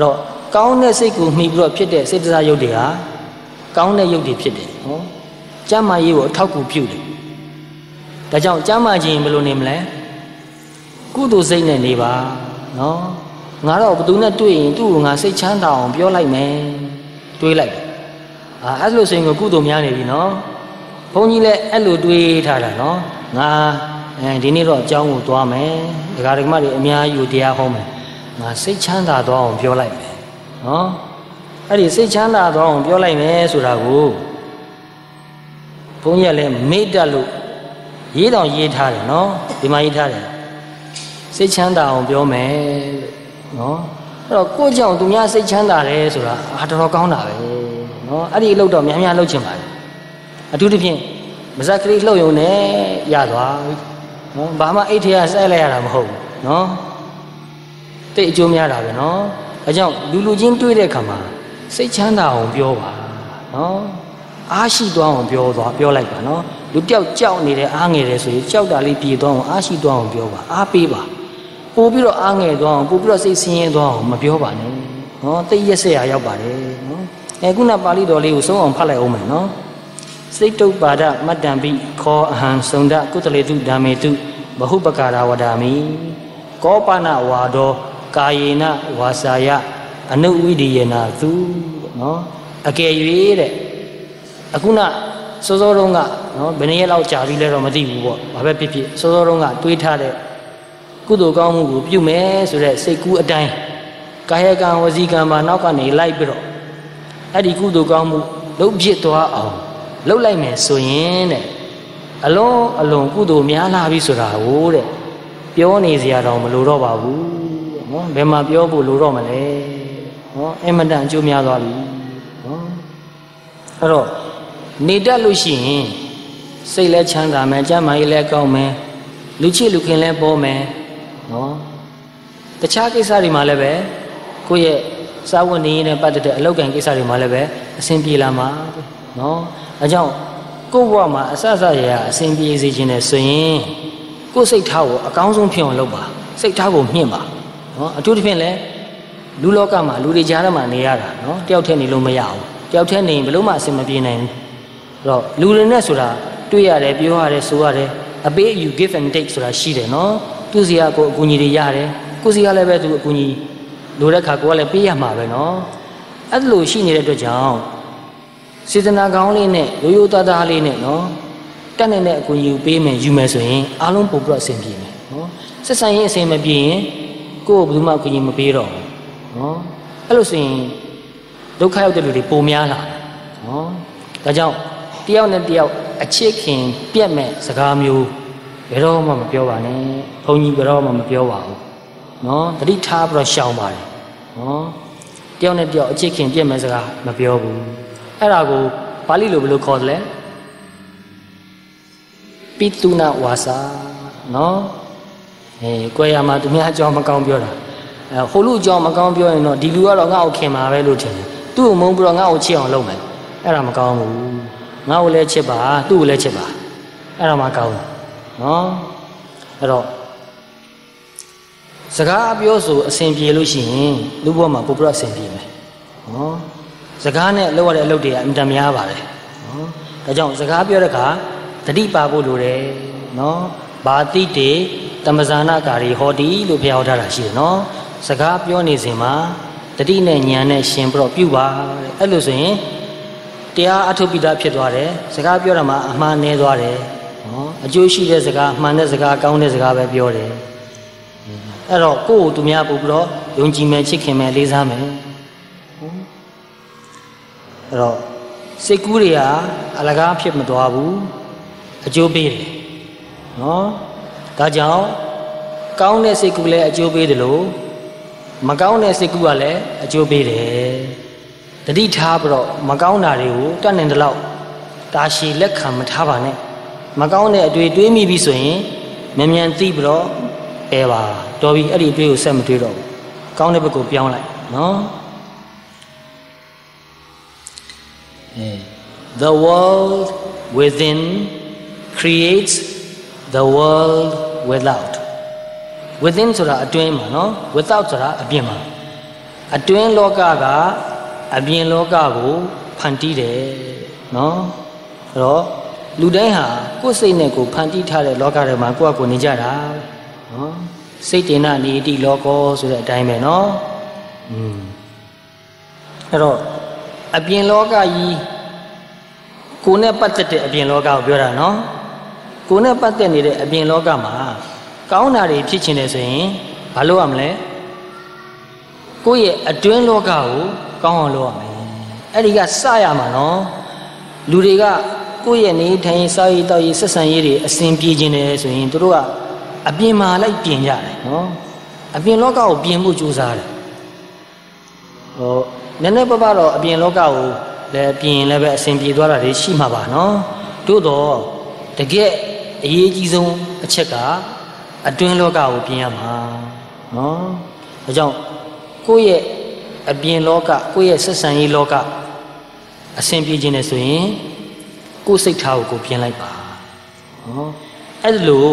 ကောင်းတဲ့စိတ်ကိုမှီပြီးတော့ဖြစ်တဲ့စေတစာရုပ်တွေဟာကောင်းတဲ့ရုပ်တွေဖြစ်တယ်ဟောကျမ်းမာရေးကိုအထောက်အကူပြုတယ်ဒါကြောင့်ကျမ်းမာခြင်းဘယ်လိုနေမလဲကုသိုလ်စိတ်နဲ့နေပါနော်ငါတော့ဘသူနဲ့တွေ့ရင်သူ့ကိုငါစိတ်ချမ်းသာအောင်ပြောလိုက်မယ်တွေးလိုက်အာအဲ့လိုဆိုရင်ကိုကုသိုလ်များနေပြီနော်ဘုန်းကြီးလည်းအဲ့လိုတွေးထားတာနော်ငါအဲဒီနေ့တော့အကြောင်းကိုသွားမယ်ဒကာဒကမတွေအများကြီးကိုတရားဟောမယ်ငါစိတ်ချမ်းသာသွားအောင်ပြောလိုက်မယ်နော်အဲ့ဒီစိတ်ချမ်းသာသွားအောင်ပြောလိုက်မယ်ဆိုတာကိုဘုန်းကြီးကလည်းမေ့တတ်လို့ရေးတောင်ရေးထားတယ်နော်ဒီမှာရေးထားတယ်စိတ်ချမ်းသာအောင်ပြောမယ်လို့နော်အဲ့တော့ကိုယ့်ကြောင့်သူများစိတ်ချမ်းသာတယ်ဆိုတာအာတော်တော်ကောင်းတာပဲနော်အဲ့ဒီအလုပ်တော့များများလုပ်ချင်ပါတယ်အထူးသဖြင့်မဇက်ကလေးလှုပ်ယုံနဲ့ရသွားပြီနော်ဘာမှအိတ်ထဲကစိုက်လိုက်ရတာမဟုတ်ဘူးနော်တိတ်အကျိုးများတာပဲနော်အဲကြောင့်လူလူချင်းတွေ့တဲ့အခါမှာစိတ်ချမ်းသာအောင်ပြောပါနော်အားရှိသွားအောင်ပြောသွားပြောလိုက်ပါနော်လူတယောက်ကြောက်နေတယ်အားငယ်တယ်ဆိုရင်ကြောက်တာလေးပြေသွားအောင်အားရှိသွားအောင်ပြောပါအားပေးပါပို့ပြီးတော့အားငယ်သွားအောင်ပို့ပြီးတော့စိတ်ဆင်းရဲသွားအောင်မပြောပါနဲ့နော်တိတ်ရက်ဆက်ရရောက်ပါတယ်နော်အဲခုနပါဠိတော်လေးကိုဆုံးအောင်ဖတ်လိုက်အောင်မယ်နော်စိတ်တုပ္ပါဒမတ္တံပိခောအဟံစုံဒကုတလေတုဓမ္မေတုဘဟုပကာရဝဒာမိကောပနဝါဒောကာယေနဝါစာယအနုဝိဒိယနာသူနော်အကယ်၍တဲ့အခုနစောစောတုန်းကနော်ဘယ်နည်းလောက်ကြာပြီလဲတော့မသိဘူးပေါ့ဘာပဲဖြစ်ဖြစ်စောစောတုန်းကတွေးထားတဲ့ကုသိုလ်ကောင်းမှုကိုပြုမယ်ဆိုတဲ့စိတ်ကူးအတိုင်းကာယကံဝစီကံမှာနောက်ကနေလိုက်ပြီးတော့အဲ့ဒီကုသိုလ်ကောင်းမှုလုပ်ဖြစ်သွားအောင်လုပ်လိုက်မယ်ဆိုရင်တဲ့အလုံးအလုံးကုသိုလ်များလာပြီဆိုတာကိုတဲ့ပြောနေစရာတော့မလိုတော့ပါဘူးနော်ဘယ်မှာပြောဖို့လိုတော့မလဲနော်အမတန်အကျိုးများသွားပြီနော်အဲ့တော့နေတတ်လို့ရှိရင်စိတ်လည်းချမ်းသာမယ်ကျန်းမာရေးလည်းကောင်းမယ်လူချစ်လူခင်လည်းပေါ်မယ်နော်တခြားကိစ္စတွေမှာလည်းပဲကိုယ့်ရဲ့စာဝတ်နေရေးနဲ့ပတ်သက်တဲ့အလုပ်ကံကိစ္စတွေမှာလည်းပဲအဆင်ပြေလာမှာနော်အဲကြောင့်ကိုယ့်ဘဝမှာအဆအဆရရအဆင်ပြေစေခြင်းနဲ့ဆိုရင်ကိုယ့်စိတ်ထားကိုအကောင်းဆုံးဖြစ်အောင်လုပ်ပါစိတ်ထားကိုမြင့်ပါနော်အထူးသဖြင့်လည်းလူလောကမှာလူတွေကြားထဲမှာနေရတာနော်တယောက်တည်းနေလို့မရဘူးတယောက်တည်းနေရင်ဘယ်လို့မှအဆင်မပြေနိုင်ဘူးအဲ့တော့လူတွေနဲ့ဆိုတာတွေ့ရတယ်ပြောရတယ်ဆိုရတယ်အပေးအယူ give and take ဆိုတာရှိတယ်နော်သူစီကကိုအကူအညီတွေရတယ်ကိုစီကလည်းပဲသူအကူအညီလိုတဲ့ခါကိုကလည်းပေးရမှာပဲနော်အဲ့လိုရှိနေတဲ့အတွက်ကြောင့်စေတနာကောင်းလေးနဲ့ရိုးရိုးသားသားလေးနဲ့နော်တက်နေတဲ့အကူအညီကိုပေးမယ်ယူမယ်ဆိုရင်အားလုံးပုံပြီးတော့အဆင်ပြေမယ်နော်ဆက်ဆံရေးအဆင်မပြေရင်ကိုယ်ကဘယ်သူမှအကူအညီမပေးတော့ဘူးနော်အဲ့လိုဆိုရင်ဒုက္ခရောက်တဲ့လူတွေပုံများလာနော်ဒါကြောင့်တယောက်နဲ့တယောက်အချစ်ခင်ပြက်မဲ့စကားမျိုးဘယ်တော့မှမပြောပါနဲ့ဘုန်းကြီးဘယ်တော့မှမပြောပါဘူးနော်တတိထားပြီးတော့ရှောင်ပါတယ်နော်တယောက်နဲ့တယောက်အချစ်ခင်ပြက်မဲ့စကားမပြောဘူးအဲ့ဒါကိုပါဠိလိုဘယ်လိုခေါ်တယ်လဲပိတုနာဝါစာနော်အဲကိုယ်ရမှာသူများအကြောင်းမကောင်းပြောတာအဲဟိုလူအကြောင်းမကောင်းပြောရင်တော့ဒီလူကတော့ငါ့ကိုခင်မှာပဲလို့ထင်တယ်သူ့ကိုမုန်းပြီးတော့ငါ့ကိုချစ်အောင်လုပ်မယ်အဲ့ဒါမကောင်းဘူးငါ့ကိုလည်းချစ်ပါသူ့ကိုလည်းချစ်ပါအဲ့ဒါမှကောင်းတယ်နော်အဲ့တော့စကားပြောဆိုအဆင်ပြေလို့ရှိရင်လူဘဝမှာပိုပြီးအဆင်ပြေမယ်နော်စကားနဲ့လောက်ရတဲ့အလုပ်တွေကအမြဲများပါတယ်နော်ဒါကြောင့်စကားပြောတဲ့အခါတတိပါဖို့လိုတယ်နော်ဘာတိတေတမဇာနာကာရီဟောတိလို့ပြောထားတာရှိတယ်နော်စကားပြောနေစဉ်မှာတတိနဲ့ဉာဏ်နဲ့ရှင်ပြီးတော့ပြုပါအဲ့လိုဆိုရင်တရားအထုပိတာဖြစ်သွားတယ်စကားပြောတာမှာအမှားနည်းသွားတယ်နော်အကျိုးရှိတဲ့စကားမှန်တဲ့စကားကောင်းတဲ့စကားပဲပြောတယ်အဲ့တော့ကိုယ့်ကိုသူများပို့ပြီးတော့ယုံကြည်မယ်ချစ်ခင်မယ်လေးစားမယ်အဲ့တော့စိတ်ကူးတွေဟာအလကားဖြစ်မသွားဘူးအကျိုးပေးတယ်နော်ဒါကြောင့်ကောင်းတဲ့စိတ်ကူးလည်းအကျိုးပေးတယ်လို့မကောင်းတဲ့စိတ်ကူးကလည်းအကျိုးပေးတယ်တတိထားပြီးတော့မကောင်းတာတွေကိုတတ်နိုင်တဲ့လောက်တာရှည်လက်ခံမထားပါနဲ့မကောင်းတဲ့အတွေ့တွေးမိပြီဆိုရင်မြန်မြန်သိပြီးတော့ပယ်ပါတော်ပြီအဲ့ဒီအတွေ့ကိုဆက်မတွေးတော့ဘူးကောင်းတဲ့ဘက်ကိုပြောင်းလိုက်နော် The world within creates the world without within ဆိုတာအတွင်းမှာနော် without ဆိုတာအပြင်မှာအတွင်းလောကကအပြင်လောကကိုဖန်တီးတယ်နော်အဲ့တော့လူတိုင်းဟာကိုယ်စိတ်နဲ့ကိုဖန်တီးထားတဲ့လောကထဲမှာကိုယ့်အကိုနေကြတာနော်စိတ်တင်နာနေတိလောကောဆိုတဲ့အတိုင်းပဲနော်อืมအဲ့တော့အပြင်လောကကြီးကိုယ်နဲ့ပတ်သက်တဲ့အပြင်လောကကိုပြောတာနော်ကိုယ်နဲ့ပတ်သက်နေတဲ့အပြင်လောကမှာကောင်းတာတွေဖြစ်ချင်တယ်ဆိုရင်ဘာလုပ်ရမလဲကိုယ့်ရဲ့အတွင်းလောကကိုကောင်းအောင်လုပ်ရမယ်အဲ့ဒီကစရမှာနော်လူတွေကကိုယ့်ရဲ့နေထိုင်စားရေးတောက်ရေးဆက်ဆံရေးတွေအစဉ်ပြေခြင်းတယ်ဆိုရင်တို့ကအပြင်မှာလိုက်ပြင်ကြတယ်နော်အပြင်လောကကိုပြင်ဖို့ကြိုးစားတယ်ဟိုနည်းနည်းပါးပါးတော့အပြင်လောကကိုလည်းပြင်လည်းပဲအစဉ်ပြေသွားတာတွေရှိမှာပါနော်တို့တော့တကယ်အရေးကြီးဆုံးအချက်ကအတွင်းလောကကိုပြင်ရမှာနော်ဒါကြောင့်ကိုယ့်ရဲ့အပြင်လောကကိုယ့်ရဲ့ဆက်ဆံရေးလောကအစဉ်ပြေခြင်းနဲ့ဆိုရင်ကိုယ်စိတ်ထားကိုကိုပြင်လိုက်ပါနော်အဲ့လို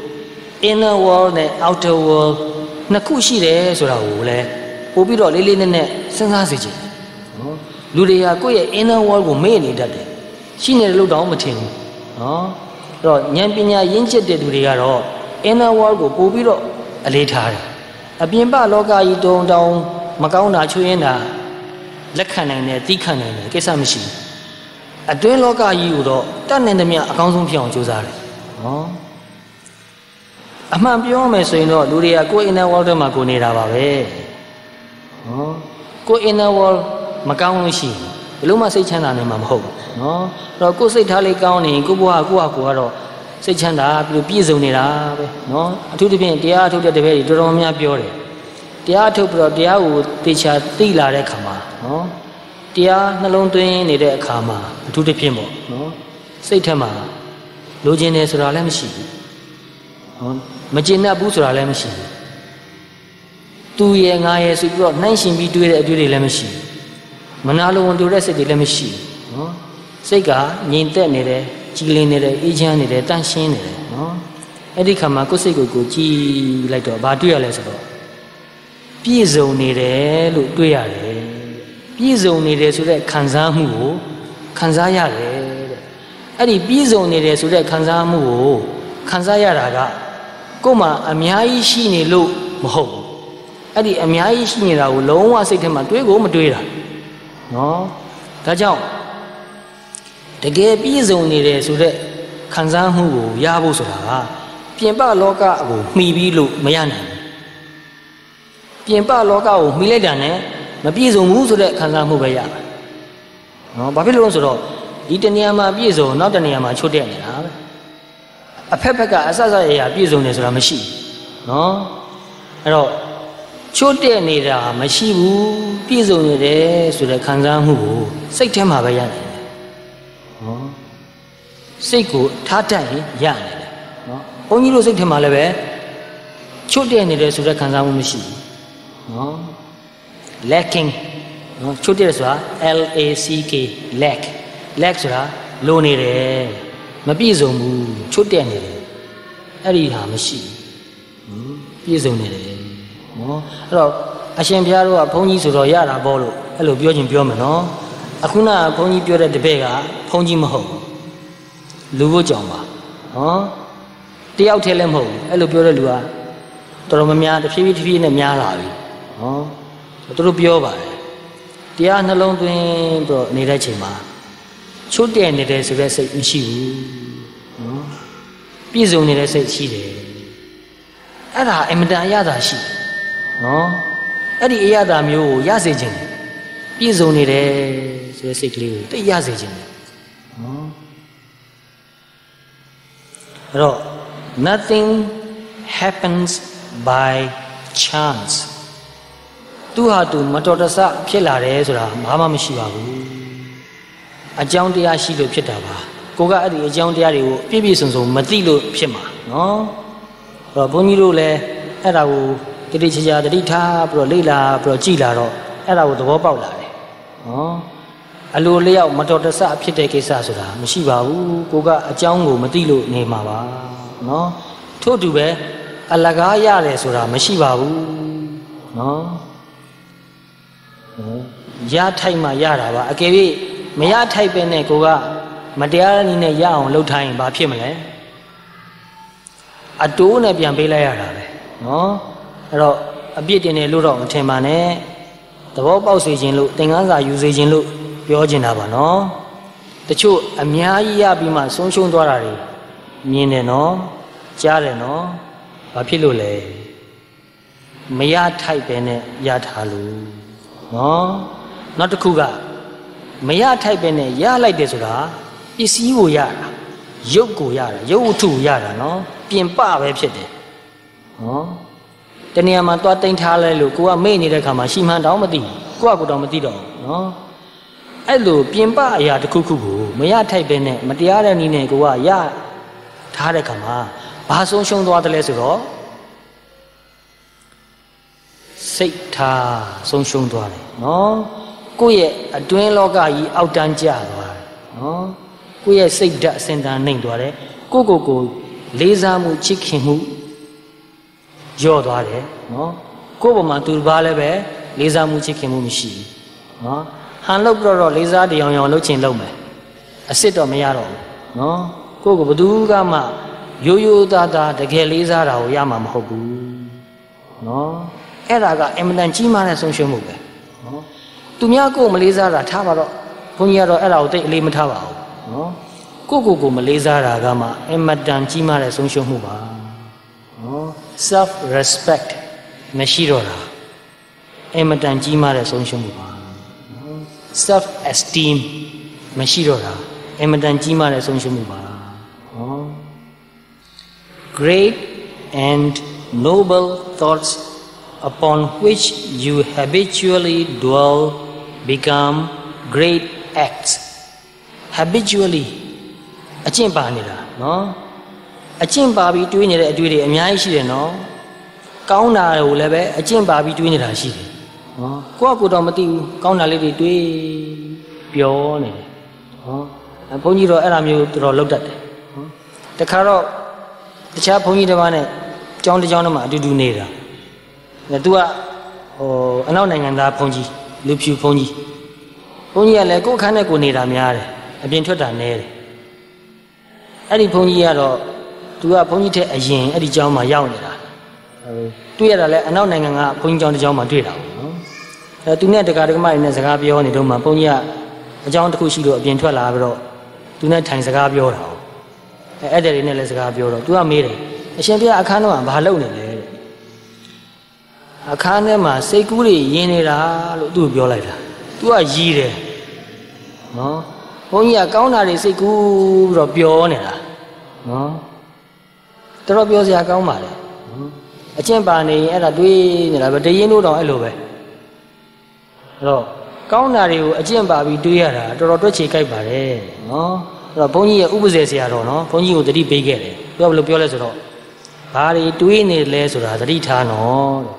inner world နဲ့ outer world နှစ်ခုရှိတယ်ဆိုတာကိုလည်းပို့ပြီးတော့လေးလေးနက်နက်စဉ်းစားစေချင်နော်လူတွေကကိုယ့်ရဲ့ inner world ကိုမေ့နေတတ်တယ်ရှိနေတယ်လို့တောင်မထင်ဘူးနော်အဲ့တော့ဉာဏ်ပညာရင့်ကျက်တဲ့လူတွေကတော့ inner world ကိုပို့ပြီးတော့အလေးထားတယ်အပြင်ပလောကကြီးတုံတောင်မကောင်းတာချွေးရင်တာလက်ခံနိုင်တယ်သိခံနိုင်တယ်ကိစ္စမရှိဘူးအတွင်းလောကကြီးကိုတော့တတ်နိုင်သမျှအကောင်းဆုံးဖြစ်အောင်ကြိုးစားတယ်နော်အမှန်ပြောမယ်ဆိုရင်တော့လူတွေကကိုယ် inner world ထဲမှာကိုနေတာပါပဲနော်ကိုယ် inner world မကောင်းလို့ရှိရင်ဘယ်လို့မှစိတ်ချမ်းသာနိုင်မှာမဟုတ်ဘူးနော်အဲ့တော့ကိုယ်စိတ်ထားလေးကောင်းနေကိုယ့်ဘဝကိုယ့်ဟာကိုယ်ကတော့စိတ်ချမ်းသာပြီးပြည့်စုံနေတာပဲနော်အထူးသဖြင့်တရားထုတ်တဲ့တပည့်တွေတော်တော်များပြောတယ်တရားထုတ်ပြီးတော့တရားကိုသေချာသိလာတဲ့အခါမှာနော်တရားနှလုံးသွင်းနေတဲ့အခါမှာအထူးသဖြင့်ပေါ့နော်စိတ်ထက်မှာလိုချင်တယ်ဆိုတာလည်းမရှိဘူးနော်မကျေနပ်ဘူးဆိုတာလည်းမရှိဘူးသူရဲ့ငါရဲ့ဆိုပြီးတော့နှိုင်းရှင်ပြီးတွေးတဲ့အတွေ့တွေလည်းမရှိဘူးမနာလိုဝန်တူတဲ့စိတ်တွေလည်းမရှိဘူးနော်စိတ်ကငြိမ်သက်နေတယ်ကြည်လင်နေတယ်အေးချမ်းနေတယ်တန့်ရှင်းနေတယ်နော်အဲ့ဒီခါမှာကိုယ်စိတ်ကိုကိုကြည်လိုက်တော့ဘာတွေ့ရလဲဆိုတော့ပြည့်စုံနေတယ်လို့တွေ့ရတယ်ပြည့်စုံနေတယ်ဆိုတဲ့ခံစားမှုကိုခံစားရတယ်တဲ့အဲ့ဒီပြည့်စုံနေတယ်ဆိုတဲ့ခံစားမှုကိုခံစားရတာကကိုယ်မှာအများကြီးရှိနေလို့မဟုတ်ဘူးအဲ့ဒီအများကြီးရှိနေတာကိုလုံးဝစိတ်ထဲမှာတွေးကိုမတွေးတာနော်ဒါကြောင့်တကယ်ပြည့်စုံနေတယ်ဆိုတဲ့ခံစားမှုကိုရဖို့ဆိုတာကပြင်ပလောကကိုမှီပြီးလို့မရနိုင်ဘူးပြင်ပလောကကိုမှီလိုက်တာနဲ့မပြည့်စုံဘူးဆိုတဲ့ခံစားမှုပဲရပါတယ်နော်ဘာဖြစ်လို့လဲဆိုတော့ဒီတနေရာမှာပြည့်စုံနောက်တနေရာမှာချွတ်တဲ့နေတာပဲအဖက်ဖက်ကအဆဆရရပြည့်စုံတယ်ဆိုတာမရှိဘူးနော်အဲ့တော့ချွတ်တဲ့နေတာမရှိဘူးပြည့်စုံနေတယ်ဆိုတဲ့ခံစားမှုကိုစိတ်ထဲမှာပဲရနေတယ်နော်စိတ်ကိုထားတတ်ရင်ရနေတယ်နော်ဘုန်းကြီးတို့စိတ်ထဲမှာလည်းပဲချွတ်တဲ့နေတယ်ဆိုတဲ့ခံစားမှုမရှိဘူးနော် lacking နော်ချွတ်တဲ့ဆိုတာ L A C K lack lack ဆိုတာလိုနေတယ်မပြည့်စုံဘူးချွတ်တဲ့နေတယ်အဲ့ဒီဟာမရှိဘူးပြည့်စုံနေတယ်နော်အဲ့တော့အရှင်ဘုရားတို့ကဘုန်းကြီးဆိုတော့ရတာပေါ့လို့အဲ့လိုပြောချင်းပြောမယ်နော်အခုနကဘုန်းကြီးပြောတဲ့တပည့်ကဘုန်းကြီးမဟုတ်ဘူးလူဖို့ကြောင်ပါနော်တယောက်တည်းလည်းမဟုတ်ဘူးအဲ့လိုပြောတဲ့လူကတော်တော်များများတဖြည်းဖြည်းတဖြည်းနဲ့များလာပြီနော်သူတို့ပြောပါတယ်တရားနှလုံးသွင်းပြီးတော့နေတဲ့ချိန်မှာချွတ်တဲ့နေတယ်ဆိုတဲ့စိတ်မရှိဘူးနော်ပြည့်စုံနေတဲ့စိတ်ရှိတယ်အဲ့ဒါအင်မတန်အရသာရှိနော်အဲ့ဒီအရသာမျိုးကိုရစေခြင်းတယ်ပြည့်စုံနေတယ်ဆိုတဲ့စိတ်ကလေးကိုတိတ်ရစေခြင်းတယ်နော်အဲ့တော့ nothing happens by chance သူဟာသူမတော်တဆဖြစ်လာတယ်ဆိုတာဘာမှမရှိပါဘူးအကြောင်းတရားရှိလို့ဖြစ်တာပါကိုကအဲ့ဒီအကြောင်းတရားတွေကိုပြည့်ပြည့်စုံစုံမသိလို့ဖြစ်မှာနော်အဲ့တော့ဘုန်းကြီးတို့လည်းအဲ့ဒါကိုတတိချာချာတတိထားပြီးတော့လေ့လာပြီးတော့ကြည်လာတော့အဲ့ဒါကိုသဘောပေါက်လာတယ်နော်အလိုလျောက်မတော်တဆဖြစ်တဲ့ကိစ္စဆိုတာမရှိပါဘူးကိုကအကြောင်းကိုမသိလို့နေမှာပါနော်ထို့တူပဲအလကားရတယ်ဆိုတာမရှိပါဘူးနော် ya thay mà ya ra ba cái gì mà ya thay bên này cô ga mà đeo ni này ya ông lâu thay ba phim mà lấy à tú này biển bê lại ra đấy nó rồi à biết cái này lúc đó thêm mà này tao bảo xây dựng lúc tiếng Anh ra use xây dựng lúc biểu diễn là bao nóแต่ช่วงมีอะไรยาบีมาส่งส่งตัวอะไรมีเนี่ยเนาะจ้าเลยเนาะว่าพี่รู้เลยไม่ยาไทยเป็นเนี่ยยาทาลูเนาะนั่นตะคุกะไม่ยาไทยเป็นเนี่ยยาไล่เด็ดสุดาปีซีกูยาละยุกกูยาละยุกถูยาละเนาะเปลี่ยนป้าไปဖြစ်တယ်เนาะแต่เนี่ยมันตัวติงทาเลยลูกกูว่าไม่นี่ได้คำมาชิมันดาวไม่ตีกูว่ากูดาวไม่ตีดอกเนาะไอ้ลูกเปลี่ยนป้าอย่าตะคุกคุกูไม่ยาไทยเป็นเนี่ยมันตีอะไรนี่เนี่ยกูว่ายาท้าได้คำมาบาส่งส่งตัวอะไรสุดหรอစိတ်ထားဆုံးရှုံးသွားတယ်နော်ကိုယ့်ရဲ့အတွင်းလောကကြီးအောက်တန်းကျသွားတယ်နော်ကိုယ့်ရဲ့စိတ်ဓာတ်အစင်တန်နှိမ့်သွားတယ်ကိုယ့်ကိုယ်ကိုလေးစားမှုချစ်ခင်မှုလျော့သွားတယ်နော်ကိုယ့်ဘဝမှာသူတစ်ပါးလည်းပဲလေးစားမှုချစ်ခင်မှုမရှိဘူးနော်ဟန်လို့ပြောတော့လေးစားတရားအောင်လုပ်ချင်လုပ်မယ်အစ်စ်တော့မရတော့ဘူးနော်ကိုယ့်ကိုဘယ်သူကမှရိုးရိုးသားသားတကယ်လေးစားတာကိုရမှာမဟုတ်ဘူးနော်အဲ့ဒါကအင်မတန်ကြီးမားတဲ့ဆုံးရှုံးမှုပဲနော်သူများကိုမလေးစားတာထားပါတော့ဘုန်းကြီးကတော့အဲ့ဒါကိုတိတ်အလေးမထားပါဘူးနော်ကိုကိုကိုမလေးစားတာကမှအင်မတန်ကြီးမားတဲ့ဆုံးရှုံးမှုပါနော် self respect မရှိတော့တာအင်မတန်ကြီးမားတဲ့ဆုံးရှုံးမှုပါနော် self esteem မရှိတော့တာအင်မတန်ကြီးမားတဲ့ဆုံးရှုံးမှုပါနော် great and noble thoughts upon which you habitually dwell become great acts habitually အကျင့်ပါနေတာနော်အကျင့်ပါပြီးတွေးနေတဲ့အတွေ့တွေအများကြီးရှိတယ်နော်ကောင်းတာကိုလည်းပဲအကျင့်ပါပြီးတွေးနေတာရှိတယ်နော်ကိုယ့်အကူတော့မသိဘူးကောင်းတာလေးတွေတွေးပြောနေတယ်နော်ဘုန်းကြီးတော့အဲ့လိုမျိုးတော်တော်လောက်တတ်တယ်နော်တခါတော့တခြားဘုန်းကြီးတစ်ပါးနဲ့ကျောင်းတစ်ကျောင်းထဲမှာအတူတူနေတာသူကဟိုအနောက်နိုင်ငံသားဘုန်းကြီးလူဖြူဘုန်းကြီးဘုန်းကြီးကလည်းကိုယ်ခန်းနဲ့ကိုနေတာများတယ်အပြင်ထွက်တာနည်းတယ်အဲ့ဒီဘုန်းကြီးကတော့သူကဘုန်းကြီးထက်အရင်အဲ့ဒီကျောင်းမှာရောက်နေတာတွေ့ရတာလည်းအနောက်နိုင်ငံကဘုန်းကြီးကျောင်းတစ်ကျောင်းမှာတွေ့တာပေါ့နော်အဲသူနဲ့တက္ကະတက္ကမတွေနဲ့စကားပြောနေတော့မှဘုန်းကြီးကအကျောင်းတစ်ခုရှိလို့အပြင်ထွက်လာပြီးတော့သူနဲ့ထိုင်စကားပြောတာအဲအဲ့တဲ့တွေနဲ့လည်းစကားပြောတော့သူကမေးတယ်အရှင်ဘုရားအခန်းထဲမှာဘာလုပ်နေလဲအခန်းထဲမှာစိတ်ကူးတွေယဉ်နေတာလို့သူ့ကိုပြောလိုက်တာသူကရီးတယ်နော်ဘုန်းကြီးကကောင်းတာတွေစိတ်ကူးပြီးတော့ပြောနေတာနော်တော်တော်ပြောစရာကောင်းပါလေအကျင့်ပါနေရင်အဲ့ဒါတွေးနေတာပဲတရင်တို့တောင်အဲ့လိုပဲအဲ့တော့ကောင်းတာတွေကိုအကျင့်ပါပြီးတွေးရတာတော်တော်တွက်ချေကြိုက်ပါတယ်နော်အဲ့တော့ဘုန်းကြီးရဲ့ဥပဇေဆရာတော်နော်ဘုန်းကြီးကိုတတိပေးခဲ့တယ်ပြောဘယ်လိုပြောလဲဆိုတော့ဘာတွေတွေးနေလဲဆိုတာသတိထားနော်တဲ့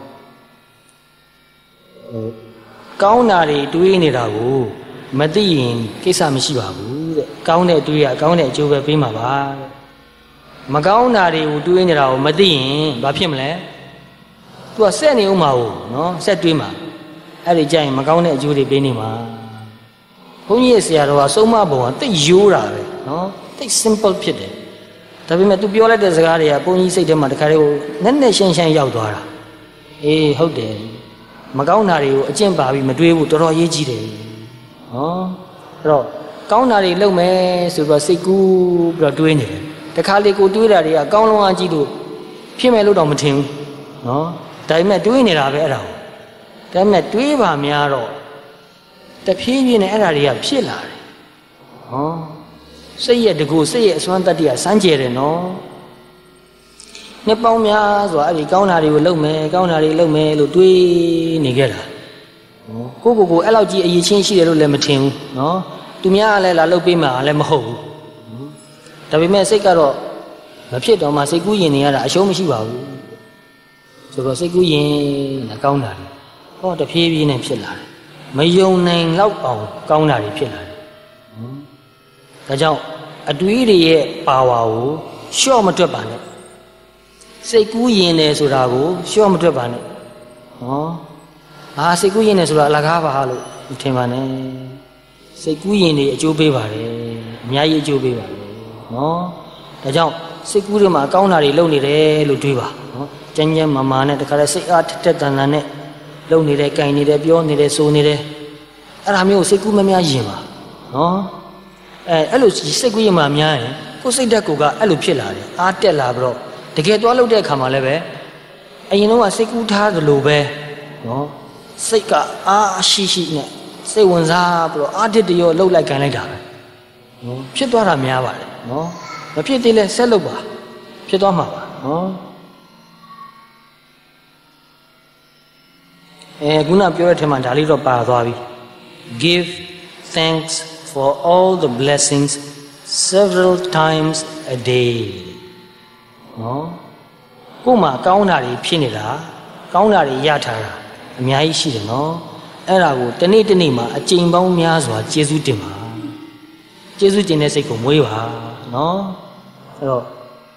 ကောင်းတာတွေတွေးနေတာကိုမသိရင်ကိစ္စမရှိပါဘူးတဲ့ကောင်းတဲ့တွေးရကောင်းတဲ့အကျိုးပဲပေးမှာပါတဲ့မကောင်းတာတွေကိုတွေးနေတာကိုမသိရင်ဘာဖြစ်မလဲသူကဆက်နေဦးမှာကိုနော်ဆက်တွေးမှာအဲ့ဒီကြရင်မကောင်းတဲ့အကျိုးတွေပေးနေမှာဘုန်းကြီးရဲ့ဆရာတော်ကဆုံးမပုံကတိတ်ရိုးတာပဲနော်တိတ် simple ဖြစ်တယ်ဒါပေမဲ့သူပြောလိုက်တဲ့စကားတွေကဘုန်းကြီးစိတ်ထဲမှာတခါတည်းကိုနက်နက်ရှင်းရှင်းရောက်သွားတာအေးဟုတ်တယ်မကောင်းတာတွေကိုအကျင့်ပါပြီးမတွေးဘူးတော်တော်ရေးကြည့်တယ်ဟောအဲ့တော့ကောင်းတာတွေလုပ်မယ်ဆိုတော့စိတ်ကူးပြီးတော့တွေးနေတယ်တခါလေကိုတွေးတာတွေကကောင်းလုံးအားကြည့်လို့ဖြစ်မယ်လို့တော့မထင်ဘူးနော်ဒါပေမဲ့တွေးနေတာပဲအဲ့ဒါကိုဒါပေမဲ့တွေးပါများတော့တဖြည်းဖြည်းနဲ့အဲ့ဒါတွေကဖြစ်လာတယ်ဟောစိတ်ရဲ့တကူစိတ်ရဲ့အစွမ်းတတ္တိကစမ်းကြယ်တယ်နော်နှစ်ပေါင်းများဆိုတာအဲ့ဒီကောင်းတာတွေကိုလုပ်မယ်ကောင်းတာတွေလုပ်မယ်လို့တွေးနေကြတာကိုကိုကိုအဲ့လောက်ကြီးအရေးချင်းရှိတယ်လို့လည်းမထင်ဘူးနော်သူများကလည်းလာလုပ်ပေးမှာလည်းမဟုတ်ဘူးဒါပေမဲ့စိတ်ကတော့မဖြစ်တော့မှစိတ်ကူးရင်နေရတာအရှုံးမရှိပါဘူးဆိုတော့စိတ်ကူးရင်လည်းကောင်းတာလေဟောတဖြည်းဖြည်းနဲ့ဖြစ်လာတယ်မယုံနိုင်လောက်အောင်ကောင်းတာတွေဖြစ်လာတယ်ဒါကြောင့်အတွေးတွေရဲ့ပါဝါကိုလျှော့မတွက်ပါနဲ့စိတ်ကူးရင်တယ်ဆိုတာကိုလျှော့မတွက်ပါနဲ့ဟော啊，谁故意呢？说了，那个吧哈喽，听嘛呢？谁故意呢？就背吧嘞，伢也就背吧嘞，哦，大家谁故意嘛？搞哪里弄你嘞？弄对吧？哦，真正妈妈呢，这个谁啊？这这当然呢，弄你嘞，干你嘞，表你嘞，说你嘞，啊，他没有谁故意嘛赢嘛？哦，哎，哎，路谁故意嘛赢哎？我谁的国家哎路偏来的，啊，跌啦不咯？这个多路的看嘛嘞呗？哎，你话谁故他的路呗？哦。谁个啊？西西呢？谁问啥不咯？阿爹都要老来干来着呗。哦，偏多少面吧嘞？哦，那偏的嘞，谁路吧？偏多嘛吧？哦。哎，古那表的天嘛，哪里都把多比 ？Give thanks for all the blessings several times a day。哦，古嘛搞哪里偏的啦？搞哪里压他啦？အများကြီးရှိတယ်နော်အဲ့ဒါကိုတနေ့တနေ့မှာအကျဉ်းပေါင်းများစွာကျေးဇူးတင်ပါကျေးဇူးတင်တဲ့စိတ်ကိုမွေးပါနော်အဲ့တော့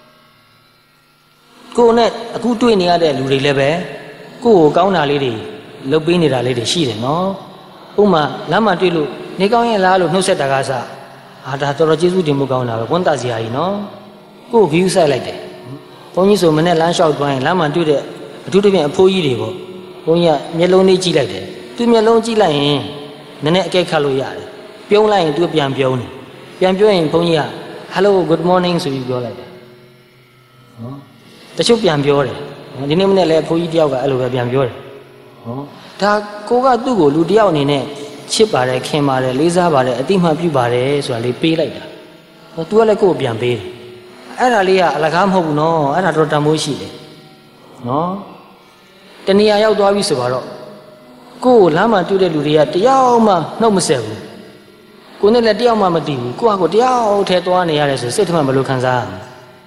ကိုယ်နဲ့အခုတွေ့နေရတဲ့လူတွေလည်းပဲကိုယ့်ကိုကောင်းတာလေးတွေလုပ်ပေးနေတာလေးတွေရှိတယ်နော်ဥပမာလမ်းမှာတွေ့လို့နေကောင်းရဲ့လားလို့နှုတ်ဆက်တာကစအာဒါတော်တော်ကျေးဇူးတင်မှုကောင်းတာပဲဝန်တာစရာကြီးနော်ကိုယ် view ဆိုင်လိုက်တယ်ဘုန်းကြီးဆိုမနေ့လမ်းလျှောက်သွားရင်လမ်းမှာတွေ့တဲ့အထူးသဖြင့်အဖိုးကြီးတွေပေါ့ဘုန်းကြီးကမျက်လုံးလေးကြည့်လိုက်တယ်သူမျက်လုံးကြည့်လိုက်ရင်နည်းနည်းအကဲခတ်လို့ရတယ်ပြုံးလိုက်ရင်သူပြန်ပြုံးတယ်ပြန်ပြောရင်ဘုန်းကြီးက hello good morning ဆိုပြီးပြောလိုက်တယ်နော်တချို့ပြန်ပြောတယ်ဒီနေ့မနေ့လည်းဘုန်းကြီးတယောက်ကအဲ့လိုပဲပြန်ပြောတယ်နော်ဒါကိုကသူ့ကိုလူတယောက်အနေနဲ့ချစ်ပါတယ်ခင်ပါတယ်လေးစားပါတယ်အတိမတ်ပြုပါတယ်ဆိုတာလေးပေးလိုက်တာဟော तू ကလည်းကိုယ်ပြန်ပေးတယ်အဲ့ဒါလေးကအလကားမဟုတ်ဘူးနော်အဲ့ဒါတော့တန်ဖိုးရှိတယ်နော်တဏှာရောက်သွားပြီဆိုတော့ကိုယ်လမ်းမှာတွေ့တဲ့လူတွေကတယောက်မှနှုတ်မဆက်ဘူးကိုယ်နဲ့လည်းတယောက်မှမသိဘူးကိုယ့်ဟာကိုယ်တယောက်ထဲသွားနေရတယ်ဆိုစိတ်ထမဘယ်လိုခံစားရမလဲ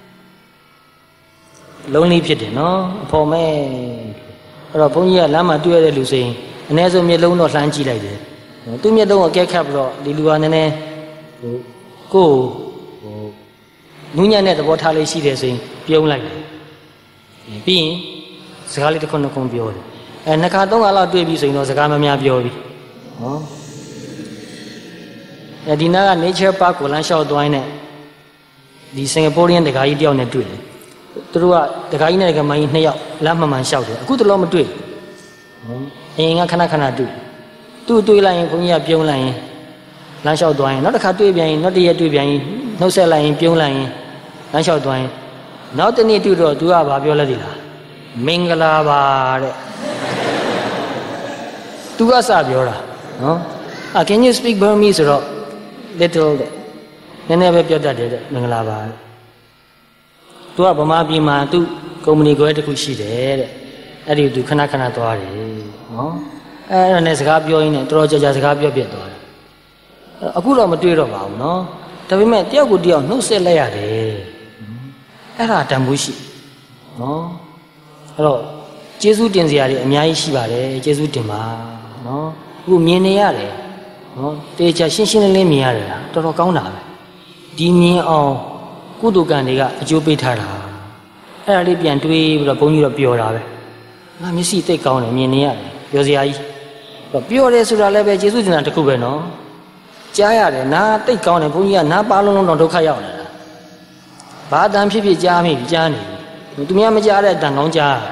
လုံးလေးဖြစ်တယ်နော်အဖော်မဲအဲ့တော့ဘုန်းကြီးကလမ်းမှာတွေ့ရတဲ့လူဆိုရင်အ ਨੇ ဆုံးမျက်လုံးတော့လှမ်းကြည့်လိုက်တယ်သူ့မျက်လုံးကိုအကဲခတ်ပြီးတော့ဒီလူကနည်းနည်းဟိုကိုယ်ဟိုနူးညံ့တဲ့သဘောထားလေးရှိတယ်ဆိုရင်ပြုံးလိုက်တယ်ပြီးရင်စကားလေးတစ်ခုနှစ်ခုပြောတယ်အဲနှစ်ခါသုံးခါလောက်တွေ့ပြီဆိုရင်တော့စကားမများပြောပြီနော်အဲဒီနားက nature park ကိုလမ်းလျှောက်သွားရင်ဒီစင်ကာပူရီယန်တကာကြီးတယောက်နဲ့တွေ့တယ်သူတို့ကတကာကြီးနဲ့တကာမကြီးနှစ်ယောက်လမ်းမှန်မှန်လျှောက်တယ်အခုတလောမတွေ့ဘူးအရင်ကခဏခဏတွေ့သူ့တွေ့လိုက်ရင်ဘုန်းကြီးကပြုံးလိုက်ရင်လမ်းလျှောက်သွားရင်နောက်တစ်ခါတွေ့ပြန်ရင်နောက်တစ်ရက်တွေ့ပြန်ရင်နှုတ်ဆက်လိုက်ရင်ပြုံးလိုက်ရင်လမ်းလျှောက်သွားရင်နောက်တစ်နေ့တွေ့တော့ तू ကဘာပြောလဲဒီလားမင်္ဂလာပါတဲ့ तू ကစပြောတာနော်အာ can you speak Burmese ဆိုတော့ little တဲ့နည်းနည်းပဲပြောတတ်တယ်တဲ့မင်္ဂလာပါတဲ့ तू ကဗမာပြည်မှာ तू ကုမ္ပဏီကွဲတစ်ခုရှိတယ်တဲ့အဲ့ဒီ तू ခဏခဏသွားတယ်နော်အဲ့ဒါနဲ့စကားပြောရင်းနဲ့တော်တော်ကြာကြာစကားပြောပြသွားတယ်အခုတော့မတွေ့တော့ပါဘူးနော်ဒါပေမဲ့တယောက်ကိုတယောက်နှုတ်ဆက်လိုက်ရတယ်အဲ့ဒါတန်ဖိုးရှိနော်အဲ့တော့ကျေးဇူးတင်စရာတွေအများကြီးရှိပါတယ်ကျေးဇူးတင်ပါနော်အခုမြင်နေရတယ်နော်တေချာရှင်းရှင်းလင်းလင်းမြင်ရတယ်လားတော်တော်ကောင်းတာပဲဒီမြင်အောင်ကုသိုလ်ကံတွေကအကျိုးပေးထားတာအဲ့ဒါလေးပြန်တွေးပြီးတော့ဘုန်းကြီးတော့ပြောတာပဲငါမျက်စိသိကောင်းတယ်မြင်နေရတယ်ပြောစရာကြီးပြောတယ်ဆိုတာလည်းပဲကျေးဇူးတင်တာတစ်ခုပဲနော်ကြားရတယ်နားသိကောင်းတယ်ဘုန်းကြီးကနားပါလုံးလုံးတော့ဒုက္ခရောက်နေတာဘာအတန်ဖြစ်ဖြစ်ကြားမိကြားနေပြီသူများမကြားတဲ့အတန်ကောင်းကြား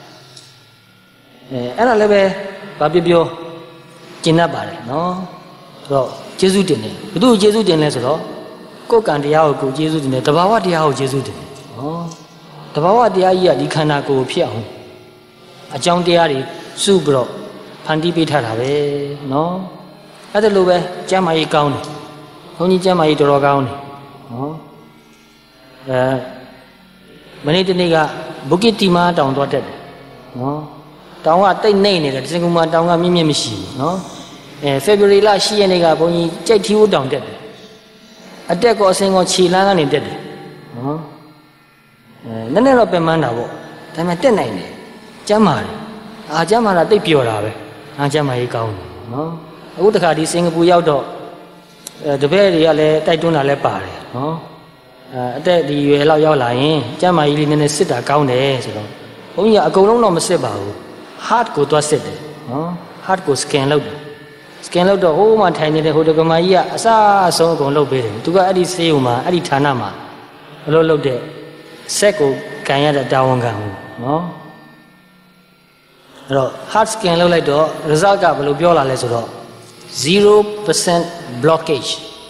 ရတယ်အဲအဲ့ဒါလည်းပဲဘာပြောပြောကျင့်တတ်ပါတယ်နော်ဆိုတော့ကျေးဇူးတင်တယ်ဘုသူ့ကျေးဇူးတင်လဲဆိုတော့ကိုယ်ကံတရားကိုကိုကျေးဇူးတင်တယ်တဘာဝတရားကိုကျေးဇူးတင်တယ်နော်တဘာဝတရားကြီးကဒီခန္ဓာကိုယ်ဖြစ်အောင်အကြောင်းတရားတွေစုပြီးတော့ဖန်တီးပေးထားတာပဲနော်အဲ့ဒါလိုပဲကျမ်းမာရေးကောင်းတယ်ဘုန်းကြီးကျမ်းမာရေးတော်တော်ကောင်းတယ်နော်အဲမနေ့တနေ့ကဘုကိတိမာတောင်သွားတက်တယ်နော်တောင်ကတိတ်နှိမ့်နေတယ်စင်ကူမာတောင်ကမြင့်မြင့်မရှိဘူးနော်အဲဖေဖော်ဝါရီလ၈ရက်နေ့ကဘုန်းကြီးကြိုက်ထီးဦးတောင်တက်တယ်အတက်ကောအစင်ကောခြေလန်းကနေတက်တယ်နော်အဲနည်းနည်းတော့ပင်ပန်းတာပေါ့ဒါပေမဲ့တက်နိုင်တယ်ကျမ်းမာတယ်အာကျမ်းမာတာတိတ်ပျော်တာပဲအာကျမ်းမာရေးကောင်းတယ်နော်အခုတခါဒီစင်ကာပူရောက်တော့အဲတပည့်တွေကလည်းတိုက်တွန်းတာလည်းပါတယ်နော်အဲအသက်ဒီရွယ်လောက်ရောက်လာရင်ကျမ်းမာရေးလေးနည်းနည်းစစ်တာကောင်းတယ်ဆိုတော့ဘုန်းကြီးကအကုန်လုံးတော့မစစ်ပါဘူး heart ကိုသွားစစ်တယ်နော် heart ကို scan လုပ်တယ် scan လုပ်တော့ဟိုးမှထိုင်နေတဲ့ဟိုတကမာကြီးကအစားအဆုံးအကုန်လုပ်ပေးတယ်သူကအဲ့ဒီဆေးရုံမှာအဲ့ဒီဌာနမှာဘလို့လုပ်တဲ့ဆက်ကိုကန်ရတဲ့တာဝန်ခံဘူးနော်အဲ့တော့ heart scan လုပ်လိုက်တော့ result ကဘယ်လိုပြောလာလဲဆိုတော့ zero percent blockage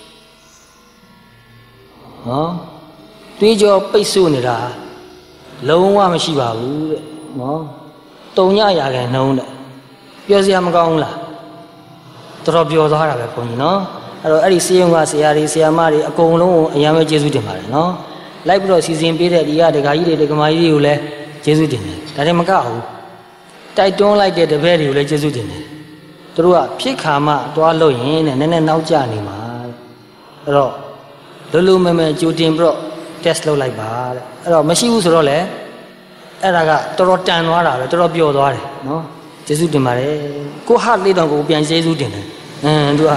နော်တွေးကြောပိတ်ဆို့နေတာလုံးဝမရှိပါဘူးတဲ့နော်တုံညရာခံနှုံးတဲ့ပြောစရာမကောင်းဘူးလားတော်တော်ပြောသွားတာပဲဘုန်းကြီးနော်အဲ့တော့အဲ့ဒီစေယုံကဆရာတွေဆရာမတွေအကုန်လုံးကိုအယံပဲကျေးဇူးတင်ပါတယ်နော်လိုက်ပြီးတော့စီစဉ်ပေးတဲ့ဒီကဒကာကြီးတွေဒကာမကြီးတွေကိုလည်းကျေးဇူးတင်တယ်ဒါတွေမကဘူးတိုက်တွန်းလိုက်တဲ့တပည့်တွေကိုလည်းကျေးဇူးတင်တယ်သူတို့ကဖြစ်ခါမှတွားလို့ရင်တဲ့နည်းနည်းနောက်ကျနေမှာအဲ့တော့လူလူမဲမဲကြိုတင်ပြီးတော့ test လုပ်လိုက်ပါတဲ့အဲ့တော့မရှိဘူးဆိုတော့လေအဲ့ဒါကတော်တော်တန်သွားတာပဲတော်တော်ပျော်သွားတယ်နော်ကျေးဇူးတင်ပါတယ်ကို heart လေးတောင်ကိုပြန်ကျေးဇူးတင်တယ်အင်းသူက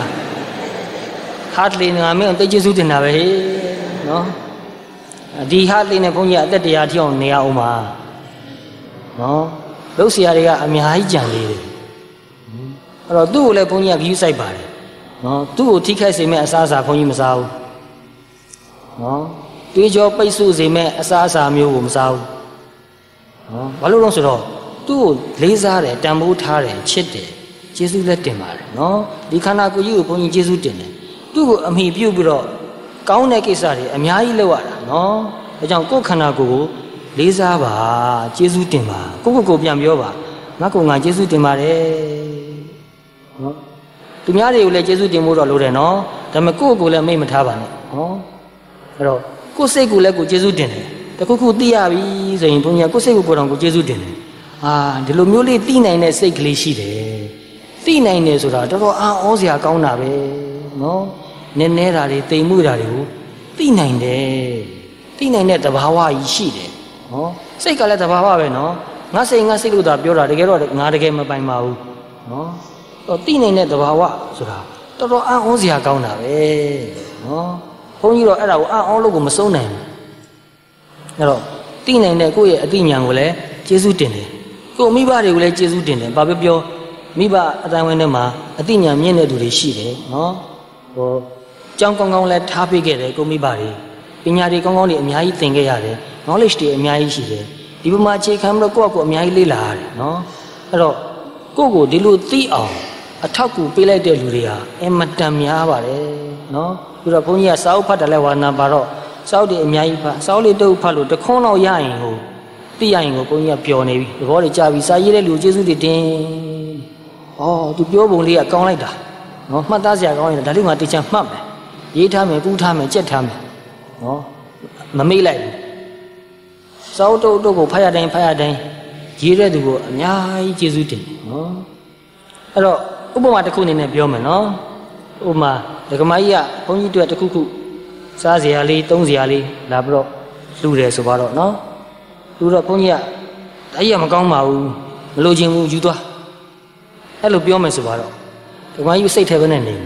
heart လေးငါမင်းတိတ်ကျေးဇူးတင်တာပဲဟေးနော်ဒီ heart လေးနဲ့ဘုန်းကြီးအသက်တရားထိအောင်နေရအောင်ပါနော်လုပ်ဆရာတွေကအများကြီးကြံသေးတယ်အဲ့တော့သူ့ကိုလည်းဘုန်းကြီးက view စိုက်ပါတယ်နော်သူ့ကိုထိခိုက်စေမဲ့အစားအစာဘုန်းကြီးမစားဘူးနော်တွေးကြောပိတ်ဆို့စေမဲ့အစားအစာမျိုးကိုမစားဘူးနော်ဘာလို့လဲဆိုတော့သူ့ကိုလေးစားတယ်တန်ဖိုးထားတယ်ချစ်တယ်ကျေးဇူးလည်းတင်ပါတယ်နော်ဒီခန္ဓာကိုယ်ကြီးကိုဘုန်းကြီးကျေးဇူးတင်တယ်သူ့ကိုအမိပြုတ်ပြီးတော့ကောင်းတဲ့ကိစ္စတွေအများကြီးလုပ်ရတာနော်ဒါကြောင့်ကိုယ်ခန္ဓာကိုယ်ကိုလေးစားပါကျေးဇူးတင်ပါကိုယ့်ကိုယ်ကိုပြန်ပြောပါငါကငါကျေးဇူးတင်ပါတယ်နော်သူများတွေကိုလည်းကျေးဇူးတင်ဖို့တော့လိုတယ်နော်ဒါပေမဲ့ကိုယ့်ကိုယ်လည်းမိတ်မထားပါနဲ့နော်အဲ့တော့ကိုယ်စိတ်ကိုလည်းကိုယ်ကျေးဇူးတင်တယ်တခုခုသိရပြီဆိုရင်ဘုန်းကြီးကကိုယ်စိတ်ကိုကိုယ်တော်ကိုကျေးဇူးတင်တယ်အာဒီလိုမျိုးလေးသိနိုင်တဲ့စိတ်ကလေးရှိတယ်သိနိုင်တယ်ဆိုတာတော်တော်အာဩစရာကောင်းတာပဲနော်နည်းနည်းတာတွေတိမ်မှုတာတွေကိုသိနိုင်တယ်သိနိုင်တဲ့သဘာဝကြီးရှိတယ်နော်စိတ်ကလည်းသဘာဝပဲနော်ငါစိတ်ငါစိတ်လို့သာပြောတာတကယ်တော့ငါတကယ်မပိုင်ပါဘူးနော်တော့သိနိုင်တဲ့သဘာဝဆိုတာတော်တော်အာဩစရာကောင်းတာပဲနော်ဘုန်းကြီးတော့အဲ့ဒါကိုအာဩလို့ကိုမဆုံးနိုင်ဘူးအဲ့တော့သိနိုင်တဲ့ကိုယ့်ရဲ့အသိဉာဏ်ကိုလည်းကျေးဇူးတင်တယ်ကိုမိဘတွေကိုလည်းကျေးဇူးတင်တယ်ဘာပြောပြောမိဘအတိုင်းဝန်းထဲမှာအသိဉာဏ်မြင့်တဲ့သူတွေရှိတယ်နော်ဟိုကြောင်းကောင်းကောင်းလည်းထားပေးခဲ့တယ်ကိုမိဘတွေပညာတွေကောင်းကောင်းတွေအများကြီးသင်ခဲ့ရတယ် knowledge တွေအများကြီးရှိတယ်ဒီပုံမှာအခြေခံပြီးတော့ကိုယ့်အကိုအများကြီးလေ့လာရတယ်နော်အဲ့တော့ကိုယ့်ကိုဒီလိုသိအောင်အထောက်ကူပေးလိုက်တဲ့လူတွေဟာအမတန်များပါတယ်နော်ပြီးတော့ဘုန်းကြီးကစာအုပ်ဖတ်တယ်လဲဝါနာပါတော့စာအုပ်တွေအများကြီးဖတ်စာအုပ်လေးတုပ်ဖတ်လို့တခွန်းတော့ရရင်ဟိုသိရရင်ကိုဘုန်းကြီးကပျော်နေပြီသဘောတွေကြာပြီစာရေးတဲ့လူကိုကျေးဇူးတွေတင်ဩသူပြောပုံလေးကကောင်းလိုက်တာနော်မှတ်သားစရာကောင်းနေတာဒါလေးမှတေချာမှတ်မယ်ရေးထားမယ်ကူးထားမယ်ကြက်ထားမယ်နော်မမေ့လိုက်ဘူးစာအုပ်တုပ်တုပ်ကိုဖတ်ရတိုင်းဖတ်ရတိုင်းရေးတဲ့သူကိုအများကြီးကျေးဇူးတင်နော်အဲ့တော့ဥပမာတစ်ခုအနေနဲ့ပြောမယ်နော်ဥပမာဒကမကြီးကဘုန်းကြီးတို့တစ်ခုခုစားစရာလေးသုံးစရာလေးလာပြီးတော့လှူတယ်ဆိုတော့နော်လူတော့ဘုန်းကြီးကအဲ့ရမကောင်းပါဘူးမလိုချင်ဘူးယူသွားအဲ့လိုပြောမယ်ဆိုတော့ဒီမကြီးစိတ်ထဲပဲနဲ့နေ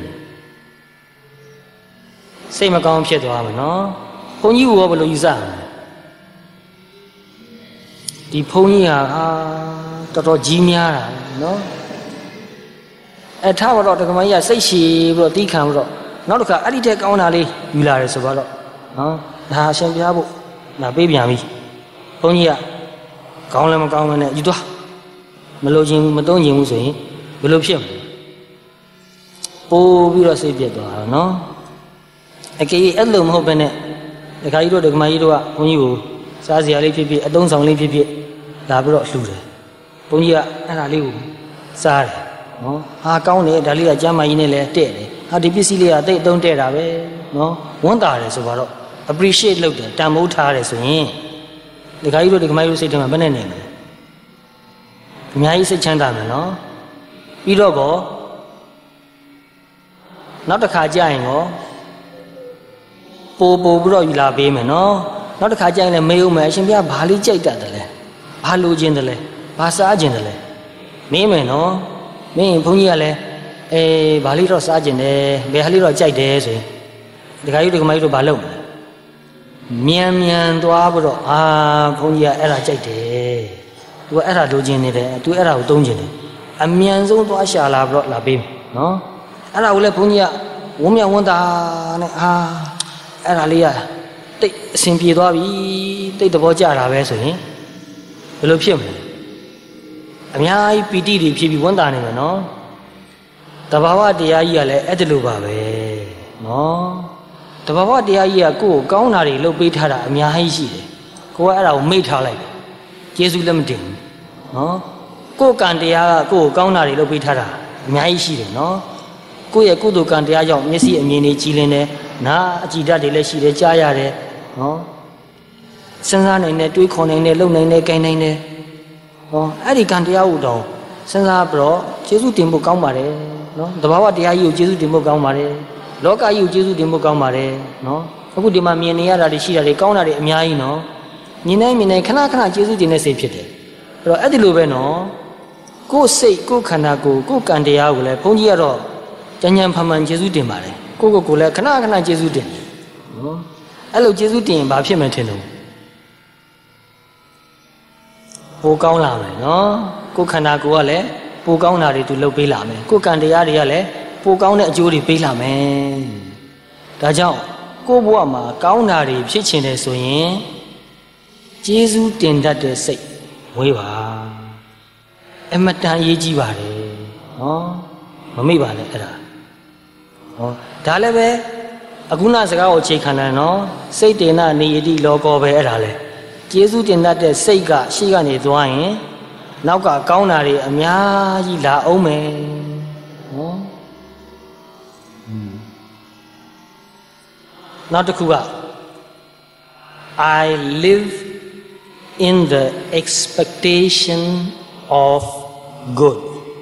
စိတ်မကောင်းဖြစ်သွားမယ်နော်ဘုန်းကြီးကဘယ်လိုယူဆလဲဒီဘုန်းကြီးကအာတော်တော်ကြီးများတာနော်အဲထားတော့ဒီမကြီးကစိတ်ရှည်ပြီးတော့တီးခံပြီးတော့နောက်တစ်ခါအဲ့ဒီတဲ့ကောင်းတာလေးယူလာတယ်ဆိုတော့နော်ဒါအရှင်ပြားဖို့ငါပေးပြန်ပြီဘုန်းကြီးကကောင်းလည်းမကောင်းမနဲ့ယူသွားမလိုချင်ဘူးမသုံးချင်ဘူးဆိုရင်ဘယ်လိုဖြစ်မလဲပိုးပြီးတော့စိတ်ပြတ်သွားတာနော်အကေအဲ့လိုမဟုတ်ဘဲနဲ့ဒကာကြီးတို့ဒကမကြီးတို့ကဘုန်းကြီးကိုစားစရာလေးဖြစ်ဖြစ်အသုံးဆောင်လေးဖြစ်ဖြစ်လာပြီးတော့လှူတယ်ဘုန်းကြီးကအဲ့ဒါလေးကိုစားတယ်နော်ဟာကောင်းတယ်ဒါလေးကကျမ်းမာကြီးနဲ့လည်းတဲ့တယ်ဟာဒီပစ္စည်းလေးကတိတ်အသုံးတဲ့တာပဲနော်ဝန်းတာတယ်ဆိုတော့ appreciate လုပ်တယ်တန်ဖိုးထားတယ်ဆိုရင်ဒကာကြီးတို့ဒကမကြီးတို့စိတ်ထဲမှာဘယ်နဲ့နေမလဲအများကြီးစိတ်ချမ်းသာမယ်နော်ပြီးတော့ကောနောက်တစ်ခါကြာရင်ကောပို့ပို့ပြီးတော့ယူလာပေးမယ်နော်နောက်တစ်ခါကြာရင်လည်းမေးဦးမယ်အရှင်ဘုရားဘာလေးကြိုက်တတ်တယ်လဲဘာလိုချင်တယ်လဲဘာစားချင်တယ်လဲမင်းမယ်နော်မင်းဘုန်းကြီးကလည်းအေးဘာလေးတော့စားချင်တယ်ဘယ်ဟာလေးတော့ကြိုက်တယ်ဆိုရင်ဒကာကြီးဒကမကြီးတို့ဘာလုပ်မလဲမြန်မြန်သွားပြီးတော့အာဘုန်းကြီးကအဲ့ဒါကြိုက်တယ်သူကအဲ့ဒါလိုချင်နေတယ်သူအဲ့ဒါကိုသုံးချင်တယ်အမြန်ဆုံးသွားရှာလာပြီးတော့လာပေးမယ်နော်အဲ့ဒါကိုလည်းဘုန်းကြီးကဝန်းမြဝန်းတာနဲ့အာအဲ့ဒါလေးကတိတ်အဆင်ပြေသွားပြီတိတ်သဘောကျတာပဲဆိုရင်ဘယ်လိုဖြစ်မလဲအများကြီးပီတိတွေဖြစ်ပြီးဝန်းတာနေမယ်နော်တဘာဝတရားကြီးကလည်းအဲ့ဒါလိုပါပဲနော်တဘာဝတရားကြီးကကိုယ့်ကိုကောင်းတာတွေလုပ်ပေးထားတာအများကြီးရှိတယ်ကိုကအဲ့ဒါကိုမိတ်ထားလိုက်တယ်ကျေးဇူးလည်းမတင်ဘူးနော်ကိုယ်ကံတရားကကိုယ့်ကိုကောင်းတာတွေလုပ်ပေးထားတာအများကြီးရှိတယ်နော်ကိုယ့်ရဲ့ကုသိုလ်ကံတရားကြောင့်မျက်စိအမြင်တွေကြည်လင်တယ်နားအကြည်ဓာတ်တွေလည်းရှိတယ်ကြားရတယ်နော်စဉ်းစားနိုင်တယ်တွေးခေါ်နိုင်တယ်လုပ်နိုင်တယ်ကြိုင်နိုင်တယ်ဟောအဲ့ဒီကံတရားဟုတောင်စဉ်းစားပြီးတော့ကျေးဇူးတင်ဖို့ကောင်းပါတယ်နော်တဘာဝတရားကြီးကိုကျေးဇူးတင်ဖို့ကောင်းပါတယ်လောကကြီးကိုကျေးဇူးတင်ဖို့ကောင်းပါတယ်နော်အခုဒီမှာမြင်နေရတာတွေရှိတာတွေကောင်းတာတွေအများကြီးနော်မြင်နိုင်မြင်နိုင်ခဏခဏကျေးဇူးတင်တဲ့စိတ်ဖြစ်တယ်အဲ့တော့အဲ့ဒီလိုပဲနော်ကိုယ်စိတ်ကိုယ်ခန္ဓာကိုယ်ကိုယ်ကံတရားကိုလည်းဘုန်းကြီးကတော့ကြံ့ကြံ့ဖန်ဖန်ကျေးဇူးတင်ပါတယ်ကိုယ့်ကိုယ်ကိုလည်းခဏခဏကျေးဇူးတင်တယ်နော်အဲ့လိုကျေးဇူးတင်ရင်ဘာဖြစ်မှန်းထင်တော့ပိုကောင်းလာမယ်နော်ကိုယ်ခန္ဓာကိုယ်ကလည်းပိုကောင်းတာတွေသူလုပ်ပေးလာမယ်ကိုယ်ကံတရားတွေကလည်းပိုကောင်းတဲ့အကျိုးတွေပေးလာမယ်ဒါကြောင့်ကိုယ့်ဘဝမှာကောင်းတာတွေဖြစ်ချင်တယ်ဆိုရင်ကျေးဇူးတင်တတ်တဲ့စိတ်ဝေးပါအမတန်အရေးကြီးပါတယ်နော်မမိပါနဲ့အဲ့ဒါဟောဒါလည်းပဲအခုနစကားကိုအခြေခံတယ်နော်စိတ်တေနနေယတိလောကောပဲအဲ့ဒါလဲကျေးဇူးတင်တတ်တဲ့စိတ်ကရှေ့ကနေသွားရင်နောက်ကကောင်းတာတွေအများကြီးလာအောင်မယ်နော်နောက်တစ်ခုက I live in the expectation of good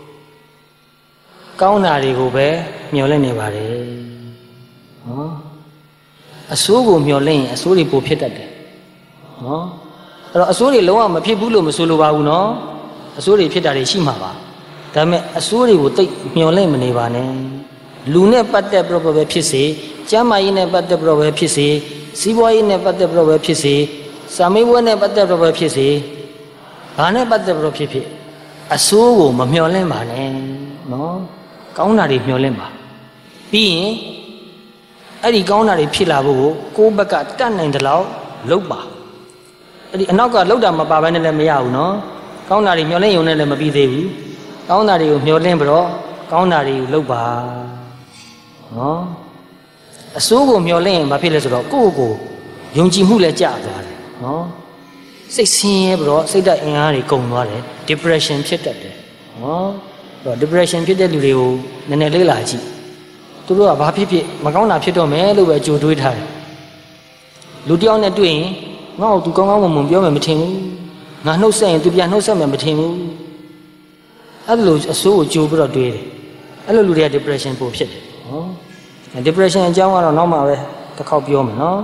ကောင်းတာတွေကိုပဲမျှော်လင့်နေပါတယ်နော်အဆိုးကိုမျှော်လင့်ရင်အဆိုးတွေပိုဖြစ်တတ်တယ်နော်အဲ့တော့အဆိုးတွေလုံးဝမဖြစ်ဘူးလို့မဆိုလိုပါဘူးနော်အဆိုးတွေဖြစ်တာတွေရှိမှာပါဒါပေမဲ့အဆိုးတွေကိုတိတ်မျှော်လင့်မနေပါနဲ့လူနဲ့ပတ်သက်ပြီးတော့ပဲဖြစ်စေကျမ်းမာရေးနဲ့ပတ်သက်ပြီးတော့ပဲဖြစ်စေစီးပွားရေးနဲ့ပတ်သက်ပြီးတော့ပဲဖြစ်စေစာမေးပွဲနဲ့ပတ်သက်ပြီးတော့ပဲဖြစ်စေဘာနဲ့ပတ်သက်ပြီးတော့ဖြစ်ဖြစ်အဆိုးကိုမမျှော်လင့်ပါနဲ့နော်ကောင်းတာတွေမျှော်လင့်ပါပြီးရင်အဲ့ဒီကောင်းတာတွေဖြစ်လာဖို့ကိုကိုယ့်ဘက်ကတတ်နိုင်တဲ့လောက်လုပ်ပါအဲ့ဒီအနောက်ကလှုပ်တာမပါဘဲနဲ့လည်းမရဘူးနော်ကောင်းတာတွေမျှော်လင့်ရုံနဲ့လည်းမပြီးသေးဘူးကောင်းတာတွေကိုမျှော်လင့်ပြီးတော့ကောင်းတာတွေကိုလုပ်ပါနော်အဆိုးကိုမျှော်လင့်ရင်ဘာဖြစ်လဲဆိုတော့ကိုယ့်ကိုယ်ယုံကြည်မှုလည်းကျသွားတယ်နော်စိတ်ဆင်းရဲပြီးတော့စိတ်ဓာတ်အင်အားတွေကုန်သွားတယ် depression ဖြစ်တတ်တယ်နော်အဲ့တော့ depression ဖြစ်တဲ့လူတွေကိုနည်းနည်းလေးလာကြည့်သူတို့ကဘာဖြစ်ဖြစ်မကောင်းတာဖြစ်တော့မယ်လို့ပဲကြိုတွေးထားတယ်လူတယောက်နဲ့တွေ့ရင်ငါ့ကို तू ကောင်းကောင်းမွန်မွန်ပြောမယ်မထင်ဘူးငါနှုတ်ဆက်ရင် तू ပြန်နှုတ်ဆက်မယ်မထင်ဘူးအဲ့လိုအဆိုးကိုကြိုပြီးတော့တွေးတယ်အဲ့လိုလူတွေက depression ပိုဖြစ်တယ်နော် depression အကြောင်းကတော့နောက်မှပဲတစ်ခေါက်ပြောမယ်နော်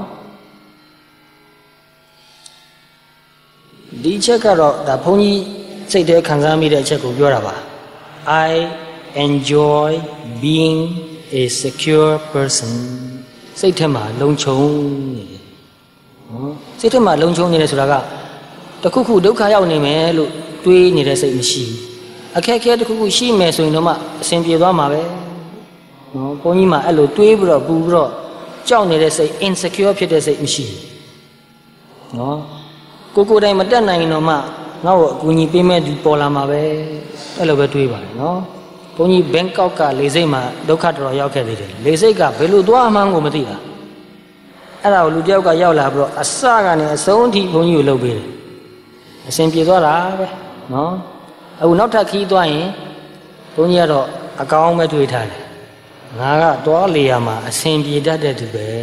ဒီချက်ကတော့ဒါဘုန်းကြီးစိတ်ထဲခံစားမိတဲ့အချက်ကိုပြောတာပါ I enjoy being a secure person စိတ်ထဲမှာလုံခြုံနေတယ်နော်စိတ်ထဲမှာလုံခြုံနေတယ်ဆိုတာကတခုခုဒုက္ခရောက်နေမယ်လို့တွေးနေတဲ့စိတ်မရှိဘူးအခက်အခဲတခုခုရှိမယ်ဆိုရင်တော့မှအဆင်ပြေသွားမှာပဲနော်ဘုန်းကြီးမှအဲ့လိုတွေးပြီးတော့ပူပြီးတော့ကြောက်နေတဲ့စိတ် insecure ဖြစ်တဲ့စိတ်မရှိဘူးနော်ကိုကိုယ်တိုင်မတက်နိုင်ရင်တော့မှငါ့ကိုအကူအညီပေးမဲ့သူပေါ်လာမှာပဲအဲ့လိုပဲတွေးပါတယ်နော်ဘုန်းကြီးဘန်ကောက်ကလေဆိပ်မှာဒုက္ခတော်တော်ရောက်ခဲ့သေးတယ်လေဆိပ်ကဘယ်လိုသွားမှန်းကိုမသိတာအဲ့ဒါကိုလူတယောက်ကရောက်လာပြီးတော့အစကနေအဆုံးထိဘုန်းကြီးကိုလှုပ်ပေးတယ်အစဉ်ပြေသွားတာပဲနော်အခုနောက်ထပ်ခီးသွားရင်ဘုန်းကြီးကတော့အကောင်းပဲတွေးထားတယ်ငါကသွားလေရမှာအစဉ်ပြေတတ်တဲ့သူပဲ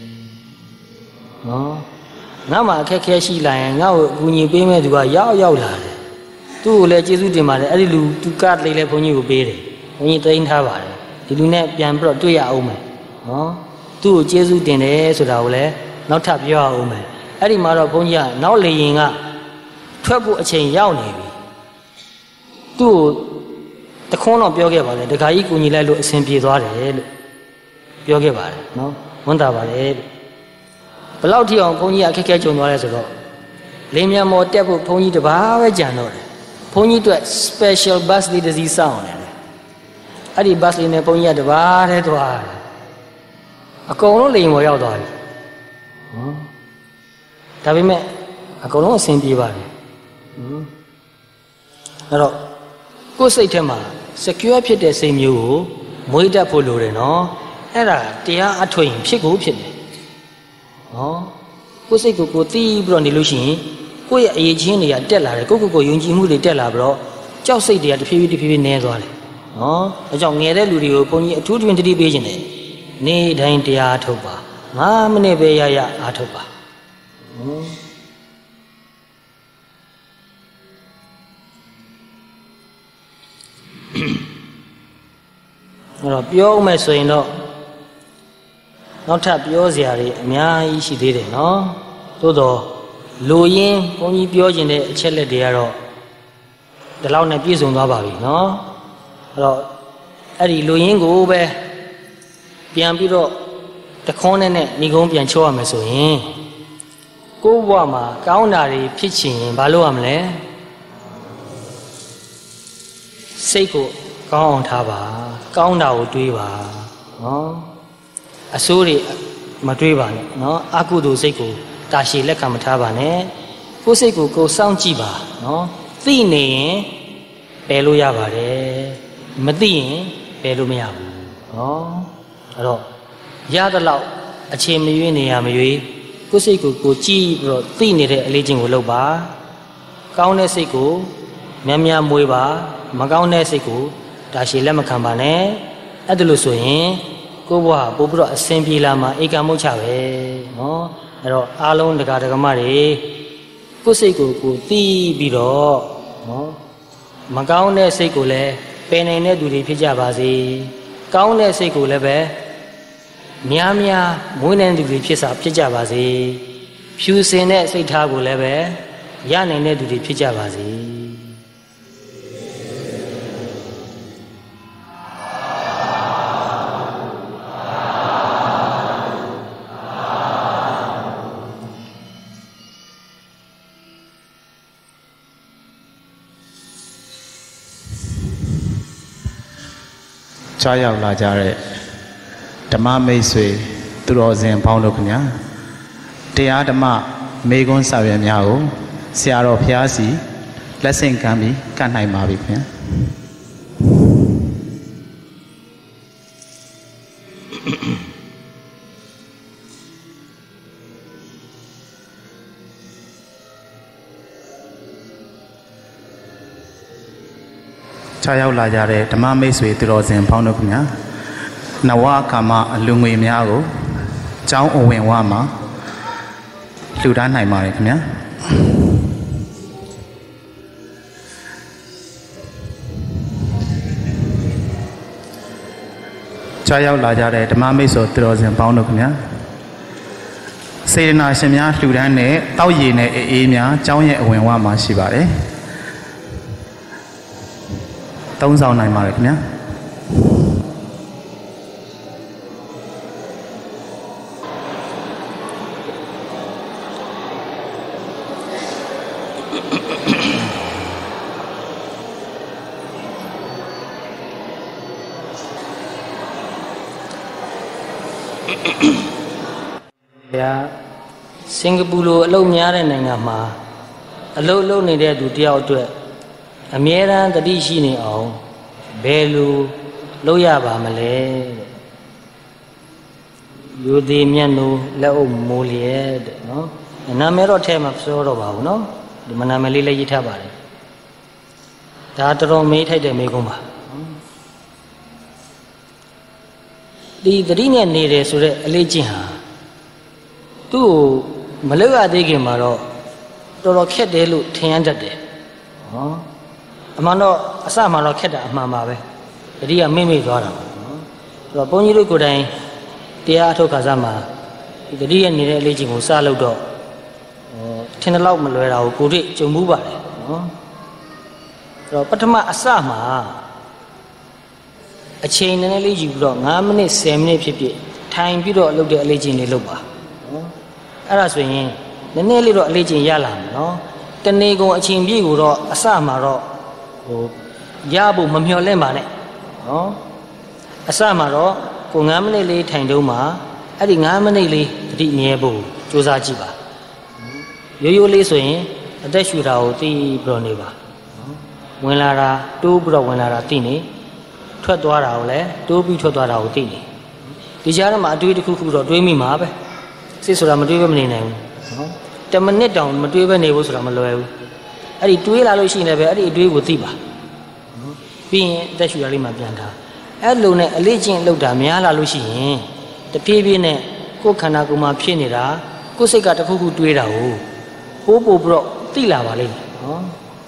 နော်ငါမှအခက်ခဲရှိလာရင်ငါ့ကိုအကူအညီပေးမဲ့သူကရောက်ရောက်လာတယ်သူ့ကိုလည်းကျေးဇူးတင်ပါတယ်အဲ့ဒီလူသူကတ်လေးလည်းဘုန်းကြီးကိုပေးတယ်ဘုန်းကြီးသိမ်းထားပါတယ်ဒီလူနဲ့ပြန်ပြီးတော့တွေ့ရအောင်မယ်နော်သူ့ကိုကျေးဇူးတင်တယ်ဆိုတာကိုလည်းနောက်ထပ်ပြောရအောင်မယ်အဲ့ဒီမှာတော့ဘုန်းကြီးကနောက်လေရင်ကထွက်ဖို့အချိန်ရောက်နေပြီသူ့ကိုတခွန်းတော့ပြောခဲ့ပါတယ်ဒကာကြီးကူညီလိုက်လို့အဆင်ပြေသွားတယ်လို့ပြောခဲ့ပါတယ်နော်ဝန်တာပါတယ်ဘယ်လောက်ထိအောင်ဘုန်းကြီးအခက်ခဲကြုံသွားလဲဆိုတော့လင်းမြမော်တက်ဖို့ဘုန်းကြီးတပါးပဲကြံတော့တယ်ဘုန်းကြီးတို့ special bus လေးတစ်စီးစောင့်နေတယ်အဲ့ဒီ bus လေးနဲ့ဘုန်းကြီးကတပါးတည်းသွားတယ်အကုန်လုံးလိန်ပေါ်ရောက်သွားပြီဟမ်ဒါပေမဲ့အကုန်လုံးအဆင်ပြေပါတယ်ဟမ်အဲ့တော့ကိုယ်စိတ်ထဲမှာ secure ဖြစ်တဲ့စိတ်မျိုးကိုမွေးတတ်ဖို့လိုတယ်နော်အဲ့ဒါတရားအထွင်ဖြစ်ကိုဖြစ်တယ်နော်ကိုယ်စိတ်ကိုကိုတီးပြီးတော့နေလို့ရှိရင်ကိုယ့်ရဲ့အရေးချင်းတွေကတက်လာတယ်ကိုယ့်ကိုယ်ကိုယုံကြည်မှုတွေတက်လာပြီးတော့ကြောက်စိတ်တွေကတဖြည်းဖြည်းတဖြည်းဖြည်းနည်းသွားတယ်နော်အဲကြောင့်ငယ်တဲ့လူတွေကိုဘုန်းကြီးအထူးတွင်တတိပေးခြင်းတယ်နေ့တိုင်းတရားထုတ်ပါငါးမိနစ်ပဲရရအားထုတ်ပါနော်အဲ့တော့ပြောဦးမယ်ဆိုရင်တော့နောက်ထပ်ပြောစရာတွေအများကြီးရှိသေးတယ်နော်သို့တော့လူရင်းဘုန်းကြီးပြောခြင်းတဲ့အချက်လက်တွေကတော့ဒီလောက်နဲ့ပြည့်စုံသွားပါပြီနော်အဲ့တော့အဲ့ဒီလူရင်းကိုပဲပြန်ပြီးတော့တခွန်းနဲ့ညီကုန်းပြန်ချိုးရမယ်ဆိုရင်ကိုယ့်ဘဝမှာကောင်းတာတွေဖြစ်ချင်ရင်ဘာလုပ်ရမလဲစိတ်ကိုကောင်းအောင်ထားပါကောင်းတာကိုတွေးပါနော်အဆိုးတွေမတွေးပါနဲ့နော်အကုသိုလ်စိတ်ကိုတာရှည်လက်ခံမထားပါနဲ့ကိုယ်စိတ်ကိုကိုယ်စောင့်ကြည့်ပါနော်သိနေရင်ပယ်လို့ရပါတယ်မသိရင်ပယ်လို့မရဘူးနော်အဲ့တော့ရသလောက်အချိန်မရွေးနေရမရွေးကိုယ်စိတ်ကိုကိုယ်ကြည့်ပြီးတော့သိနေတဲ့အလေးချင်းကိုလုပ်ပါကောင်းတဲ့စိတ်ကိုများများမွေးပါမကောင်းတဲ့စိတ်ကိုတာရှည်လက်မခံပါနဲ့အဲ့ဒါလို့ဆိုရင်ကိုယ့်ဘဝပို့ပြီးတော့အဆင်ပြေလာမှာဧကမုတ်ချပဲနော်အဲ့တော့အားလုံးတရားဓမ္မတွေကိုယ်စိတ်ကိုကိုယ်သိပြီးတော့နော်မကောင်းတဲ့စိတ်ကိုလည်းပယ်နိုင်တဲ့သူတွေဖြစ်ကြပါစေကောင်းတဲ့စိတ်ကိုလည်းပဲများများမွေးနိုင်တဲ့သူတွေဖြစ်စာဖြစ်ကြပါစေဖြူစင်တဲ့စိတ်ထားကိုလည်းပဲရနိုင်တဲ့သူတွေဖြစ်ကြပါစေကြားရောက်လာကြတဲ့ဓမ္မမိတ်ဆွေသူတော်စင်ပေါင်းတို့ခင်ဗျာတရားဓမ္မမေကွန်းစာရွက်များကိုဆရာတော်ဘုရားစီလက်ဆင့်ကမ်းပြီးကတ်နိုင်ပါပြီခင်ဗျာခြားရောက်လာကြတဲ့ဓမ္မမိတ်ဆွေသူတော်စင်ပေါင်းတို့ခင်ဗျာနဝကာမအလူငွေများကိုကျောင်းအဝင်ဝမှာလှူဒါန်းနိုင်ပါတယ်ခင်ဗျာခြားရောက်လာကြတဲ့ဓမ္မမိတ်ဆွေသူတော်စင်ပေါင်းတို့ခင်ဗျာစေတနာရှင်များလှူဒါန်းတဲ့တောက်ရည်နဲ့အေးများကျောင်းရဲ့အဝင်ဝမှာရှိပါတယ်သုံးဆောင်နိုင်ပါတယ်ခင်ဗျာဗျာစင်ကာပူလိုအလုပ်များတဲ့နိုင်ငံမှာအလုပ်လုပ်နေတဲ့သူတယောက်အတွက်အမြဲတမ်းတတိရှိနေအောင်ဘယ်လိုလုပ်ရပါမလဲတဲ့ယူသည်မြတ်နိုးလက်အုပ်မိုးလျက်တဲ့နော်နာမည်တော့ထဲမှာပြောတော့ပါဘူးနော်ဒီမနာမည်လေးလည်းရေးထားပါတယ်ဒါတော်တော်မေးထိုက်တဲ့မေးခွန်းပါဒီတတိနဲ့နေတယ်ဆိုတဲ့အလေးကျင့်ဟာသူ့ကိုမလုပ်ရသေးခင်မှာတော့တော်တော်ခက်တယ်လို့ထင်ရတတ်တယ်နော်အမှန်တော့အစမှတော့ခက်တာအမှန်ပါပဲတတိကမိမ့်မိသွားတာနော်အဲ့တော့ဘုန်းကြီးတို့ကိုယ်တိုင်တရားအထုတ်ခါစားမှာဒီတတိရဲ့နေတဲ့အလေးချင်းကိုစလုပ်တော့ဟိုထင်တဲ့လောက်မလွယ်တာကိုကိုတွေ့ကြုံမှုပါတယ်နော်အဲ့တော့ပထမအစမှာအချိန်နည်းနည်းလေးယူပြီးတော့၅မိနစ်၁၀မိနစ်ဖြစ်ဖြစ်ထိုင်ပြီးတော့အလုပ်တဲ့အလေးချင်းလေးလုပ်ပါနော်အဲ့ဒါဆိုရင်နည်းနည်းလေးတော့အလေးချင်းရလာမယ်နော်တနေ့ကုန်အချိန်ပြည့်ကိုတော့အစမှာတော့ရဖို့မမျှော်လင့်ပါနဲ့နော်အစမှာတော့ကိုငါးမိနစ်လေးထိုင်တုံးမှာအဲ့ဒီငါးမိနစ်လေးတတိမြဲဖို့စူးစမ်းကြည့်ပါရိုးရိုးလေးဆိုရင်အသက်ရှူတာကိုသိပြီးတော့နေပါဝင်လာတာတိုးပြီးတော့ဝင်လာတာသိနေထွက်သွားတာကိုလည်းတိုးပြီးထွက်သွားတာကိုသိနေဒီကြားထဲမှာအတွေးတစ်ခုခုတော့တွေးမိမှာပဲစိတ်ဆိုတာမတွေးဘဲမနေနိုင်ဘူးနော်တမိနစ်တောင်မတွေးဘဲနေဖို့ဆိုတာမလွယ်ဘူးအဲ့ဒီတွေးလာလို့ရှိရင်လည်းပဲအဲ့ဒီအတွေးကိုသိပါပြီးရင်အသက်ရှူရလေးမှပြန်ထားအဲ့လိုနဲ့အလေးချင်းလောက်တာများလာလို့ရှိရင်တဖြည်းဖြည်းနဲ့ကိုယ်ခန္ဓာကိုယ်မှာဖြစ်နေတာကိုယ်စိတ်ကတစ်ခုခုတွေးတာကိုပိုးပို့ပြီးတော့သိလာပါလိမ့်မယ်နော်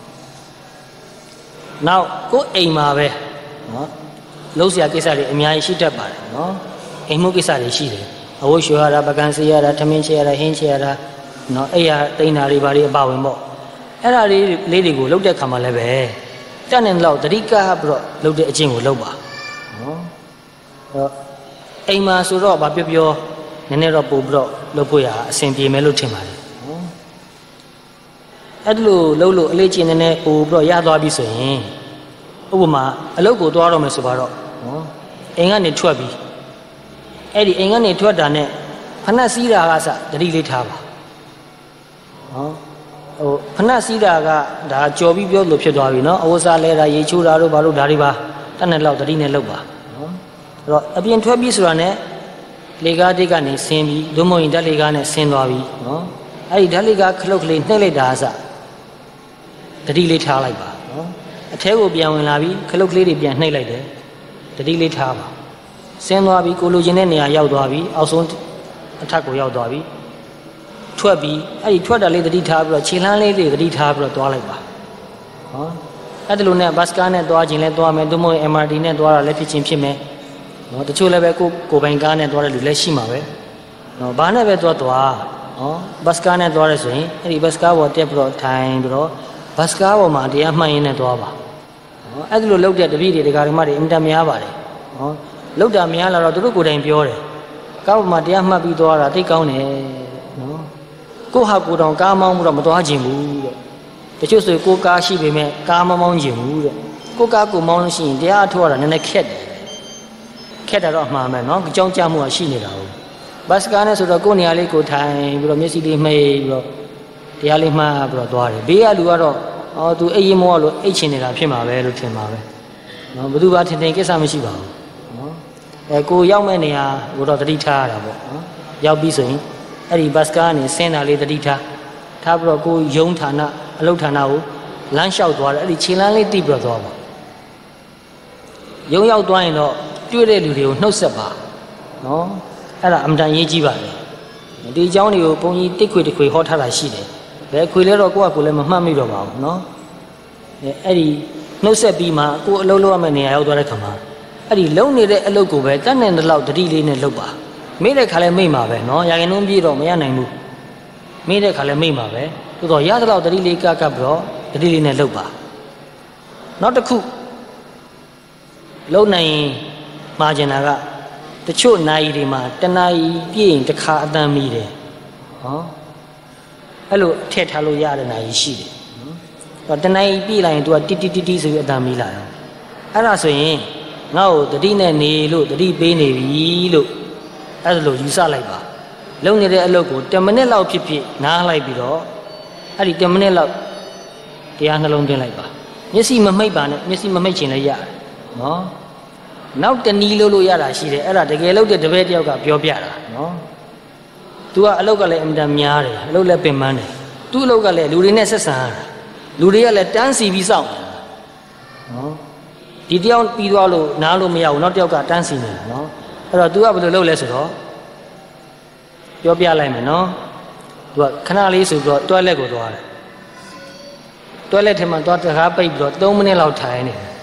နောက်ကိုယ်အိမ်မှာပဲနော်လုံးစရာကိစ္စတွေအများကြီးရှိတတ်ပါတယ်နော်အိမ်မှုကိစ္စတွေရှိတယ်အဝတ်လျှော်ရတာပကံစေးရတာထမင်းချေရတာဟင်းချေရတာနော်အိယာတိန်နာတွေဘာတွေအပါဝင်ပေါ့အဲ့ဒါလေးလေးတွေကိုလုပ်တဲ့ခါမှာလည်းပဲတက်နေတော့တတိကပြီးတော့လုပ်တဲ့အချင်းကိုလုပ်ပါနော်အဲ့အိမ်မှာဆိုတော့ဗာပြောပြောနည်းနည်းတော့ပို့ပြီးတော့လုပ်ဖို့ရအဆင်ပြေမယ်လို့ထင်ပါတယ်နော်အဲ့လိုလုပ်လို့အလေးချင်းနည်းနည်းပို့ပြီးတော့ရသွားပြီဆိုရင်ဥပမာအလုပ်ကိုသွားတော့မယ်ဆိုပါတော့နော်အိမ်ကနေထွက်ပြီးအဲ့ဒီအိမ်ကနေထွက်တာနဲ့ဖဏစီးတာကစတတိလေးထားပါနော်ဟိုဖဏစီးတာကဒါကြော်ပြီးပြောလို့ဖြစ်သွားပြီနော်အဝတ်စားလဲတာရေချိုးတာတို့ဘာလို့ဒါတွေပါတတ်နဲ့လောက်တတိနဲ့လောက်ပါနော်အဲ့တော့အပြင်ထွက်ပြီးဆိုတာနဲ့လေကားတိတ်ကနေဆင်းပြီးဒုမုံရင်ဓာတ်လေကားနဲ့ဆင်းသွားပြီနော်အဲ့ဒီဓာတ်လေကားခလုတ်ကလေးနှိမ့်လိုက်တာအစတတိလေးထားလိုက်ပါနော်အထဲကိုပြန်ဝင်လာပြီးခလုတ်ကလေးတွေပြန်နှိမ့်လိုက်တယ်တတိလေးထားပါဆင်းသွားပြီးကိုလိုချင်တဲ့နေရာရောက်သွားပြီးအောက်ဆုံးအထက်ကိုရောက်သွားပြီးထွက်ပြီးအဲ့ဒီထွက်တာလေးတတိထားပြီးတော့ခြေလှမ်းလေးတွေတတိထားပြီးတော့သွားလိုက်ပါဟောအဲ့ဒီလိုနဲ့ဘတ်စကားနဲ့သွားခြင်းလဲသွားမယ်သို့မဟုတ် M R T နဲ့သွားတာလည်းဖြစ်ချင်းဖြစ်မယ်နော်တချို့လည်းပဲကိုကိုပိုင်ကားနဲ့သွားတဲ့လူလည်းရှိမှာပဲနော်ဘာနဲ့ပဲသွားသွားဟောဘတ်စကားနဲ့သွားရဲဆိုရင်အဲ့ဒီဘတ်စကားပေါ်တက်ပြီးတော့ထိုင်ပြီးတော့ဘတ်စကားပေါ်မှာတရားမှန်ရင်းနဲ့သွားပါဟောအဲ့ဒီလိုလုပ်တဲ့တပည့်တွေဒကာဓမ္မတွေအင်တာများပါတယ်ဟောလောက်တာများလာတော့သူတို့ကိုယ်တိုင်ပြောတယ်ကားပေါ်မှာတရားမှတ်ပြီးသွားတာသိကောင်းတယ်နော်ကိုဟာကိုတောင်ကားမောင်းပြီးတော့မသွားခြင်းဘူးတဲ့တချို့ဆိုကိုကားရှိပေမဲ့ကားမမောင်းခြင်းဘူးတဲ့ကိုကားကိုမောင်းလို့ရှိရင်တရားအထောက်ရတာနည်းနည်းခက်တယ်ခက်တာတော့အမှားမယ်နော်ကြောင်းကြမှုကရှိနေတာဟုတ်ဘတ်စကားနဲ့ဆိုတော့ကိုယ်နေရာလေးကိုထိုင်ပြီးတော့မျက်စိလေးမှိတ်ပြီးတော့တရားလေးမှတ်ပြီးတော့သွားတယ်ဘေးကလူကတော့အော်သူအိပ်ရင်မောလို့အိတ်ချင်နေတာဖြစ်မှာပဲလို့ထင်ပါပဲနော်ဘယ်သူကထင်ထင်ကိစ္စမရှိပါဘူးအဲကိုရောက်မဲ့နေရာကိုတော့တတိထားရတာပေါ့နော်ရောက်ပြီးဆိုရင်အဲ့ဒီဘတ်စကားကနေဆင်းတာလေးတတိထားထားပြီးတော့ကိုယုံဌာနအလုတ်ဌာနကိုလမ်းလျှောက်သွားတယ်အဲ့ဒီခြေလမ်းလေးတိပြီးတော့သွားပါယုံရောက်သွားရင်တော့တွေ့တဲ့လူတွေကိုနှုတ်ဆက်ပါနော်အဲ့ဒါအမှန်တန်ရေးကြည့်ပါလေဒီအကြောင်းတွေကိုဘုန်းကြီးတစ်ခွေတစ်ခွေဟောထားတာရှိတယ်ဘယ်ခွေလဲတော့ကိုကကိုလည်းမမှတ်မိတော့ပါဘူးနော်အဲအဲ့ဒီနှုတ်ဆက်ပြီးမှကိုအလုပ်လုပ်ရမယ့်နေရာရောက်သွားတဲ့ခါမှာအဲ့ဒီလုံနေတဲ့အလုပ်ကိုပဲတတ်နိုင်တဲ့လောက်တတိလေးနဲ့လုပ်ပါမိတဲ့ခါလဲမိမှာပဲနော်ရာခိုင်နှုန်းပြည့်တော့မရနိုင်ဘူးမိတဲ့ခါလဲမိမှာပဲသို့တော့ရတဲ့လောက်တတိလေးကကပ်ပြီးတော့တတိလေးနဲ့လုပ်ပါနောက်တစ်ခုလုံနိုင်မှာကျင်တာကတချို့နာရီတွေမှာတနာရီပြည့်ရင်တစ်ခါအတန်းမိတယ်ဟောအဲ့လိုထည့်ထားလို့ရတဲ့နာရီရှိတယ်နော်တနာရီပြည့်လိုက်ရင် तू ကတိတိတိတိဆိုပြီးအတန်းမိလာတယ်အဲ့ဒါဆိုရင်ငါ့ကိုတတိနဲ့နေလို့တတိပေးနေပြီလို့အဲ့ဒါလို့ယူဆလိုက်ပါလုံနေတဲ့အလုပ်ကိုtenမိနစ်လောက်ဖြစ်ဖြစ်နားလိုက်ပြီးတော့အဲ့ဒီtenမိနစ်လောက်တရားနှလုံးသွင်းလိုက်ပါမျက်စိမမိတ်ပါနဲ့မျက်စိမမိတ်ချင်လည်းရတယ်နော်နောက်တနည်းလို့လို့ရတာရှိတယ်အဲ့ဒါတကယ်လို့တဲ့တပည့်တယောက်ကပြောပြတာနော် तू ကအလုပ်ကလည်းအင်တာများတယ်အလုပ်လည်းပင်ပန်းတယ်သူ့အလုပ်ကလည်းလူတွေနဲ့ဆက်ဆံရတာလူတွေကလည်းတန်းစီပြီးစောင့်နော်ဒီတယောက်ပြီးသွားလို့နားလို့မရဘူးနောက်တယောက်ကတန်းစီနေတာနော်အဲ့တော့ तू ကဘယ်လိုလုပ်လဲဆိုတော့ပြောပြလိုက်မယ်နော် तू ကခဏလေးဆိုပြီးတော့တွက်လက်ကိုသွားတယ်တွက်လက်ထဲမှာသွားတကားပိတ်ပြီးတော့သုံးမိနစ်လောက်ထိုင်နေတယ်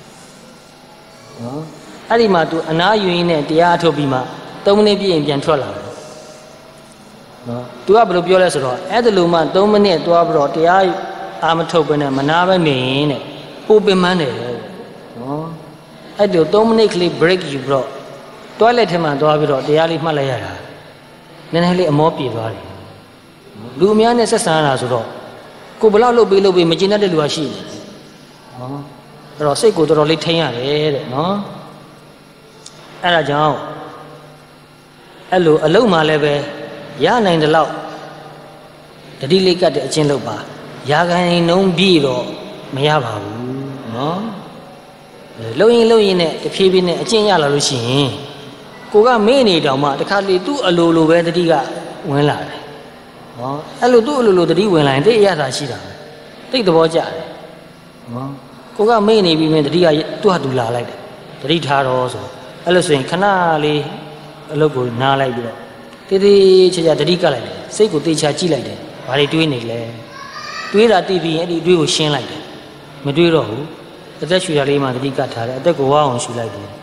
နော်အဲ့ဒီမှာ तू အနားယူရင်းနဲ့တရားအထုတ်ပြီးမှသုံးမိနစ်ပြည့်ရင်ပြန်ထွက်လာတယ်နော် तू ကဘယ်လိုပြောလဲဆိုတော့အဲ့ဒါလိုမှသုံးမိနစ်သွားပြီးတော့တရားအာမထုတ်ပဲနဲ့မနာပဲနေရင်တဲ့ပိုပင်ပန်းတယ်နော်အဲ့ဒီသုံးမိနစ်ကလေး break ယူပြီးတော့တွက်လက်ထဲမှာသွားပြီးတော့တရားလေးမှတ်လိုက်ရတာနည်းနည်းလေးအမောပြေသွားတယ်လူအများနဲ့ဆက်ဆံရတာဆိုတော့ကိုဘလောက်လုပ်ပေးလုပ်ပေးမကျင်တတ်တဲ့လူကရှိတယ်နော်အဲ့တော့စိတ်ကိုတော်တော်လေးထိန်းရတယ်တဲ့နော်အဲ့ဒါကြောင့်အဲ့လိုအလုံးမှလည်းပဲရနိုင်တဲ့လောက်တတိလေးကတ်တဲ့အချင်းလုပ်ပါရာခိုင်နှုန်းပြည့်တော့မရပါဘူးနော်လုံရင်လုံရင်နဲ့တဖြည်းဖြည်းနဲ့အကျင့်ရလာလို့ရှိရင်ကိုကမေ့နေတောင်မှတခါလေသူ့အလိုလိုပဲတတိကဝင်လာတယ်နော်အဲ့လိုသူ့အလိုလိုတတိဝင်လာရင်တိတ်အရသာရှိတာတိတ်သဘောကျတယ်နော်ကိုကမေ့နေပြီးမြင်တတိကသူ့ဟာသူလာလိုက်တယ်တတိထားတော့ဆိုအဲ့လိုဆိုရင်ခဏလေးအလုပ်ကိုနားလိုက်ပြီးတော့တေးသေးချာချာတတိကလိုက်တယ်စိတ်ကိုတေးချာကြည့်လိုက်တယ်ဘာတွေတွေးနေလဲတွေးတာသိပြီးရင်အဲ့ဒီတွေးကိုရှင်းလိုက်တယ်မတွေးတော့ဘူးအသက်ရှူရလေးမှတတိကထားတယ်အသက်ကိုဝအောင်ရှူလိုက်တယ်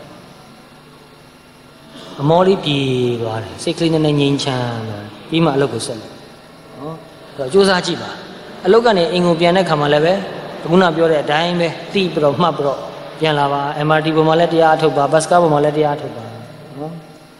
အမောလေးပြေသွားတယ်စိတ်ကလေးနဲ့ငြိမ်ချမ်းသွားတယ်ပြီးမှအလုပ်ကိုဆက်လိုက်နော်အဲ့တော့စူးစမ်းကြည့်ပါအလုပ်ကနေအင်ကိုပြန်တဲ့ခါမှလည်းပဲခုနပြောတဲ့အတိုင်းပဲတိပြီးတော့မှတ်ပြီးတော့ပြန်လာပါ M R T ပေါ်မှာလည်းတရားထုတ်ပါဘတ်စကားပေါ်မှာလည်းတရားထုတ်ပါနော်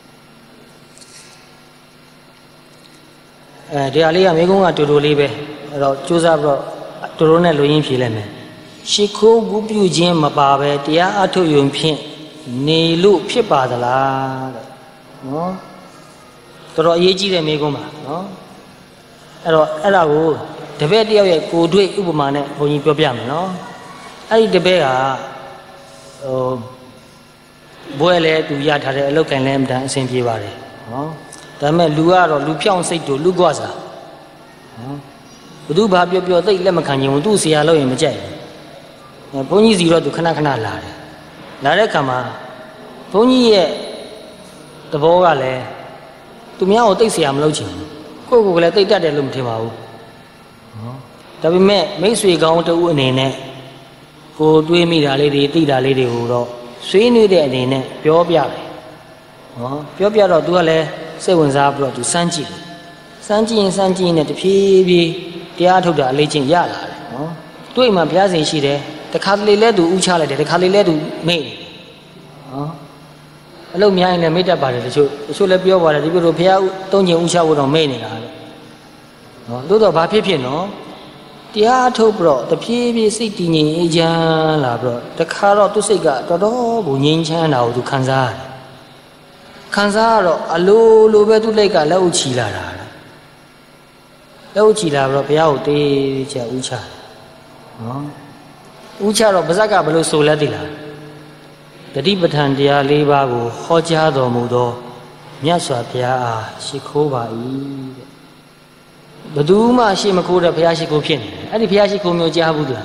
အဲဒီဟာလေးကမိကုန်းကတူတူလေးပဲအဲ့တော့စူးစမ်းပြီးတော့တူတူနဲ့လူရင်းဖြေလိုက်မယ်ရှိခိုးဘူးပြုခြင်းမပါပဲတရားအထုတ်ယုံဖြင့်နေလို့ဖြစ်ပါသလားတဲ့နော်တော်တော်အရေးကြီးတဲ့မိကုန်းပါနော်အဲ့တော့အဲ့ဒါကိုတပည့်တယောက်ရဲ့ကိုယ်တွေ့ဥပမာနဲ့ဘုန်းကြီးပြောပြမယ်နော်အဲ့ဒီတပည့်ကဟိုဘွဲလဲသူရထားတဲ့အလုပ်ကိုင်လဲအမှန်အဆင်ပြေပါတယ်နော်ဒါပေမဲ့လူကတော့လူဖြောင်းစိတ်တို့လူကွာစားနော်ဘသူဘာပြောပြောသိလက်မခံခြင်းဘူးသူ့ဆရာလို့ရင်မကြိုက်ဘူးဘုန်းကြီးစီတော့သူခဏခဏလာတယ်လာတဲ့ခါမှာဘုန်းကြီးရဲ့သဘောကလည်းသူများကိုသိဆရာမလုပ်ချင်ဘူးကိုယ့်ကိုယ်ကလည်းသိတတ်တယ်လို့မထင်ပါဘူးနော်ဒါပေမဲ့မိတ်ဆွေကောင်းတူအနေနဲ့ကိုတွေးမိတာလေးတွေသိတာလေးတွေကိုတော့ဆွေးနွေးတဲ့အနေနဲ့ပြောပြတယ်နော်ပြောပြတော့ तू ကလည်းစိတ်ဝင်စားပြီးတော့ तू စမ်းကြည့်တယ်စမ်းကြည့်ရင်စမ်းကြည့်ရင်တဖြည်းဖြည်းတရားထုတ်တာအလေးချင်းရလာတယ်နော်တွေ့မှဘုရားရှင်ရှိတယ်တခါတလေလဲ तू ဥချလိုက်တယ်တခါလေလဲ तू မေ့တယ်နော်အလုပ်များရင်လည်းမေ့တတ်ပါတယ်တချို့တချို့လည်းပြောပါတယ်ဒီလိုဘုရားတုံးကျင်ဥချဖို့တော့မေ့နေတာလေနော်သို့တော့ဘာဖြစ်ဖြစ်နော်တရားထုတ်ပြီးတော့တဖြည်းဖြည်းစိတ်တည်ငြိမ်အေးချမ်းလာပြီးတော့တခါတော့သူ့စိတ်ကတော်တော်ကိုငြိမ်ချမ်းတာကို तू ခံစားရတယ်ခံစားရတော့အလိုလိုပဲသူ့လက်ကလက်ဥချီလာတာလက်ဥချီလာပြီးတော့ဘုရားကိုတေးချဥချနော်ဥချတော့ပါဇက်ကဘယ်လိုဆိုလဲသိလားတတိပဋ္ဌာန်တရား၄ပါးကိုဟောကြားတော်မူသောမြတ်စွာဘုရားအားရှိခိုးပါ၏တဲ့ဘယ်သူမှရှိမခိုးတဲ့ဘုရားရှိခိုးဖြစ်နေတယ်အဲ့ဒီဘုရားရှိခိုးမျိုးကြားဘူးလား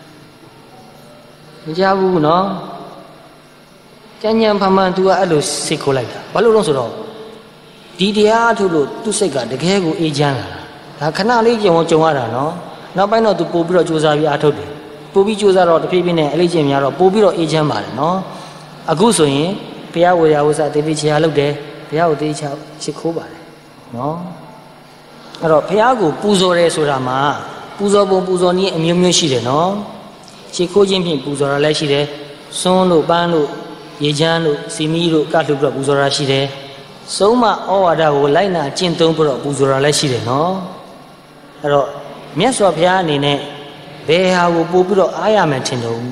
မကြားဘူးနော်ကျန်ညံဖမှန် तू ကအဲ့လိုစိတ်ခိုးလိုက်တာဘာလို့လဲဆိုတော့ဒီတရားထုတ်လို့သူ့စိတ်ကတကယ်ကိုအေးချမ်းလာတာဒါခဏလေးကြုံကြုံရတာနော်နောက်ပိုင်းတော့ तू ပို့ပြီးတော့စူးစမ်းပြီးအားထုတ်တယ်ပို့ပြီးစူးစမ်းတော့တဖြည်းဖြည်းနဲ့အလေးကျင့်များတော့ပို့ပြီးတော့အေးချမ်းပါတယ်နော်အခုဆိုရင်ဘုရားဝေယဝဆတေတိချာလုပ်တယ်ဘုရားကိုတေချာရှိခိုးပါတယ်နော်အဲ့တော့ဘုရားကိုပူဇော်တယ်ဆိုတာမှာပူဇော်ပုံပူဇော်နည်းအမျိုးမျိုးရှိတယ်နော်ရှိခိုးခြင်းဖြင့်ပူဇော်တာလည်းရှိတယ်စွန်းလို့ပန်းလို့ရေချမ်းလို့စီမီတို့ကလှုပ်ပြီးတော့ပူဇော်တာရှိတယ်စုံးမဩဝါဒကိုလိုက်နာကျင့်သုံးပြီးတော့ပူဇော်တာလည်းရှိတယ်နော်အဲ့တော့မြတ်စွာဘုရားအနေနဲ့ဘယ်ဟာကိုပို့ပြီးတော့အားရမယ်ထင်တော့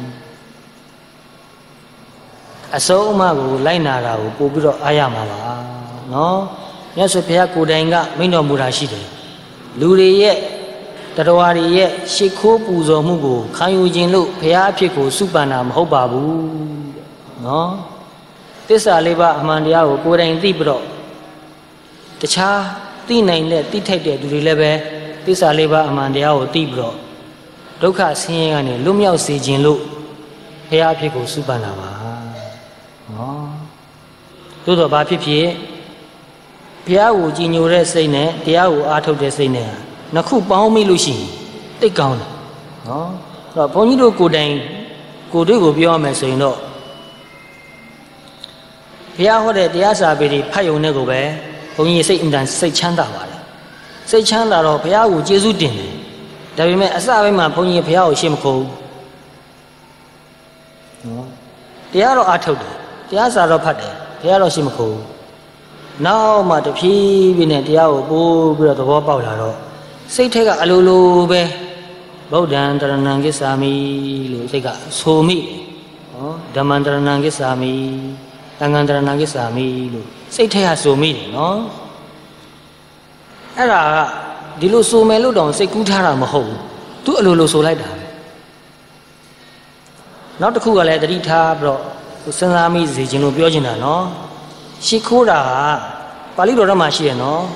အစုံးအမကိုလိုက်နာတာကိုပို့ပြီးတော့အားရမှာပါနော်မြတ်စွာဘုရားကိုယ်တိုင်ကမိန့်တော်မူတာရှိတယ်လူတွေရဲ့တရားတွေရဲ့ရှ िख ိုးပူဇော်မှုကိုခံယူခြင်းလို့ဘုရားအဖြစ်ကိုစုပန်တာမဟုတ်ပါဘူးနော်သစ္စာလေးပါးအမှန်တရားကိုကိုယ်တိုင်သိပြီးတော့တခြားသိနိုင်တဲ့သိထိုက်တဲ့သူတွေလည်းပဲသစ္စာလေးပါးအမှန်တရားကိုသိပြီးတော့ဒုက္ခဆင်းရဲကနေလွတ်မြောက်စေခြင်းလို့ဘုရားအဖြစ်ကိုစုပန်တာပါနော်သို့တော့ဘာဖြစ်ဖြစ်ဘုရားကိုကြည်ညိုတဲ့စိတ်နဲ့တရားကိုအားထုတ်တဲ့စိတ်နဲ့နှစ်ခုပေါင်းမိလို့ရှိရင်တိတ်ကောင်းတယ်နော်အဲ့တော့ဘုန်းကြီးတို့ကိုယ်တိုင်ကိုယ်တို့ကိုပြောရမယ်ဆိုရင်တော့ဘုရားဟောတဲ့တရားစာပေတွေဖတ်ယုံတဲ့ကိုပဲဘုန်းကြီးစိတ်အင်တန်စိတ်ချမ်းသာပါတယ်စိတ်ချမ်းသာတော့ဘုရားကိုကျေးဇူးတင်တယ်ဒါပေမဲ့အစပိုင်းမှာဘုန်းကြီးဘုရားကိုရှေ့မခိုးဘူးနော်တရားတော့အားထုတ်တယ်တရားစာတော့ဖတ်တယ်ဘုရားတော့ရှေ့မခိုးဘူးနောက်မှတဖြည်းဖြည်းနဲ့တရားကိုပို့ပြီးတော့သဘောပေါက်လာတော့စိတ်ထက်ကအလိုလိုပဲဗုဒ္ဓံတရဏံကိစ္ဆာမိလို့စိတ်ကဆိုမိနော်ဓမ္မံတရဏံကိစ္ဆာမိသံဃံတရဏံကိစ္ဆာမိလို့စိတ်ထဲကဆိုမိတယ်နော်အဲ့ဒါကဒီလိုဆိုမယ်လို့တောင်စိတ်ကူးထားတာမဟုတ်ဘူးသူအလိုလိုဆိုလိုက်တာပဲနောက်တစ်ခုကလည်းတတိထားပြီးတော့စဉ်းစားမိစေခြင်းလို့ပြောချင်တာနော်ရှိခိုးတာကပါဠိတော်ထဲမှာရှိရနော်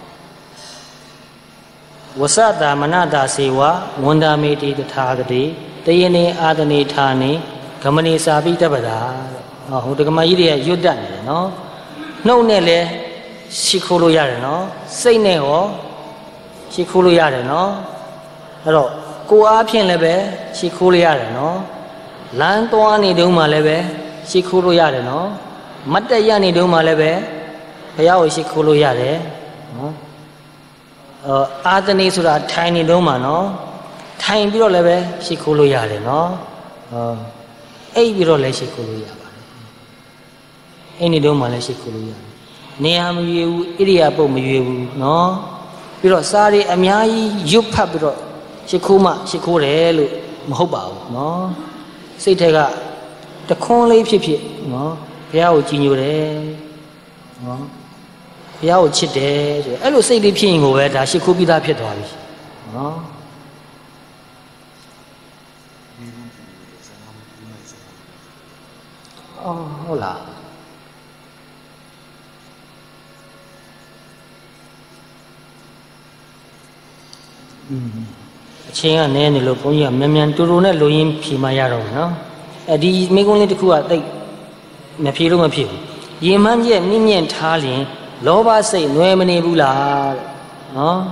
ဝဆတာမနတာစေဝဝန္ဒာမေတိတထာဂတိတယေနေအာတနေဌာနေဂမနေစာပိတ္တပဒါဟောဟိုတက္ကမကြီးတွေကရွတ်တတ်နေတယ်နော်နှုတ်နဲ့လည်းရှိခိုးလို့ရတယ်နော်စိတ်နဲ့ရောရှိခိုးလို့ရတယ်နော်အဲ့တော့ကိုယ်အားဖြင့်လည်းပဲရှိခိုးလို့ရတယ်နော်လမ်းသွားနေတုန်းမှလည်းပဲရှိခိုးလို့ရတယ်နော်မတ်တက်ရနေတုန်းမှလည်းပဲဘုရားကိုရှိခိုးလို့ရတယ်နော်အာအာတနေဆိုတာထိုင်နေတုန်းမှနော်ထိုင်ပြီးတော့လည်းပဲရှိခိုးလို့ရတယ်နော်ဟောအိပ်ပြီးတော့လည်းရှိခိုးလို့ရပါတယ်အိပ်နေတုန်းမှလည်းရှိခိုးလို့ရတယ်နေရာမရွေဘူးဣရိယာပုတ်မရွေဘူးနော်ပြီးတော့စားတွေအများကြီးရွတ်ဖတ်ပြီးတော့ရှိခိုးမှရှိခိုးတယ်လို့မဟုတ်ပါဘူးနော်စိတ်ထဲကတခွန်းလေးဖြစ်ဖြစ်နော်ဘုရားကိုကြည်ညိုတယ်နော်ဘုရားကိုချစ်တယ်ဆိုအဲ့လိုစိတ်လေးဖြစ်ရင်ကိုပဲဒါရှိခိုးပြီးသားဖြစ်သွားပြီနော်အော်ဟုတ်လားอืมအချင်းကနဲနေလို့ဘုန်းကြီးကမြန်မြန်တူတူနဲ့လူရင်းဖြေမှရတော့မယ်နော်အဲဒီမိကုန်းလေးတစ်ခုကတိတ်မဖြေလို့မဖြစ်ဘူးရေမှန်းချက်မြင့်မြင့်ထားရင်လောဘစိတ်နွယ်မနေဘူးလားတဲ့နော်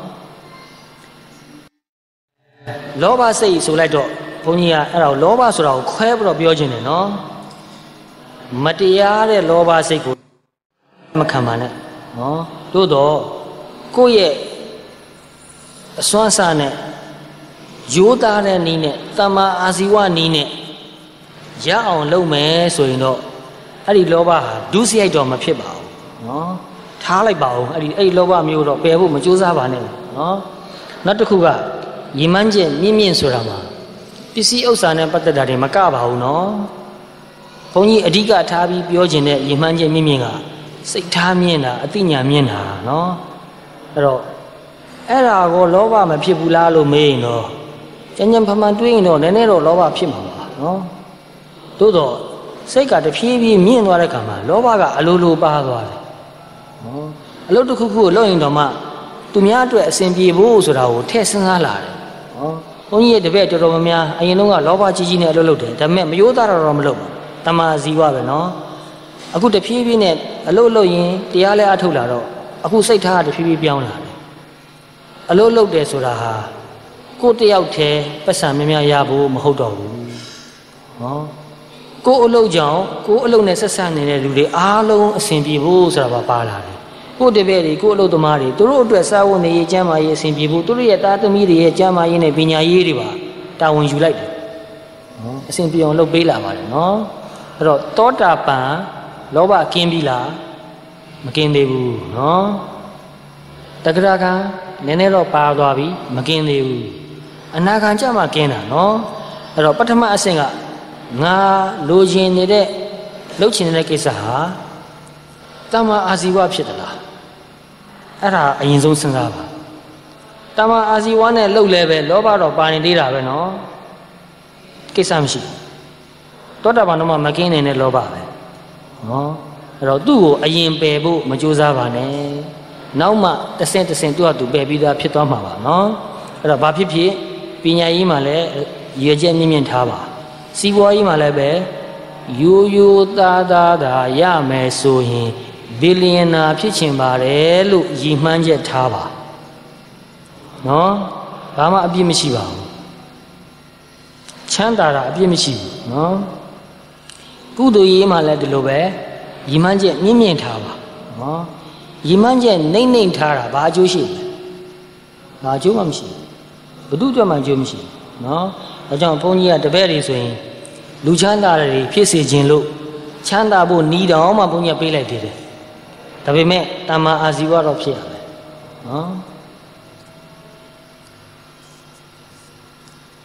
လောဘစိတ်ဆိုလိုက်တော့ဘုန်းကြီးကအဲ့ဒါကိုလောဘဆိုတာကိုခွဲပြီးတော့ပြောခြင်းတယ်နော်မတရားတဲ့လောဘစိတ်ကိုမခံပါနဲ့နော်သို့တော့ကိုယ့်ရဲ့အစွမ်းစားနဲ့ရိုးသားတဲ့နည်းနဲ့တမ္မာအာဇီဝနည်းနဲ့ရအောင်လုပ်မယ်ဆိုရင်တော့အဲ့ဒီလောဘဟာဒုစရိုက်တော့မဖြစ်ပါဘူးနော်ထားလိုက်ပါဦးအဲ့ဒီအဲ့ဒီလောဘမျိုးတော့ပယ်ဖို့မကြိုးစားပါနဲ့နော်နောက်တစ်ခုကရည်မှန်းချက်မြင့်မြင့်ဆိုတာမှာပစ္စည်းဥစ္စာနဲ့ပတ်သက်တာတွေမကပါဘူးနော်ဘုန်းကြီးအဓိကထားပြီးပြောခြင်းတဲ့ရည်မှန်းချက်မြင့်မြင့်ကစိတ်ထားမြင့်တာအသိဉာဏ်မြင့်တာနော်အဲ့တော့အဲ့ဒါကိုလောဘမဖြစ်ဘူးလားလို့မေးရင်တော့ကြံကြံဖန်ဖန်တွေးရင်တော့နည်းနည်းတော့လောဘဖြစ်မှာပါနော်သို့တော့စိတ်ကတဖြည်းဖြည်းမြင့်သွားတဲ့ခါမှာလောဘကအလိုလိုပါသွားတယ်နော်အလုပ်တစ်ခုခုကိုလုပ်ရင်တော့မှသူများအတွက်အစဉ်ပြေဖို့ဆိုတာကိုထည့်စဉ်းစားလာတယ်နော်ဘုန်းကြီးရဲ့တပည့်တော်တော်များများအရင်တုန်းကလောဘကြီးကြီးနဲ့အလုပ်လုပ်တယ်ဒါပေမဲ့မယိုးသားတော့မလုပ်ဘူးတမာဇီဝပဲနော်အခုတဖြည်းဖြည်းနဲ့အလုပ်လုပ်ရင်တရားလဲအထုတ်လာတော့အခုစိတ်ထားတဖြည်းဖြည်းပြောင်းလာတယ်အလုပ်လုပ်တယ်ဆိုတာဟာကိုယ်တယောက်တည်းပတ်စံများများရဖို့မဟုတ်တော့ဘူးနော်ကိုယ်အလုပ်ကြောင့်ကိုယ်အလုပ်နဲ့ဆက်ဆံနေတဲ့လူတွေအားလုံးအဆင်ပြေဖို့ဆိုတာပါပါလာတယ်ကိုယ်တပည့်တွေကိုယ်အလုပ်သမားတွေသူတို့အတွက်စာဝတ်နေရေးကျန်းမာရေးအဆင်ပြေဖို့သူတို့ရဲ့သားသမီးတွေရဲ့ကျန်းမာရေးနဲ့ပညာရေးတွေပါတာဝန်ယူလိုက်တယ်နော်အဆင်ပြေအောင်လုပ်ပေးလာပါတယ်နော်အဲ့တော့သောတာပန်လောဘကင်းပြီလားမကင်းသေးဘူးနော်တဂရကံနည်းနည်းတော့ပါသွားပြီမကင်းသေးဘူးအနာဂံကြမှာကင်းတာနော်အဲ့တော့ပထမအဆင့်ကငါလိုချင်နေတဲ့လှုပ်ချင်နေတဲ့ကိစ္စဟာတမ္မာအာဇီဝဖြစ်သလားအဲ့ဒါအရင်ဆုံးစဉ်းစားပါတမ္မာအာဇီဝနဲ့လှုပ်လဲပဲလောဘတော့ပါနေသေးတာပဲနော်ကိစ္စမရှိသောတာပန်တော့မှမကင်းနေတဲ့လောဘပဲနော်အဲ့တော့သူ့ကိုအရင်ပယ်ဖို့မကြိုးစားပါနဲ့နောက်မှတဆင့်တဆင့်သူ့ဟာသူပယ်ပြီးသားဖြစ်သွားမှာပါနော်အဲ့တော့ဘာဖြစ်ဖြစ်ပညာရေးမှာလည်းရည်ချက်မြင့်မြင့်ထားပါစီးပွားရေးမှာလည်းပဲရိုးရိုးသားသားသာရမယ်ဆိုရင်ဘီလီယံနာဖြစ်ချင်ပါတယ်လို့ရည်မှန်းချက်ထားပါနော်ဘာမှအပြစ်မရှိပါဘူးချမ်းသာတာအပြစ်မရှိဘူးနော်ကုသိုလ်ရေးမှာလည်းဒီလိုပဲရည်မှန်းချက်မြင့်မြင့်ထားပါနော်ရည်မှန်းချက်နှိမ့်နှိမ့်ထားတာဘာအကျိုးရှိလဲဘာအကျိုးမှမရှိဘူးဘု து ကြွမှအကျိုးမရှိဘူးနော်ဒါကြောင့်ဘုန်းကြီးကတပည့်တွေဆိုရင်လူချမ်းသာတွေဖြစ်စေခြင်းလို့ချမ်းသာဖို့နီးတောင်မှဘုန်းကြီးကပေးလိုက်သေးတယ်ဒါပေမဲ့တမ္မာအာဇီဝတော့ဖြစ်ရမယ်နော်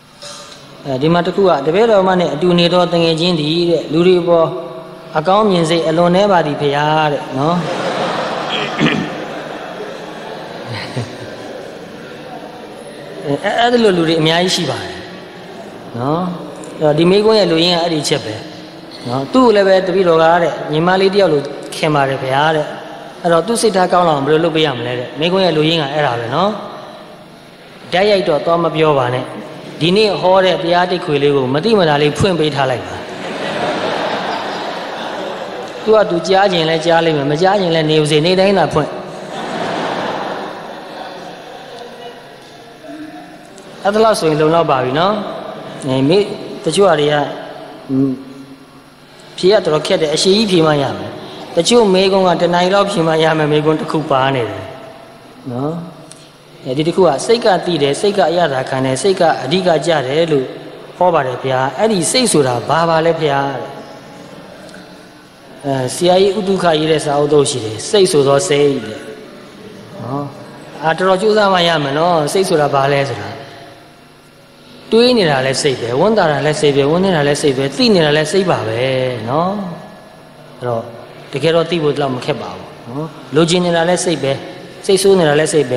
အဲဒီမှာတခုကတပည့်တော်မနဲ့အတူနေတော့တငယ်ချင်းဒီတဲ့လူတွေပေါ်အကောင်းမြင်စိတ်အလွန်နှဲပါသည်ဖေဟာတဲ့နော်အဲအဲ့ဒါလိုလူတွေအများကြီးရှိပါတယ်နော်အဲ့တော့ဒီမိကွန်းရဲ့လူရင်းကအဲ့ဒီချက်ပဲနော်သူ့ကိုလည်းပဲတပည့်တော်ကတဲ့ညီမလေးတယောက်လိုခင်ပါတယ်ဖေဟာတဲ့အဲ့တော့သူ့စိတ်ထားကောင်းအောင်ဘယ်လိုလုပ်ပေးရမလဲတဲ့မိကွန်းရဲ့လူရင်းကအဲ့ဒါပဲနော်ဓာတ်ရိုက်တော့တော့မပြောပါနဲ့ဒီနေ့ဟောတဲ့တရားတိတ်ခွေလေးကိုမတိမတာလေးဖွင့်ပေးထားလိုက်ပါသူကသူကြားခြင်းလဲကြားလိမ့်မယ်မကြားခြင်းလဲနေဦးစေနေတိုင်းသာဖွင့်အဲ့ဒါလို့ဆိုရင်လုံလောက်ပါပြီနော်အဲမိတချို့အရာဖြေရတော့ခက်တယ်အရှိကြီးဖြေမှရမယ်တချို့မေကုန်းကတနိုင်လောက်ဖြေမှရမယ်မေကုန်းတစ်ခုပါနေတယ်နော်အဲဒီတစ်ခုကစိတ်ကတည်တယ်စိတ်ကအရသာခံတယ်စိတ်ကအဓိကကြတယ်လို့ဟောပါတယ်ဗျာအဲ့ဒီစိတ်ဆိုတာဘာပါလဲဗျာတဲ့အဲဆရာကြီးဥတုခရေးတဲ့စာအုပ်တော့ရှိတယ်စိတ်ဆိုတော့စိတ်တဲ့နော်အာတော်တော်ကြိုးစားမှရမယ်နော်စိတ်ဆိုတာဘာလဲဆိုတာတွေးနေတာလဲစိတ်ပဲဝန်းတာတာလဲစိတ်ပဲဝန်းနေတာလဲစိတ်ပဲသိနေတာလဲစိတ်ပါပဲနော်အဲ့တော့တကယ်တော့သိဖို့တော့မခက်ပါဘူးနော်လိုချင်နေတာလဲစိတ်ပဲစိတ်ဆိုးနေတာလဲစိတ်ပဲ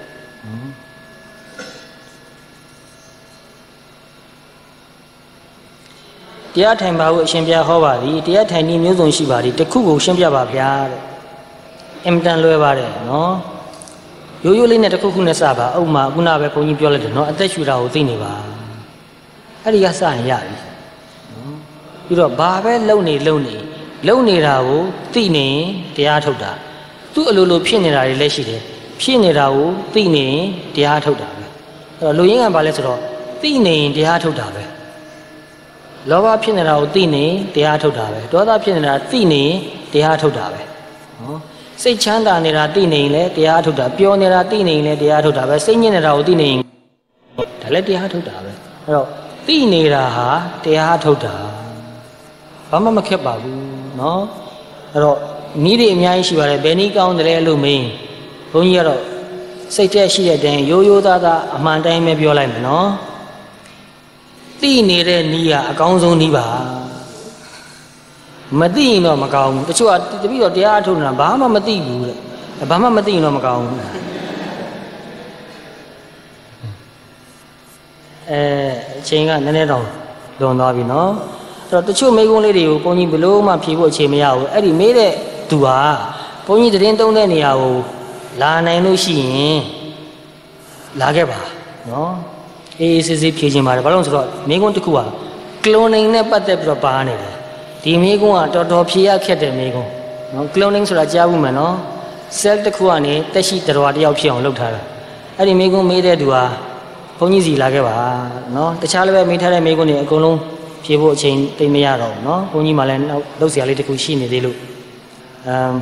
တရားထိုင်ပါဖို့အရှင်ဘုရားဟောပါသည်တရားထိုင်နည်းမျိုးစုံရှိပါသည်တစ်ခုကိုရှင်းပြပါဗျာတဲ့အင်မတန်လွယ်ပါတယ်နော်ရိုးရိုးလေးနဲ့တစ်ခုခုနဲ့စပါဥပမာခုနပဲဘုန်းကြီးပြောလိုက်တယ်နော်အသက်ရှူတာကိုသိနေပါအဲ့ဒီကစရင်ရပြီနော်ပြီးတော့ဘာပဲလုံနေလုံနေလုံနေတာကိုသိနေတရားထုတ်တာသူ့အလိုလိုဖြစ်နေတာတွေလည်းရှိတယ်ဖြစ်နေတာကိုသိနေတရားထုတ်တာပဲအဲ့တော့လူရင်းကဘာလဲဆိုတော့သိနေတရားထုတ်တာပဲလောဘဖြစ်နေတာကိုသိနေတရားထုတ်တာပဲဒေါသဖြစ်နေတာသိနေတရားထုတ်တာပဲနော်စိတ်ချမ်းသာနေတာသိနေရင်လည်းတရားထုတ်တာပျော်နေတာသိနေရင်လည်းတရားထုတ်တာပဲစိတ်ညစ်နေတာကိုသိနေရင်ဒါလည်းတရားထုတ်တာပဲအဲ့တော့သိနေတာဟာတရားထုတ်တာဘာမှမခက်ပါဘူးနော်အဲ့တော့နီးတွေအများကြီးရှိပါတယ်ဘယ်နည်းကောင်းတယ်လို့မင်းဘုန်းကြီးကတော့စိတ်ထဲရှိတဲ့တိုင်ရိုးရိုးသားသားအမှန်တိုင်းပဲပြောလိုက်မယ်နော်သိနေတဲ့နီးကအကောင်းဆုံးနီးပါမသိရင်တော့မကောင်းဘူးတချို့ကတပည့်တော်တရားထုတ်နေတာဘာမှမသိဘူးတဲ့ဘာမှမသိရင်တော့မကောင်းဘူးအဲအချိန်ကနည်းနည်းတော့လွန်သွားပြီနော်အဲ့တော့တချို့မိကုံးလေးတွေကိုဘုန်းကြီးဘလို့မှဖြေဖို့အချိန်မရဘူးအဲ့ဒီမေးတဲ့သူဟာဘုန်းကြီးသတင်းသုံးတဲ့နေရာကိုလာနိုင်လို့ရှိရင်လာခဲ့ပါနော်အေးစစ်စစ်ဖြေခြင်းပါတယ်ဘာလို့ဆိုတော့မိကုံးတစ်ခုကကလိုနင်းနဲ့ပတ်သက်ပြီးတော့ပါနေတယ်ဒီမိကုံးကတော်တော်ဖြေရခက်တဲ့မိကုံးနော်ကလိုနင်းဆိုတာကြားဘူးမယ်နော်ဆဲလ်တစ်ခုကနေတက်ရှိတော်တစ်ယောက်ဖြစ်အောင်လုပ်ထားတာအဲ့ဒီမိကုံးမေးတဲ့သူဟာဘုန်းကြီးစီလာခဲ့ပါနော်တခြားလည်းပဲမေးထားတဲ့မိကုံးတွေအကုန်လုံးဖြေဖို့အချိန်သိမရတော့ဘူးနော်ဘုန်းကြီးမှလည်းနောက်လုပ်စရာလေးတစ်ခုရှိနေသေးလို့အမ်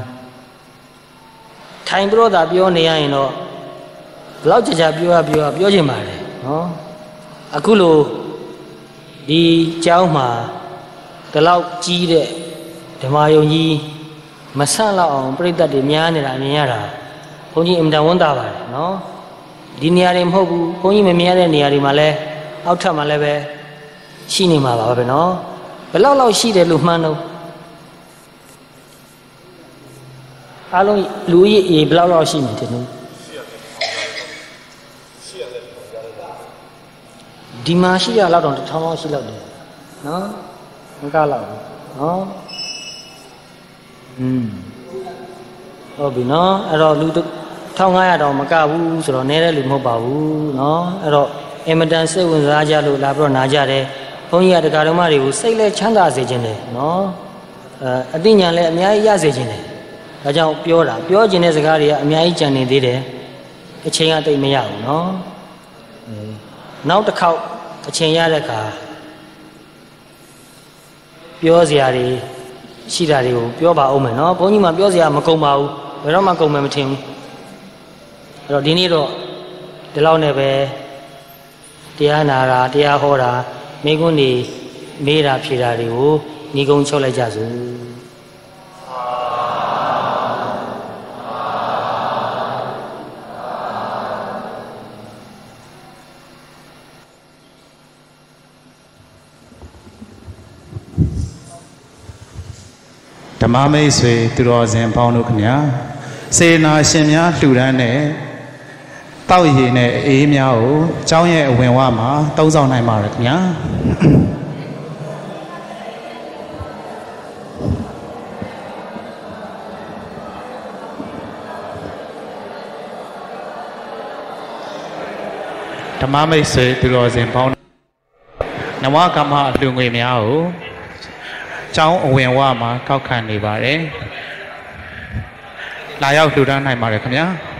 ထိုင်ပြီးတော့သာပြောနေရရင်တော့ဘလောက်ကြာကြာပြောရပြောရပြောချင်ပါတယ်နော်အခုလိုဒီကျောင်းမှာဒီလောက်ကြီးတဲ့ဓမ္မယုံကြီးမဆန့်လောက်အောင်ပြိတ္တတွေများနေတာမြင်ရတာဘုန်းကြီးအင်မတန်ဝမ်းသာပါတယ်နော်ဒီနေရာတွေမဟုတ်ဘူးဘုန်းကြီးမမြင်ရတဲ့နေရာတွေမှာလည်းအောက်ထပ်မှာလည်းပဲရှိနေမှာပါပဲနော်ဘယ်လောက်လောက်ရှိတယ်လို့မှန်းတော့အားလုံးလူကြီးအေးဘယ်လောက်လောက်ရှိမှတင်လို့ဒီမှာရှိရလောက်တော့တစ်ထောင်လောက်ရှိလောက်တယ်နော်မကလောက်ဘူးနော်อืมဟုတ်ပြီနော်အဲ့တော့လူတစ်ထောင်ငါးရာတောင်မကဘူးဆိုတော့နည်းတဲ့လူမဟုတ်ပါဘူးနော်အဲ့တော့အင်မတန်စိတ်ဝင်စားကြလို့လာပြီးတော့နာကြတယ်ဘုန်းကြီးကတရားတော်မတွေကိုစိတ်လဲချမ်းသာစေခြင်းတယ်နော်အဲအသိဉာဏ်လည်းအများကြီးရစေခြင်းတယ်ဒါကြောင့်ပြောတာပြောခြင်းတဲ့စကားတွေကအများကြီးကြံနေသေးတယ်အချိန်ကတိတ်မရဘူးနော်နောက်တစ်ခေါက်အချိန်ရတဲ့အခါပြောစရာတွေရှိတာတွေကိုပြောပါအောင်မယ်နော်ဘုန်းကြီးမှပြောစရာမကုန်ပါဘူးဘယ်တော့မှကုန်မယ်မထင်ဘူးအဲ့တော့ဒီနေ့တော့ဒီလောက်နဲ့ပဲတရားနာတာတရားဟောတာမိကုန်းနေမေးတာဖြေတာတွေကိုညီကုန်းချုပ်လိုက်ကြစို့ဓမ္မမိတ်ဆွေသူတော်စင်ပေါင်းတို့ခင်ဗျာစေနာရှင်များလှူဒန်းတဲ့တောက်ရည်နဲ့အေးများကိုကျောင်းရဲ့အဝင်ဝမှာတုံးဆောင်နိုင်ပါရခင်ဗျာဓမ္မမိတ်ဆွေသူတော်စင်ပေါင်းနဝကမ္မအလှူငွေများကိုကျောင်းအဝင်ဝမှာကောက်ခံနေပါတယ်လာရောက်လှူဒန်းနိုင်ပါတယ်ခင်ဗျာ